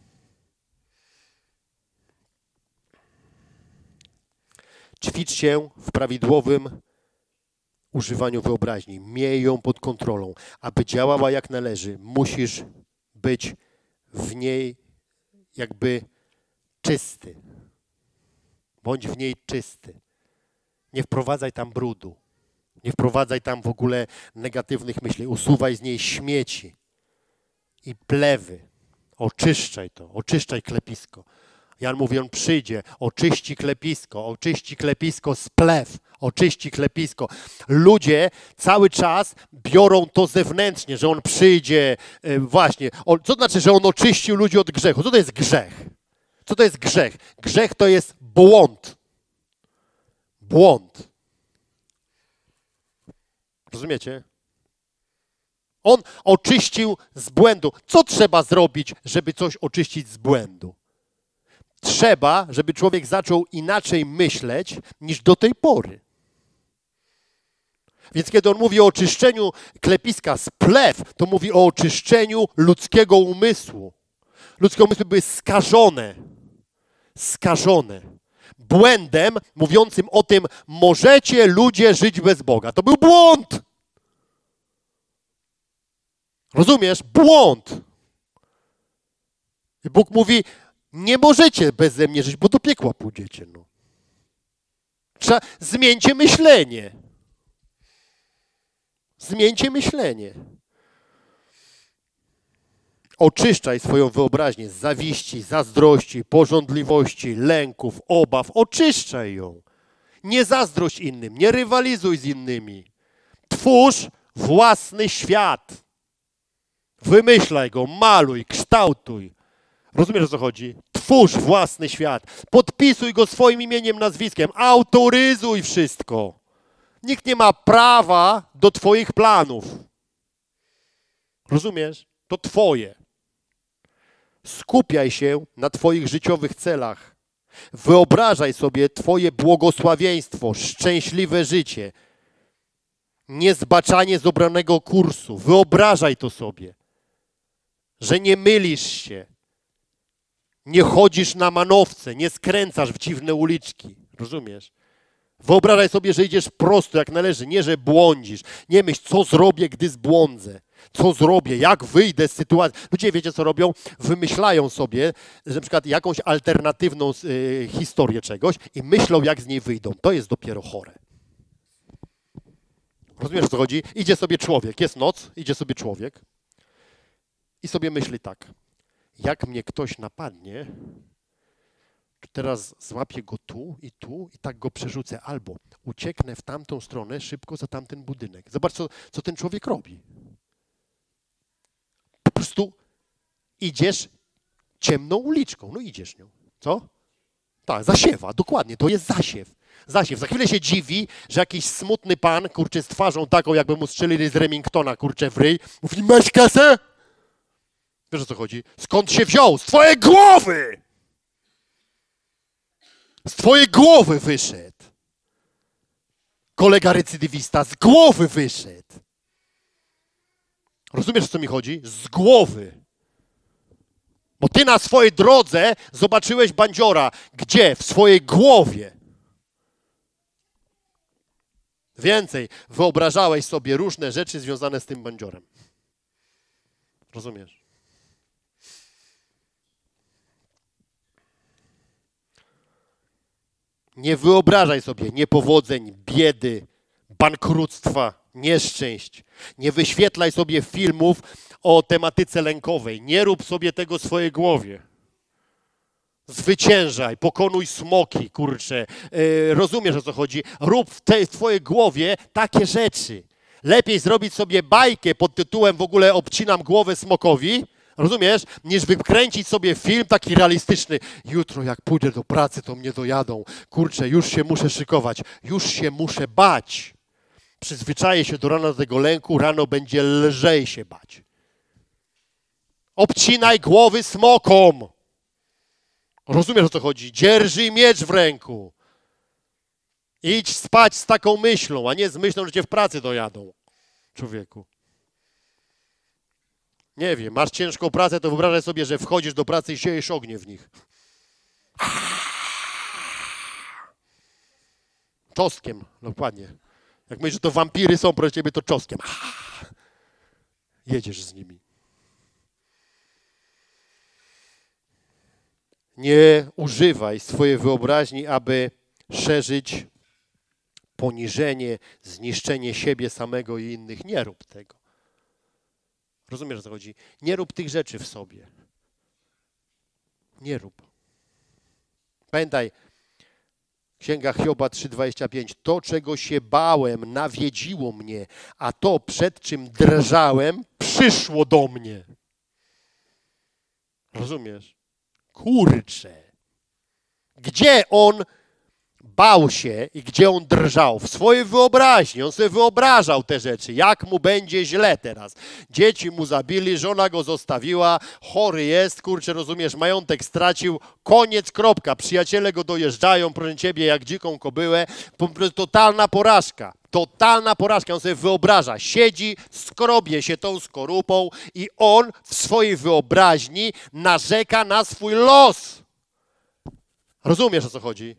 Ćwicz się w prawidłowym używaniu wyobraźni. Miej ją pod kontrolą. Aby działała jak należy, musisz być w niej jakby czysty. Bądź w niej czysty. Nie wprowadzaj tam brudu. Nie wprowadzaj tam w ogóle negatywnych myśli. Usuwaj z niej śmieci i plewy. Oczyszczaj to. Oczyszczaj klepisko. Jan mówi, on przyjdzie, oczyści klepisko, oczyści klepisko z plew, oczyści klepisko. Ludzie cały czas biorą to zewnętrznie, że on przyjdzie, yy, właśnie. O, co to znaczy, że on oczyścił ludzi od grzechu? Co to jest grzech? Co to jest grzech? Grzech to jest błąd. Błąd. Rozumiecie? On oczyścił z błędu. Co trzeba zrobić, żeby coś oczyścić z błędu? Trzeba, żeby człowiek zaczął inaczej myśleć niż do tej pory. Więc kiedy on mówi o oczyszczeniu klepiska z plew, to mówi o oczyszczeniu ludzkiego umysłu. Ludzkie umysły były skażone. Skażone. Błędem mówiącym o tym, możecie ludzie żyć bez Boga. To był błąd. Rozumiesz? Błąd. I Bóg mówi, nie możecie beze mnie żyć, bo do piekła pójdziecie. No. Trzeba, zmieńcie myślenie. Zmieńcie myślenie. Oczyszczaj swoją wyobraźnię z zawiści, zazdrości, pożądliwości, lęków, obaw. Oczyszczaj ją. Nie zazdrość innym, nie rywalizuj z innymi. Twórz własny świat. Wymyślaj go, maluj, kształtuj. Rozumiesz, o co chodzi? Twórz własny świat. Podpisuj go swoim imieniem, nazwiskiem. Autoryzuj wszystko. Nikt nie ma prawa do twoich planów. Rozumiesz? To twoje. Skupiaj się na twoich życiowych celach. Wyobrażaj sobie twoje błogosławieństwo, szczęśliwe życie. Niezbaczanie z obranego kursu. Wyobrażaj to sobie. Że nie mylisz się. Nie chodzisz na manowce, nie skręcasz w dziwne uliczki. Rozumiesz? Wyobrażaj sobie, że idziesz prosto jak należy, nie że błądzisz. Nie myśl, co zrobię, gdy zbłądzę. Co zrobię, jak wyjdę z sytuacji. Ludzie, wiecie, co robią? Wymyślają sobie, że na przykład jakąś alternatywną y, historię czegoś i myślą, jak z niej wyjdą. To jest dopiero chore. Rozumiesz, o co chodzi? Idzie sobie człowiek, jest noc, idzie sobie człowiek i sobie myśli tak. Jak mnie ktoś napadnie, to teraz złapię go tu i tu i tak go przerzucę. Albo ucieknę w tamtą stronę szybko za tamten budynek. Zobacz, co, co ten człowiek robi. Po prostu idziesz ciemną uliczką. No idziesz nią. Co? Tak, zasiewa, dokładnie, to jest zasiew. Zasiew. Za chwilę się dziwi, że jakiś smutny pan, kurczę, z twarzą taką, jakby mu strzelili z Remingtona, kurczę, w ryj. Mówi, masz kasę? Wiesz, o co chodzi? Skąd się wziął? Z twojej głowy! Z twojej głowy wyszedł. Kolega recydywista z głowy wyszedł. Rozumiesz, o co mi chodzi? Z głowy. Bo ty na swojej drodze zobaczyłeś bandziora. Gdzie? W swojej głowie. Więcej, wyobrażałeś sobie różne rzeczy związane z tym bandziorem. Rozumiesz? Nie wyobrażaj sobie niepowodzeń, biedy, bankructwa, nieszczęść. Nie wyświetlaj sobie filmów o tematyce lękowej. Nie rób sobie tego w swojej głowie. Zwyciężaj, pokonuj smoki, kurczę. Yy, rozumiesz, o co chodzi? Rób w tej w twojej głowie takie rzeczy. Lepiej zrobić sobie bajkę pod tytułem w ogóle obcinam głowę smokowi, rozumiesz, niż wykręcić sobie film taki realistyczny. Jutro jak pójdę do pracy, to mnie dojadą. Kurczę, już się muszę szykować. Już się muszę bać. Przyzwyczaję się do rana do tego lęku, rano będzie lżej się bać. Obcinaj głowy smokom. Rozumiesz, o co chodzi? Dzierżyj miecz w ręku. Idź spać z taką myślą, a nie z myślą, że cię w pracy dojadą. Człowieku. Nie wiem, masz ciężką pracę, to wyobrażaj sobie, że wchodzisz do pracy i siejesz ognie w nich. Czosnkiem, dokładnie. Jak myślisz, że to wampiry są pro ciebie, to czosnkiem. Jedziesz z nimi. Nie używaj swojej wyobraźni, aby szerzyć poniżenie, zniszczenie siebie samego i innych. Nie rób tego. Rozumiesz, o co chodzi? Nie rób tych rzeczy w sobie. Nie rób. Pamiętaj, Księga Hioba trzy dwadzieścia pięć. To, czego się bałem, nawiedziło mnie, a to, przed czym drżałem, przyszło do mnie. Rozumiesz? Kurczę. Gdzie on bał się i gdzie on drżał? W swojej wyobraźni. On sobie wyobrażał te rzeczy, jak mu będzie źle teraz. Dzieci mu zabili, żona go zostawiła, chory jest, kurczę, rozumiesz, majątek stracił, koniec, kropka. Przyjaciele go dojeżdżają, proszę ciebie, jak dziką kobyłę. Po prostu totalna porażka. Totalna porażka. On sobie wyobraża, siedzi, skrobie się tą skorupą i on w swojej wyobraźni narzeka na swój los. Rozumiesz, o co chodzi?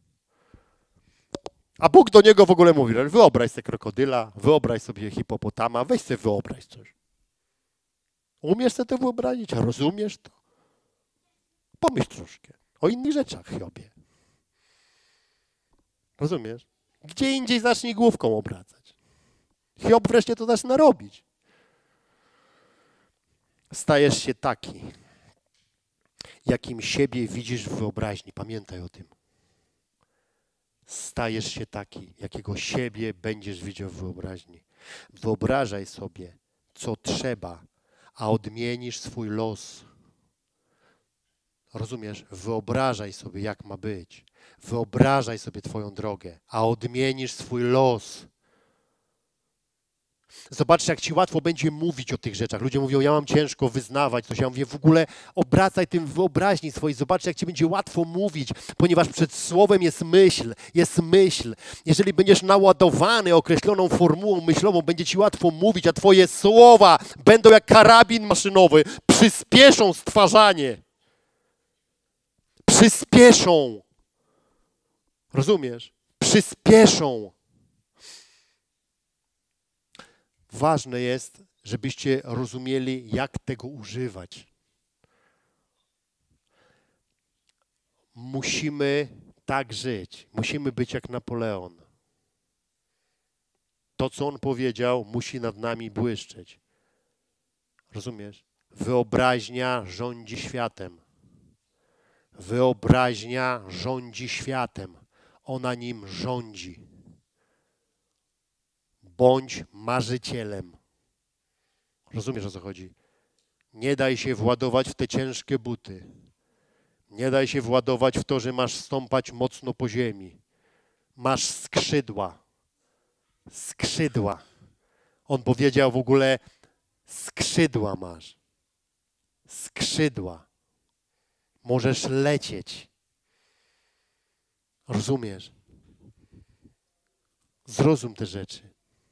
A Bóg do niego w ogóle mówi, że wyobraź sobie krokodyla, wyobraź sobie hipopotama, weź sobie wyobraź coś. Umiesz sobie to wyobrazić? A rozumiesz to? Pomyśl troszkę o innych rzeczach, Hiobie. Rozumiesz? Gdzie indziej zacznij główką obracać. Hiob wreszcie to zaczyna robić. Stajesz się taki, jakim siebie widzisz w wyobraźni. Pamiętaj o tym. Stajesz się taki, jakiego siebie będziesz widział w wyobraźni. Wyobrażaj sobie, co trzeba, a odmienisz swój los. Rozumiesz? Wyobrażaj sobie, jak ma być. Wyobrażaj sobie twoją drogę, a odmienisz swój los. Zobaczcie, jak ci łatwo będzie mówić o tych rzeczach. Ludzie mówią, ja mam ciężko wyznawać coś. Ja mówię, w ogóle obracaj tym w wyobraźni swojej. Zobaczcie, jak ci będzie łatwo mówić, ponieważ przed słowem jest myśl, jest myśl. Jeżeli będziesz naładowany określoną formułą myślową, będzie ci łatwo mówić, a twoje słowa będą jak karabin maszynowy. Przyspieszą stwarzanie. Przyspieszą. Rozumiesz? Przyspieszą. Ważne jest, żebyście rozumieli, jak tego używać. Musimy tak żyć. Musimy być jak Napoleon. To, co on powiedział, musi nad nami błyszczeć. Rozumiesz? Wyobraźnia rządzi światem. Wyobraźnia rządzi światem. Ona nim rządzi. Bądź marzycielem. Rozumiesz, o co chodzi? Nie daj się władować w te ciężkie buty. Nie daj się władować w to, że masz stąpać mocno po ziemi. Masz skrzydła. Skrzydła. On powiedział w ogóle, skrzydła masz. Skrzydła. Możesz lecieć. Rozumiesz? Zrozum te rzeczy.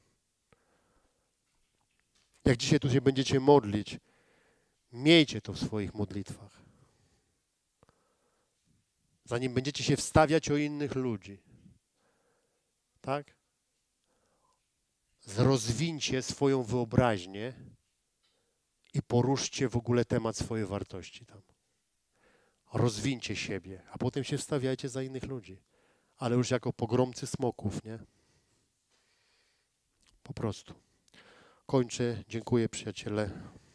Jak dzisiaj tu się będziecie modlić, miejcie to w swoich modlitwach. Zanim będziecie się wstawiać o innych ludzi. Tak? Rozwinьcie swoją wyobraźnię i poruszcie w ogóle temat swojej wartości tam. Rozwinьcie siebie, a potem się wstawiajcie za innych ludzi. Ale już jako pogromcy smoków, nie? Po prostu. Kończę. Dziękuję, przyjaciele.